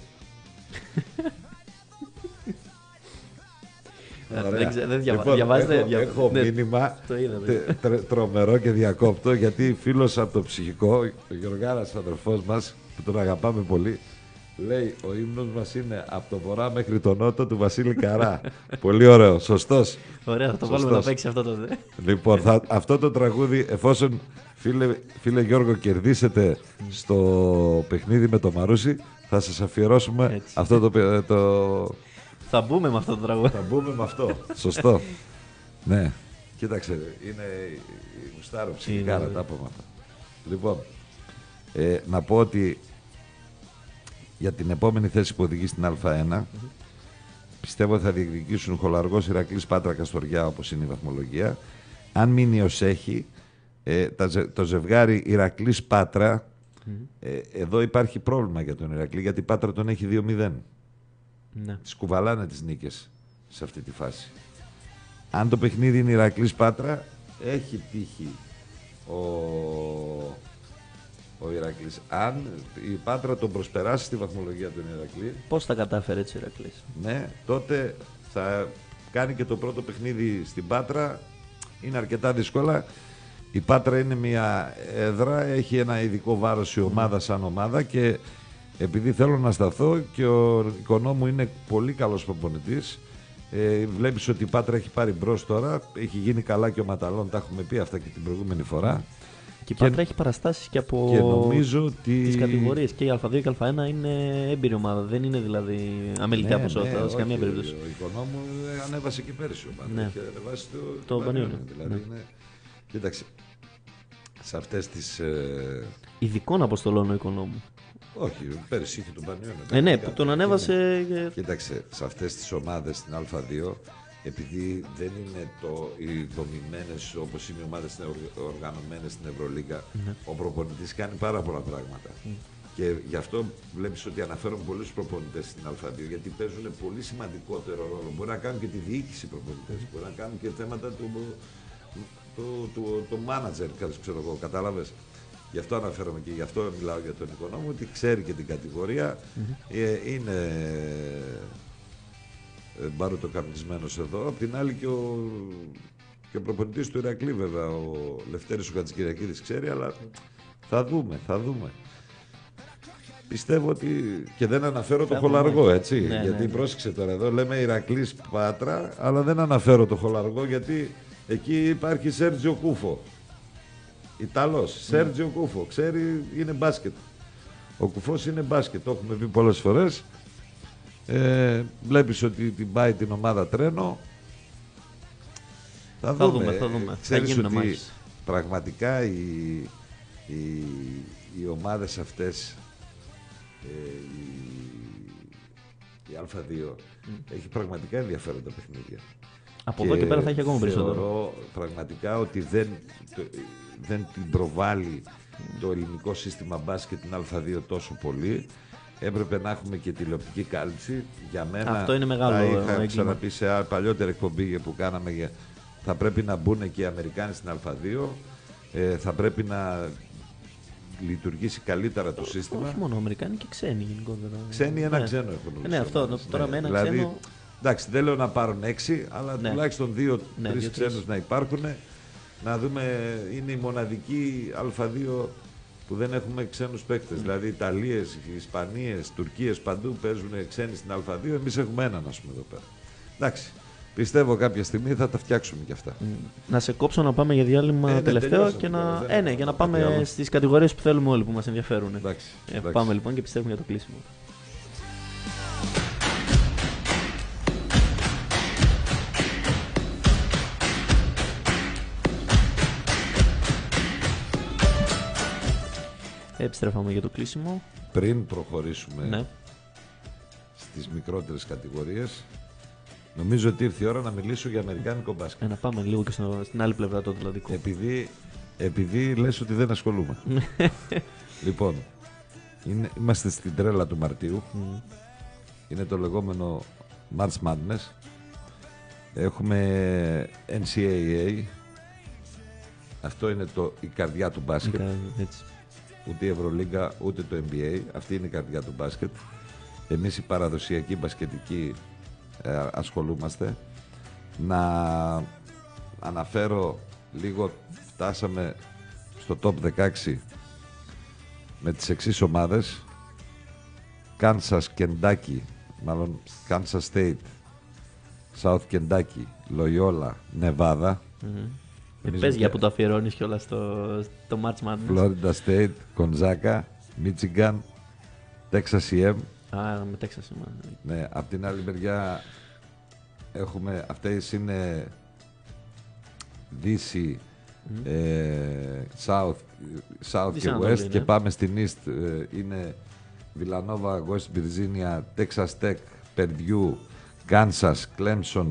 Δεν, ξε, δεν διαβα... λοιπόν, διαβάζετε. Έχω, διαβα... έχω ναι, μήνυμα τε, τε, τρομερό και διακόπτω γιατί φίλος από το ψυχικό, ο Γιωργάρας, αδερφός μας, που τον αγαπάμε πολύ, Λέει, ο ύμνος μας είναι από το βορρά μέχρι το νότο του Βασίλη Καρά. Πολύ ωραίο, σωστός. Ωραία, θα το βάλουμε να παίξει αυτό το δε. Λοιπόν, θα, αυτό το τραγούδι, εφόσον φίλε, φίλε Γιώργο κερδίσετε στο παιχνίδι με το Μαρούσι, θα σας αφιερώσουμε Έτσι. αυτό το, το... Θα μπούμε με αυτό το τραγούδι. Θα μπούμε με αυτό, σωστό. Ναι, κοίταξε, είναι η γουστάρο ψυχικάρα τα απόμματα. Λοιπόν, ε, να πω ότι για την επόμενη θέση που οδηγεί στην Α1, mm-hmm. πιστεύω θα διεκδικήσουν Χολαργός, Ηρακλής, Πάτρα, Καστοριά, όπως είναι η βαθμολογία. Αν μείνει ως έχει, ε, τα, το ζευγάρι Ηρακλής Πάτρα, mm-hmm. ε, εδώ υπάρχει πρόβλημα για τον Ηρακλή, γιατί η Πάτρα τον έχει δύο μηδέν. Ναι. Τις κουβαλάνε τις νίκες σε αυτή τη φάση. Αν το παιχνίδι είναι Ηρακλής Πάτρα, έχει τύχει ο, ο Ηρακλής. Αν η Πάτρα τον προσπεράσει στη βαθμολογία του Ηρακλή, πώς θα κατάφερε έτσι ο Ηρακλής? Ναι, τότε θα κάνει και το πρώτο παιχνίδι στην Πάτρα. Είναι αρκετά δύσκολα. Η Πάτρα είναι μια έδρα, έχει ένα ειδικό βάρος η ομάδα σαν ομάδα και επειδή θέλω να σταθώ και ο Οικονόμου είναι πολύ καλός προπονητής, ε, βλέπεις ότι η Πάτρα έχει πάρει μπρος τώρα, έχει γίνει καλά και ο Ματαλών, τα έχουμε πει αυτά και την προηγούμενη φορά. Και η Πάτρα και... έχει παραστάσεις και από και νομίζω ότι... τις κατηγορίες. Και η Α2 και η Α1 είναι έμπειρη ομάδα, δεν είναι δηλαδή αμεληταία ναι, ποσότητα ναι, σε καμία περίπτωση. Ο Οικονόμου ανέβασε και πέρυσι ομάδα. Ναι. Έχει ανεβάσει το, το Πανιόνιο. Δηλαδή ναι. είναι... Κοίταξε, σε αυτές τις... Ε... ειδικών αποστολών ο Οικονόμου. Όχι, πέρυσι είχε τον Πανιόνιο. Ε, ναι, που τον ανέβασε. Και... Κοίταξε, σε αυτές τις ομάδες στην Α2, επειδή δεν είναι το, οι δομημένες όπως είναι οι ομάδες οργανωμένες στην Ευρωλίγα, mm-hmm. ο προπονητής κάνει πάρα πολλά πράγματα. Mm. Και γι' αυτό βλέπεις ότι αναφέρουν πολλούς προπονητές στην Α2, γιατί παίζουν πολύ σημαντικότερο ρόλο. Μπορεί να κάνουν και τη διοίκηση προπονητές, mm. μπορεί να κάνουν και θέματα του, του, του, του manager, ξέρω εγώ, κατάλαβες. Γι' αυτό αναφέρομαι και γι' αυτό μιλάω για τον Οικονόμο, ότι ξέρει και την κατηγορία, mm-hmm. ε, είναι ε, μπαρουτοκαπνισμένος εδώ. Απ' την άλλη και ο, και ο προπονητής του Ηρακλή βέβαια, ο Λευτέρης ο Χατζικυριακίδης ξέρει, αλλά θα δούμε, θα δούμε. Πιστεύω ότι και δεν αναφέρω το Χολαργό, έτσι, ναι, γιατί ναι, ναι. πρόσεξε τώρα εδώ, λέμε Ηρακλής Πάτρα, αλλά δεν αναφέρω το Χολαργό γιατί εκεί υπάρχει Σέρτζιο Κούφο. Ιταλός, Σέρτζιο mm. Κούφο, ξέρει, είναι μπάσκετ. Ο Κουφός είναι μπάσκετ, το έχουμε πει πολλές φορές. Ε, βλέπεις ότι την πάει την ομάδα τρένο. Θα, θα δούμε, δούμε, θα δούμε. Ξέρεις θα ότι μάχης. Πραγματικά οι, οι, οι ομάδες αυτές, ε, η, η Α2, mm. έχει πραγματικά ενδιαφέροντα παιχνίδια. Από εδώ και πέρα θα έχει ακόμα περισσότερο. Θεωρώ πραγματικά ότι δεν, το, δεν την προβάλλει το ελληνικό σύστημα μπάσκετ την Α2 τόσο πολύ. Έπρεπε να έχουμε και τηλεοπτική κάλυψη. Για μένα, αυτό είναι μεγάλο τα είχα έγκλημα. ξαναπεί σε παλιότερη εκπομπή που κάναμε, για, θα πρέπει να μπουν και οι Αμερικάνοι στην Α2. Ε, θα πρέπει να λειτουργήσει καλύτερα το σύστημα. Όχι μόνο Αμερικάνοι και ξένοι γενικότερα. Ξένοι ένα ναι. ξένο έχουν. Ναι, αυτό. Ναι. Τώρα με ένα δηλαδή, ξένο... εντάξει, δεν λέω να πάρουν έξι, αλλά ναι. τουλάχιστον δύο-τρει ναι, ξένους να υπάρχουν. Να δούμε, είναι η μοναδική Α2 που δεν έχουμε ξένους παίκτες. Mm. Δηλαδή, Ιταλίες, Ισπανίες, Τουρκίες, παντού παίζουν ξένοι στην Α2. Εμείς έχουμε έναν, ας πούμε, εδώ πέρα. Εντάξει. Πιστεύω κάποια στιγμή θα τα φτιάξουμε κι αυτά. Mm. Να σε κόψω να πάμε για διάλειμμα ε, τελευταίο και να, ε, ναι, για να πάμε στις κατηγορίες που θέλουμε όλοι, που μας ενδιαφέρουν. Εντάξει, ε, εντάξει. Πάμε λοιπόν και πιστεύουμε για το κλείσιμο. Επιστρέφαμε για το κλείσιμο. Πριν προχωρήσουμε ναι. στις μικρότερες κατηγορίες, νομίζω ότι ήρθε η ώρα να μιλήσω για αμερικάνικο μπάσκετ. Ε, να πάμε λίγο και στο, στην άλλη πλευρά του Ατλαντικού. Επειδή, επειδή λες ότι δεν ασχολούμαι. Λοιπόν, είναι, είμαστε στην τρέλα του Μαρτίου. Mm. Είναι το λεγόμενο March Madness. Έχουμε N C A A. Αυτό είναι το, η καρδιά του μπάσκετ. Έτσι. Ούτε η Ευρωλίγκα, ούτε το N B A. Αυτή είναι η καρδιά του μπάσκετ. Εμείς οι παραδοσιακοί μπασκετικοί ε, ασχολούμαστε. Να αναφέρω λίγο, φτάσαμε στο top δεκαέξι με τις εξής ομάδες. Kansas, Kentucky, μάλλον Kansas State, South Kentucky, Loyola, Nevada. Mm-hmm. Ε, πες για που το αφιερώνεις κιόλας στο, στο March Madness. Florida State, Gonzaga, Michigan, Texas σι εμ. Α, με Texas σι εμ. Ναι, απ' την άλλη μεριά έχουμε, αυτές είναι Δύση, mm. ε, South, South και West, ναι. Και πάμε στην East, ε, είναι Villanova, West Virginia, Texas Tech, Purdue, Kansas, Clemson,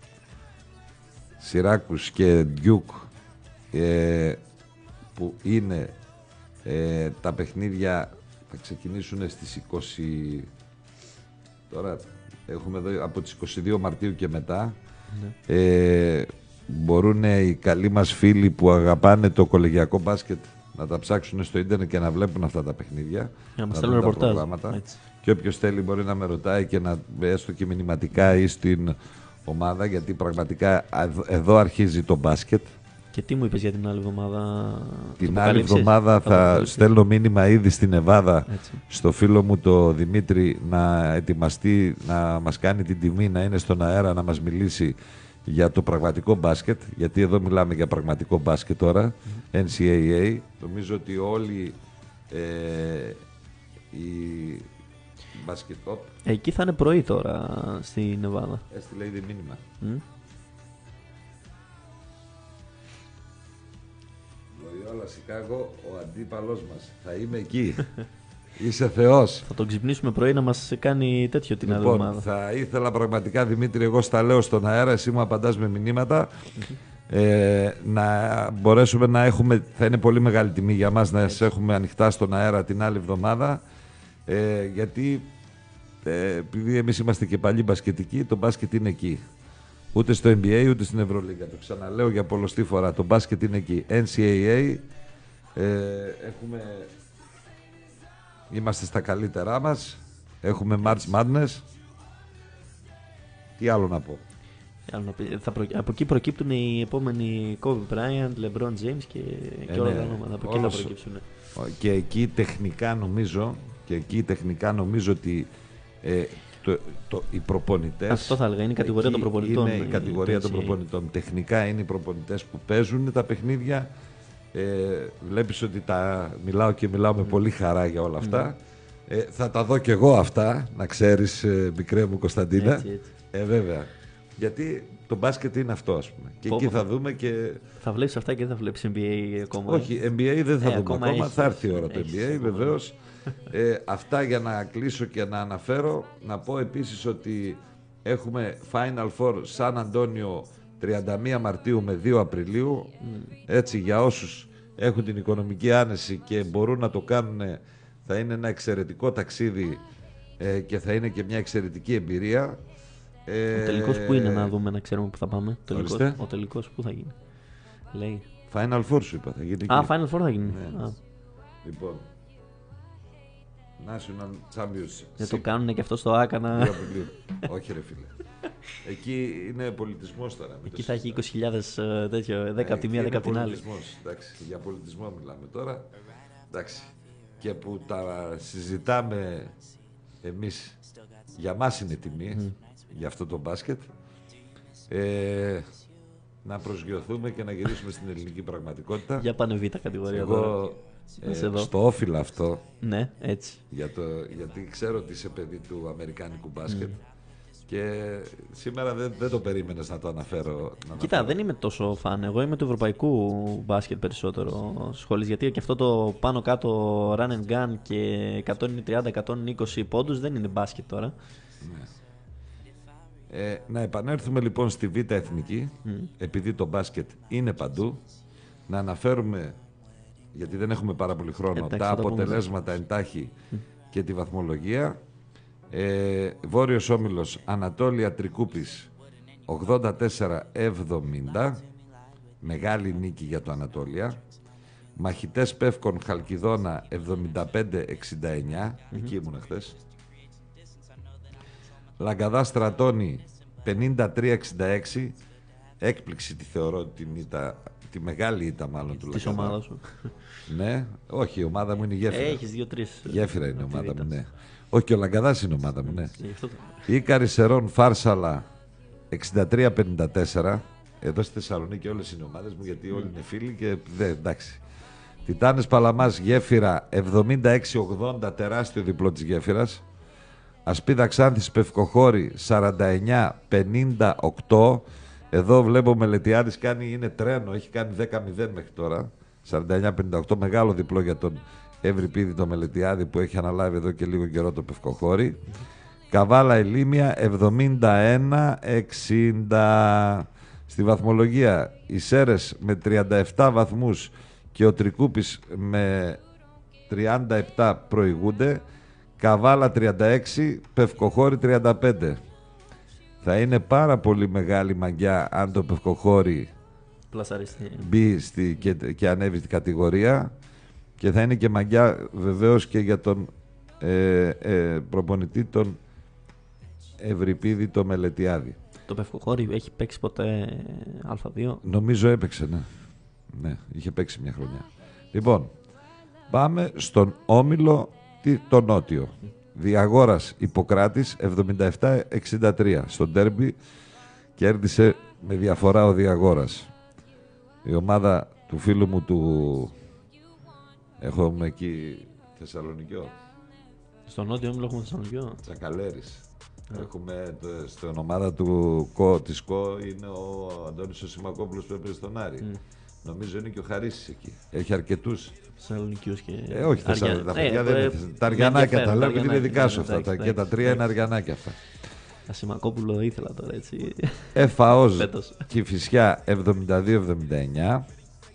Syracuse και Duke, ε, που είναι ε, τα παιχνίδια θα ξεκινήσουν στις είκοσι. Τώρα έχουμε εδώ από τις είκοσι δύο Μαρτίου και μετά. Ναι. Ε, μπορούν οι καλοί μας φίλοι που αγαπάνε το κολεγιακό μπάσκετ να τα ψάξουν στο ίντερνετ και να βλέπουν αυτά τα παιχνίδια. Να μας στέλνουν ρεπορτάζ. Και όποιος θέλει μπορεί να με ρωτάει και να έστω και μηνυματικά ή στην ομάδα, γιατί πραγματικά εδώ αρχίζει το μπάσκετ. Και τι μου είπες για την άλλη εβδομάδα? Την άλλη εβδομάδα θα, θα στέλνω μήνυμα ήδη στην Νεβάδα στο φίλο μου το Δημήτρη να ετοιμαστεί, να μας κάνει την τιμή, να είναι στον αέρα να μας μιλήσει για το πραγματικό μπάσκετ, γιατί εδώ μιλάμε για πραγματικό μπάσκετ τώρα, mm-hmm. εν σι έι έι. Νομίζω ότι όλοι ε, οι μπάσκετ top. Εκεί θα είναι πρωί τώρα στη Νεβάδα. Έστειλε ήδη μήνυμα. Mm? Λοϊόλα Σικάγο, ο αντίπαλος μας. Θα είμαι εκεί. Είσαι Θεός. Θα τον ξυπνήσουμε πρωί να μας κάνει τέτοιο την λοιπόν, άλλη εβδομάδα. Θα ήθελα πραγματικά, Δημήτρη, εγώ στα λέω στον αέρα, εσύ μου απαντάς με μηνύματα, ε, να μπορέσουμε να έχουμε, θα είναι πολύ μεγάλη τιμή για μας να σε έχουμε ανοιχτά στον αέρα την άλλη εβδομάδα, ε, γιατί ε, επειδή εμείς είμαστε και παλιοί μπασκετικοί, το μπάσκετ είναι εκεί. Ούτε στο N B A ούτε στην Ευρωλίγκα. Το ξαναλέω για πολλοστή φορά. Το μπάσκετ είναι εκεί. εν σι έι έι, ε, έχουμε... είμαστε στα καλύτερά μας. Έχουμε March Madness. Τι άλλο να πω. Θα προ... Από εκεί προκύπτουν οι επόμενοι Kobe Bryant, LeBron James και, ε, και όλα ναι. τα ονόματα. Από εκεί Όλος... θα προκύψουν. Και εκεί τεχνικά νομίζω, και εκεί τεχνικά νομίζω ότι ε, το, το, οι προπονητές. Αυτό θα έλεγα, είναι η κατηγορία των προπονητών. Είναι η κατηγορία των προπονητών. Τεχνικά είναι οι προπονητές που παίζουν τα παιχνίδια. Ε, βλέπεις ότι τα μιλάω και μιλάω mm. με πολύ χαρά για όλα αυτά. Mm. Ε, θα τα δω κι εγώ αυτά, να ξέρεις, ε, μικρέ μου Κωνσταντίνα. Έτσι, έτσι. Ε, βέβαια. Γιατί το μπάσκετ είναι αυτό, ας πούμε. Και Πόπο, εκεί θα δούμε και. Θα βλέπεις αυτά και δεν θα βλέπεις N B A ακόμα. Όχι, N B A δεν θα ε, δούμε ακόμα. ακόμα. Έχει, θα έρθει η ώρα το N B A, βεβαίως. Ναι. ε, αυτά για να κλείσω και να αναφέρω. Να πω επίσης ότι έχουμε Final Four Σαν Αντώνιο τριάντα μία Μαρτίου με δύο Απριλίου. Mm. Έτσι, για όσους έχουν την οικονομική άνεση και μπορούν να το κάνουν, θα είναι ένα εξαιρετικό ταξίδι ε, και θα είναι και μια εξαιρετική εμπειρία. Ε, ο τελικός που είναι, να δούμε, να ξέρουμε που θα πάμε. Τελικός, ο τελικός που θα γίνει. Λέει. Final Four σου είπα, θα γίνει. Α, εκεί. Final Four θα γίνει. Ναι. Α. Λοιπόν. National Championship. Δεν το κάνουν και αυτό στο Άκανα. Όχι ρε φίλε. Εκεί είναι πολιτισμός τώρα. Εκεί θα έχει είκοσι χιλιάδες τέτοιο, δέκα από τη μία, δέκα από την άλλη. Εντάξει, για πολιτισμό μιλάμε τώρα. Εντάξει. Και που τα συζητάμε εμείς, για μας είναι τιμή, mm. για αυτό το μπάσκετ. Ε, να προσγειωθούμε και να γυρίσουμε στην ελληνική πραγματικότητα. Για πάνε β' κατηγορία. Εγώ ε, στο όφιλα αυτό. Ναι, έτσι. Για το, γιατί ξέρω ότι είσαι παιδί του αμερικάνικου μπάσκετ. Mm. Και σήμερα δεν, δεν το περίμενες να το αναφέρω. Να Κοίτα, αναφέρω. δεν είμαι τόσο φαν. Εγώ είμαι του ευρωπαϊκού μπάσκετ περισσότερο σχολής. Γιατί και αυτό το πάνω κάτω run and gun και εκατόν τριάντα εκατόν είκοσι πόντους δεν είναι μπάσκετ τώρα. Ναι. Ε, να επανέλθουμε λοιπόν στη Β' Εθνική, mm. επειδή το μπάσκετ είναι παντού. Να αναφέρουμε, γιατί δεν έχουμε πάρα πολύ χρόνο, εντάξει, τα αποτελέσματα εντάχει mm. και τη βαθμολογία. Ε, Βόρειος Όμιλος Ανατόλια Τρικούπης ογδόντα τέσσερα εβδομήντα, μεγάλη νίκη για το Ανατόλια. Μαχητές Πεύκων Χαλκιδόνα εβδομήντα πέντε εξήντα εννιά, mm-hmm. εκεί ήμουν χθες. Λαγκαδά Στρατώνη πενήντα τρία εξήντα έξι, έκπληξη τη θεωρώ την ήττα τη μεγάλη ήττα μάλλον του Της Λαγκαδά. ομάδας σου. Ναι, όχι, η ομάδα μου είναι η Γέφυρα. Έχεις δύο-τρεις. Γέφυρα είναι η ομάδα μου, ναι. Όχι, και ο Λαγκαδάς είναι η ομάδα μου, ναι. Γι' αυτό το- Ίκαρη Σερών Φάρσαλα εξήντα τρία πενήντα τέσσερα. Εδώ στη Θεσσαλονίκη όλες είναι οι ομάδες μου, γιατί όλοι είναι φίλοι και δε, εντάξει. Τιτάνες Παλαμάς Γέφυρα εβδομήντα έξι ογδόντα, τεράστιο διπλό της Γέφυρας. Ασπίδα Ξάνθης Πευκοχώρη σαράντα εννιά πενήντα οκτώ. Εδώ βλέπω ο Μελετιάδης κάνει, είναι τρένο, έχει κάνει δέκα μηδέν μέχρι τώρα. σαράντα εννιά πενήντα οκτώ, μεγάλο διπλό για τον Ευρυπίδη το Μελετιάδη που έχει αναλάβει εδώ και λίγο καιρό το Πευκοχώρη. Καβάλα Ελίμια εβδομήντα ένα εξήντα. Στη βαθμολογία οι Σέρες με τριάντα επτά βαθμούς και ο Τρικούπης με τριάντα επτά προηγούνται. Καβάλα τριάντα έξι, Πευκοχώρη τριάντα πέντε. Θα είναι πάρα πολύ μεγάλη μαγιά αν το Πευκοχώρη Πλασαριστεί. μπει στη, και, και ανέβει στην κατηγορία, και θα είναι και μαγιά βεβαίως και για τον ε, ε, προπονητή τον Ευρυπίδη το Μελετιάδη. Το Πευκοχώρη έχει παίξει ποτέ Α2? Νομίζω έπαιξε, ναι. Ναι, είχε παίξει μια χρονιά. Λοιπόν, πάμε στον όμιλο τι- το νότιο. Διαγόρας Ιπποκράτης εβδομήντα επτά εξήντα τρία. Στο ντέρμπι κέρδισε με διαφορά ο Διαγόρας. Η ομάδα του φίλου μου του... Έχουμε εκεί Θεσσαλονικιό. Στο νότιο όμιλο έχουμε Θεσσαλονικιό. Τσακαλέρης. Έχουμε το, στην ομάδα του ΚΟ, της ΚΟ είναι ο Αντώνης ο Σιμακόπουλος που έπαιζε στον Άρη. Mm. Νομίζω είναι και ο Χαρίσης εκεί. Έχει αρκετούς. Θεσσαλονικιός και. Ε, όχι, Θεσσαλονίκη. Τα παιδιά δεν είναι. Τα αργιανάκια τα λέω, επειδή είναι δικά σου αυτά. Τα, και τα τρία είναι αργιανάκια αυτά. Τα Σιμακόπουλο ήθελα τώρα έτσι. ΕΦΑΟΣ Φέτος. Κηφισιά εβδομήντα δύο εβδομήντα εννιά.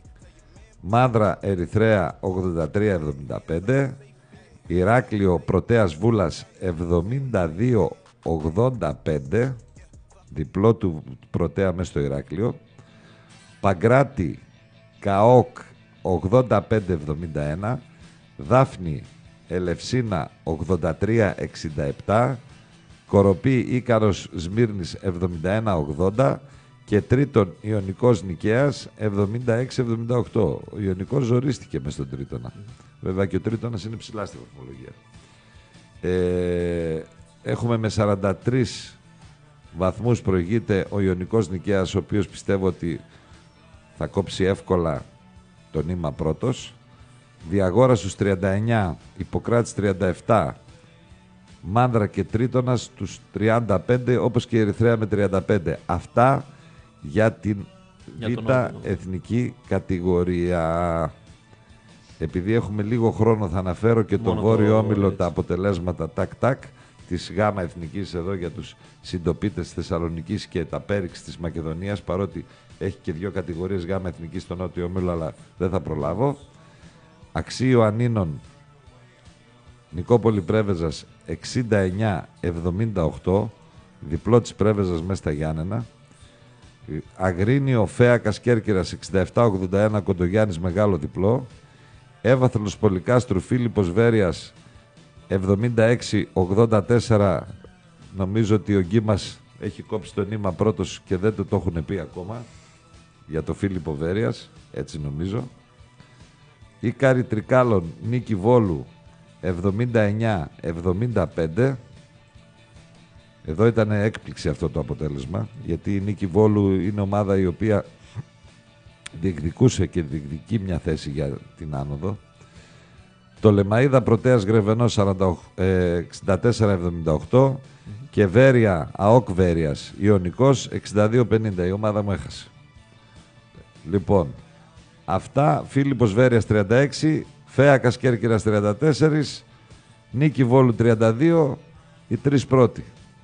Μάνδρα Ερυθρέα ογδόντα τρία εβδομήντα πέντε. Ηράκλειο Πρωτέας Βούλας εβδομήντα δύο ογδόντα πέντε. Διπλό του Πρωτέα μέσα στο Ηράκλειο. Παγκράτη Καόκ ογδόντα πέντε εβδομήντα ένα. Δάφνη Ελευσίνα ογδόντα τρία εξήντα επτά. Κοροπή Ίκαρος Σμύρνης εβδομήντα ένα ογδόντα. Και τρίτον Ιωνικός Νικαίας εβδομήντα έξι εβδομήντα οκτώ. Ο Ιωνικός ζορίστηκε μες στον τρίτονα. Βέβαια και ο τρίτονας είναι ψηλά στη βαθμολογία. Ε, έχουμε με σαράντα τρεις βαθμούς προηγείται ο Ιωνικός Νικαίας, ο οποίος πιστεύω ότι θα κόψει εύκολα τον Ίμα πρώτος. Διαγόρας στους τριάντα εννιά, Ιπποκράτης τριάντα επτά, Μάνδρα και Τρίτονας στους τριάντα πέντε, όπως και η Ερυθρέα με τριάντα πέντε. Αυτά για την Β' εθνική κατηγορία. Επειδή έχουμε λίγο χρόνο θα αναφέρω και τον Βόρειο Όμιλο, τα αποτελέσματα τάκ-τάκ της Γ' εθνικής εδώ για τους συντοπίτες της Θεσσαλονικής και τα Πέριξ της Μακεδονίας, παρότι έχει και δύο κατηγορίες Γ' εθνικής στο Νότιο Όμιλο, αλλά δεν θα προλάβω. Αξίο Ανίνων Νικόπολη Πρέβεζας εξήντα εννιά εβδομήντα οκτώ, διπλό της Πρέβεζας μέσα στα Γιάννενα. Αγρίνιο Φέακας Κέρκυρας εξήντα επτά ογδόντα ένα, Κοντογιάννης μεγάλο διπλό. Έβαθλος Πολυκάστρου Φίλιππος Βέρειας εβδομήντα έξι ογδόντα τέσσερα. Νομίζω ότι ο Γκίμας έχει κόψει τον Ίμα πρώτος και δεν το, το έχουν πει ακόμα για το Φίλιππο Βέρειας, έτσι νομίζω. Ίκαρη Τρικάλων Νίκη Βόλου εβδομήντα εννιά εβδομήντα πέντε. Εδώ ήταν έκπληξη αυτό το αποτέλεσμα, γιατί η Νίκη Βόλου είναι ομάδα η οποία διεκδικούσε και διεκδικεί μια θέση για την άνοδο. Το Λεμαΐδα Πρωτέας Γρεβενός εξήντα τέσσερα εβδομήντα οκτώ mm-hmm. και Βέρεια ΑΟΚ Βέρειας Ιωνικός εξήντα δύο πενήντα. Η ομάδα μου έχασε. Λοιπόν, αυτά. Φίλιππος Βέρειας τριάντα έξι, Φέακας Κέρκυρας τριάντα τέσσερα, Νίκη Βόλου τριάντα δύο, οι τρεις πρώτοι.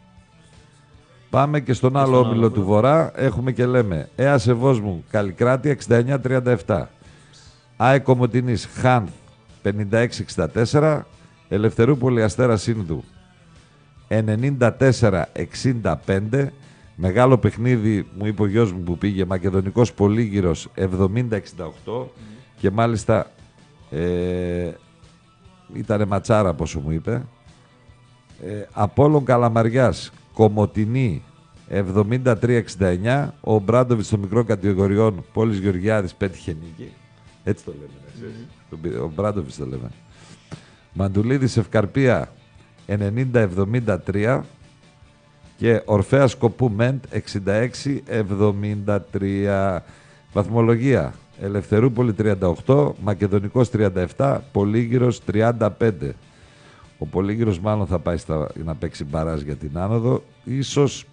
Πάμε και στον και άλλο στον όμιλο άλλο. Του Βορρά. Έχουμε και λέμε Έα Σεβόσμου Καλλικράτη εξήντα εννιά τριάντα επτά, ΑΕ Κομοτηνής Χάνθ πενήντα έξι εξήντα τέσσερα, Ελευθερούπολη Αστέρα Σύνδου ενενήντα τέσσερα εξήντα πέντε. Μεγάλο παιχνίδι μου είπε ο γιος μου που πήγε, Μακεδονικός Πολύγυρος εβδομήντα εξήντα οκτώ mm. και μάλιστα ε, ήτανε ματσάρα πόσο μου είπε. ε, Απόλλων Καλαμαριάς Κομοτηνή εβδομήντα τρία εξήντα εννιά. Ο Μπράντοβιτς των μικρών κατηγοριών, Πόλης Γεωργιάδης, πέτυχε νίκη. Έτσι το λέμε. Mm-hmm. Ο Μπράντοβιτς το λέμε. Μαντουλίδης Ευκαρπία ενενήντα εβδομήντα τρία. Και Ορφέας Σκοπού Μεντ εξήντα έξι εβδομήντα τρία. Βαθμολογία. Ελευθερούπολη τριάντα οκτώ, Μακεδονικός τριάντα επτά, Πολύγυρος τριάντα πέντε. Ο Πολύγυρος μάλλον θα πάει στα, να παίξει μπαράζ για την άνοδο. Ίσως,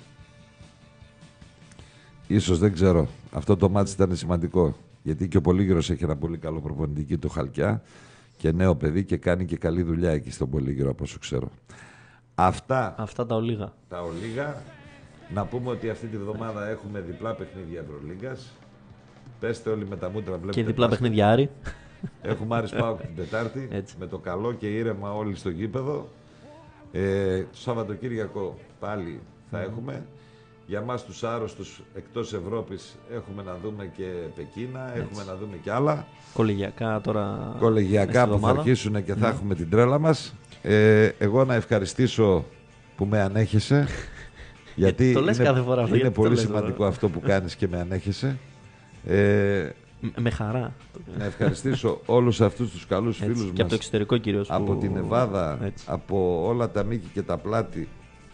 ίσως δεν ξέρω. Αυτό το μάτς ήταν σημαντικό. Γιατί και ο Πολύγυρος έχει ένα πολύ καλό προπονητική, το Χαλκιά, και νέο παιδί και κάνει και καλή δουλειά εκεί στον Πολύγυρο, από όσο ξέρω. Αυτά, Αυτά τα ολίγα. Τα ολίγα. Να πούμε ότι αυτή τη βδομάδα έχουμε διπλά παιχνίδια Ευρωλίγκας. Πέστε όλοι με τα μούτρα, βλέπετε. Και διπλά παιχνίδια Άρη. Έχουμε Άρης ΠΑΟΚ την Τετάρτη. Έτσι. Με το καλό και ήρεμα όλοι στο γήπεδο. Ε, το Σαββατοκύριακο πάλι θα mm. έχουμε. Για μας τους άρρωστους εκτός Ευρώπης έχουμε να δούμε και Πεκίνα, έτσι. Έχουμε να δούμε και άλλα. Κολεγιακά τώρα. Κολεγιακά που θα αρχίσουν και θα mm. έχουμε την τρέλα μας. Ε, εγώ να ευχαριστήσω που με ανέχεσαι. Γιατί το λες είναι, κάθε φορά αυτό, είναι πολύ λες, σημαντικό τώρα. Αυτό που κάνεις και με ανέχεσαι. Ε, με χαρά. Να ευχαριστήσω όλους αυτούς τους καλούς έτσι, φίλους και μας. από το εξωτερικό κυρίως. Από που... την Εβάδα, έτσι. από όλα τα μήκη και τα πλάτη.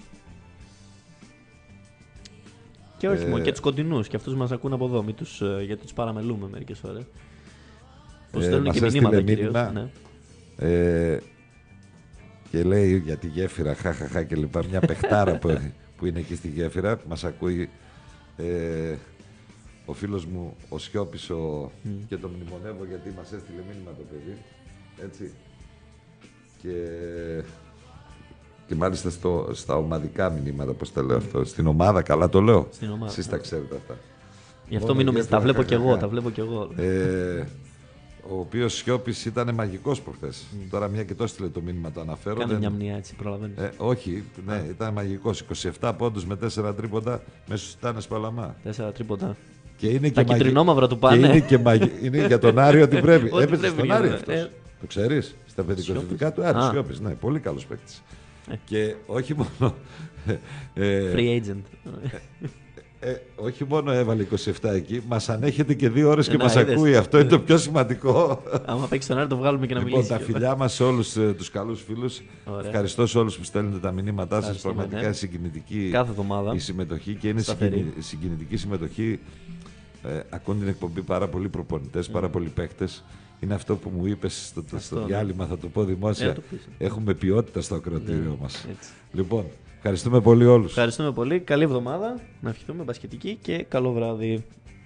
Και όχι ε... μόνο, και τους κοντινούς. Και αυτούς μας ακούν από εδώ, τους, γιατί τους παραμελούμε μερικές φορές. Που ε, στέλνουν και μηνύματα κυρίως. Ναι. Ε, και λέει για τη γέφυρα, χαχαχά και λοιπά, μια παιχτάρα που, που είναι εκεί στη γέφυρα, μας ακούει ε, ο φίλος μου ο Σιώπης ο, mm. και το μνημονεύω γιατί μας έστειλε μήνυμα το παιδί, έτσι, και, και μάλιστα στο, στα ομαδικά μηνύματα, πώς τα λέω αυτό, στην ομάδα, καλά το λέω, εσείς τα ξέρετε αυτά. Γι' αυτό μην νομίζετε, τα βλέπω κι εγώ, τα βλέπω κι εγώ. Ε, ο οποίος Σιώπης ήταν μαγικός προχθές. Mm. Τώρα μια και το έστειλε το μήνυμα, το αναφέρω. Κάνε δεν... μια μνήμα έτσι, προλαβαίνεις. Ε, όχι, ναι, ah. ήταν μαγικός. είκοσι επτά πόντους με τέσσερα τρίποντα μέσα στους Τάνες Παλαμά. τέσσερα τρίποντα. Και είναι τα και κυτρινόμαυρα του πάνε. Και είναι, και μαγι... είναι για τον Άρη ό,τι πρέπει. Έπαιζε στον Άρη αυτός. Ε... Το ξέρεις, στα παιδικοθετικά του Άρη. Σιώπης, ναι, πολύ καλός παίκτης. Ε. Και όχι μόνο... Free agent. Ε, όχι μόνο έβαλε είκοσι επτά εκεί, μας ανέχεται και δύο ώρες και να, μας είδες. Ακούει. Αυτό είναι το πιο σημαντικό. Άμα παίξει τον Άρη, το βγάλουμε και να λοιπόν, μιλήσει. Τα φιλιά μας σε όλους uh, τους καλούς φίλους. Ωραία. Ευχαριστώ σε όλους που στέλνετε τα μηνύματά σας. Πραγματικά ναι. συγκινητική κάθε εβδομάδα η συμμετοχή και είναι συγκινη... συγκινητική συμμετοχή. Ε, ακούν την εκπομπή πάρα πολλοί προπονητές, mm. πάρα πολλοί παίκτες. Είναι αυτό που μου είπες στο, αυτό, στο διάλειμμα, θα το πω δημόσια. Ε, Έχουμε ποιότητα στο ακροατήριο yeah. μας. Έτσι. Λοιπόν, ευχαριστούμε πολύ όλους. Ευχαριστούμε πολύ. Καλή εβδομάδα. Να ευχηθούμε μπασκετική και καλό βράδυ.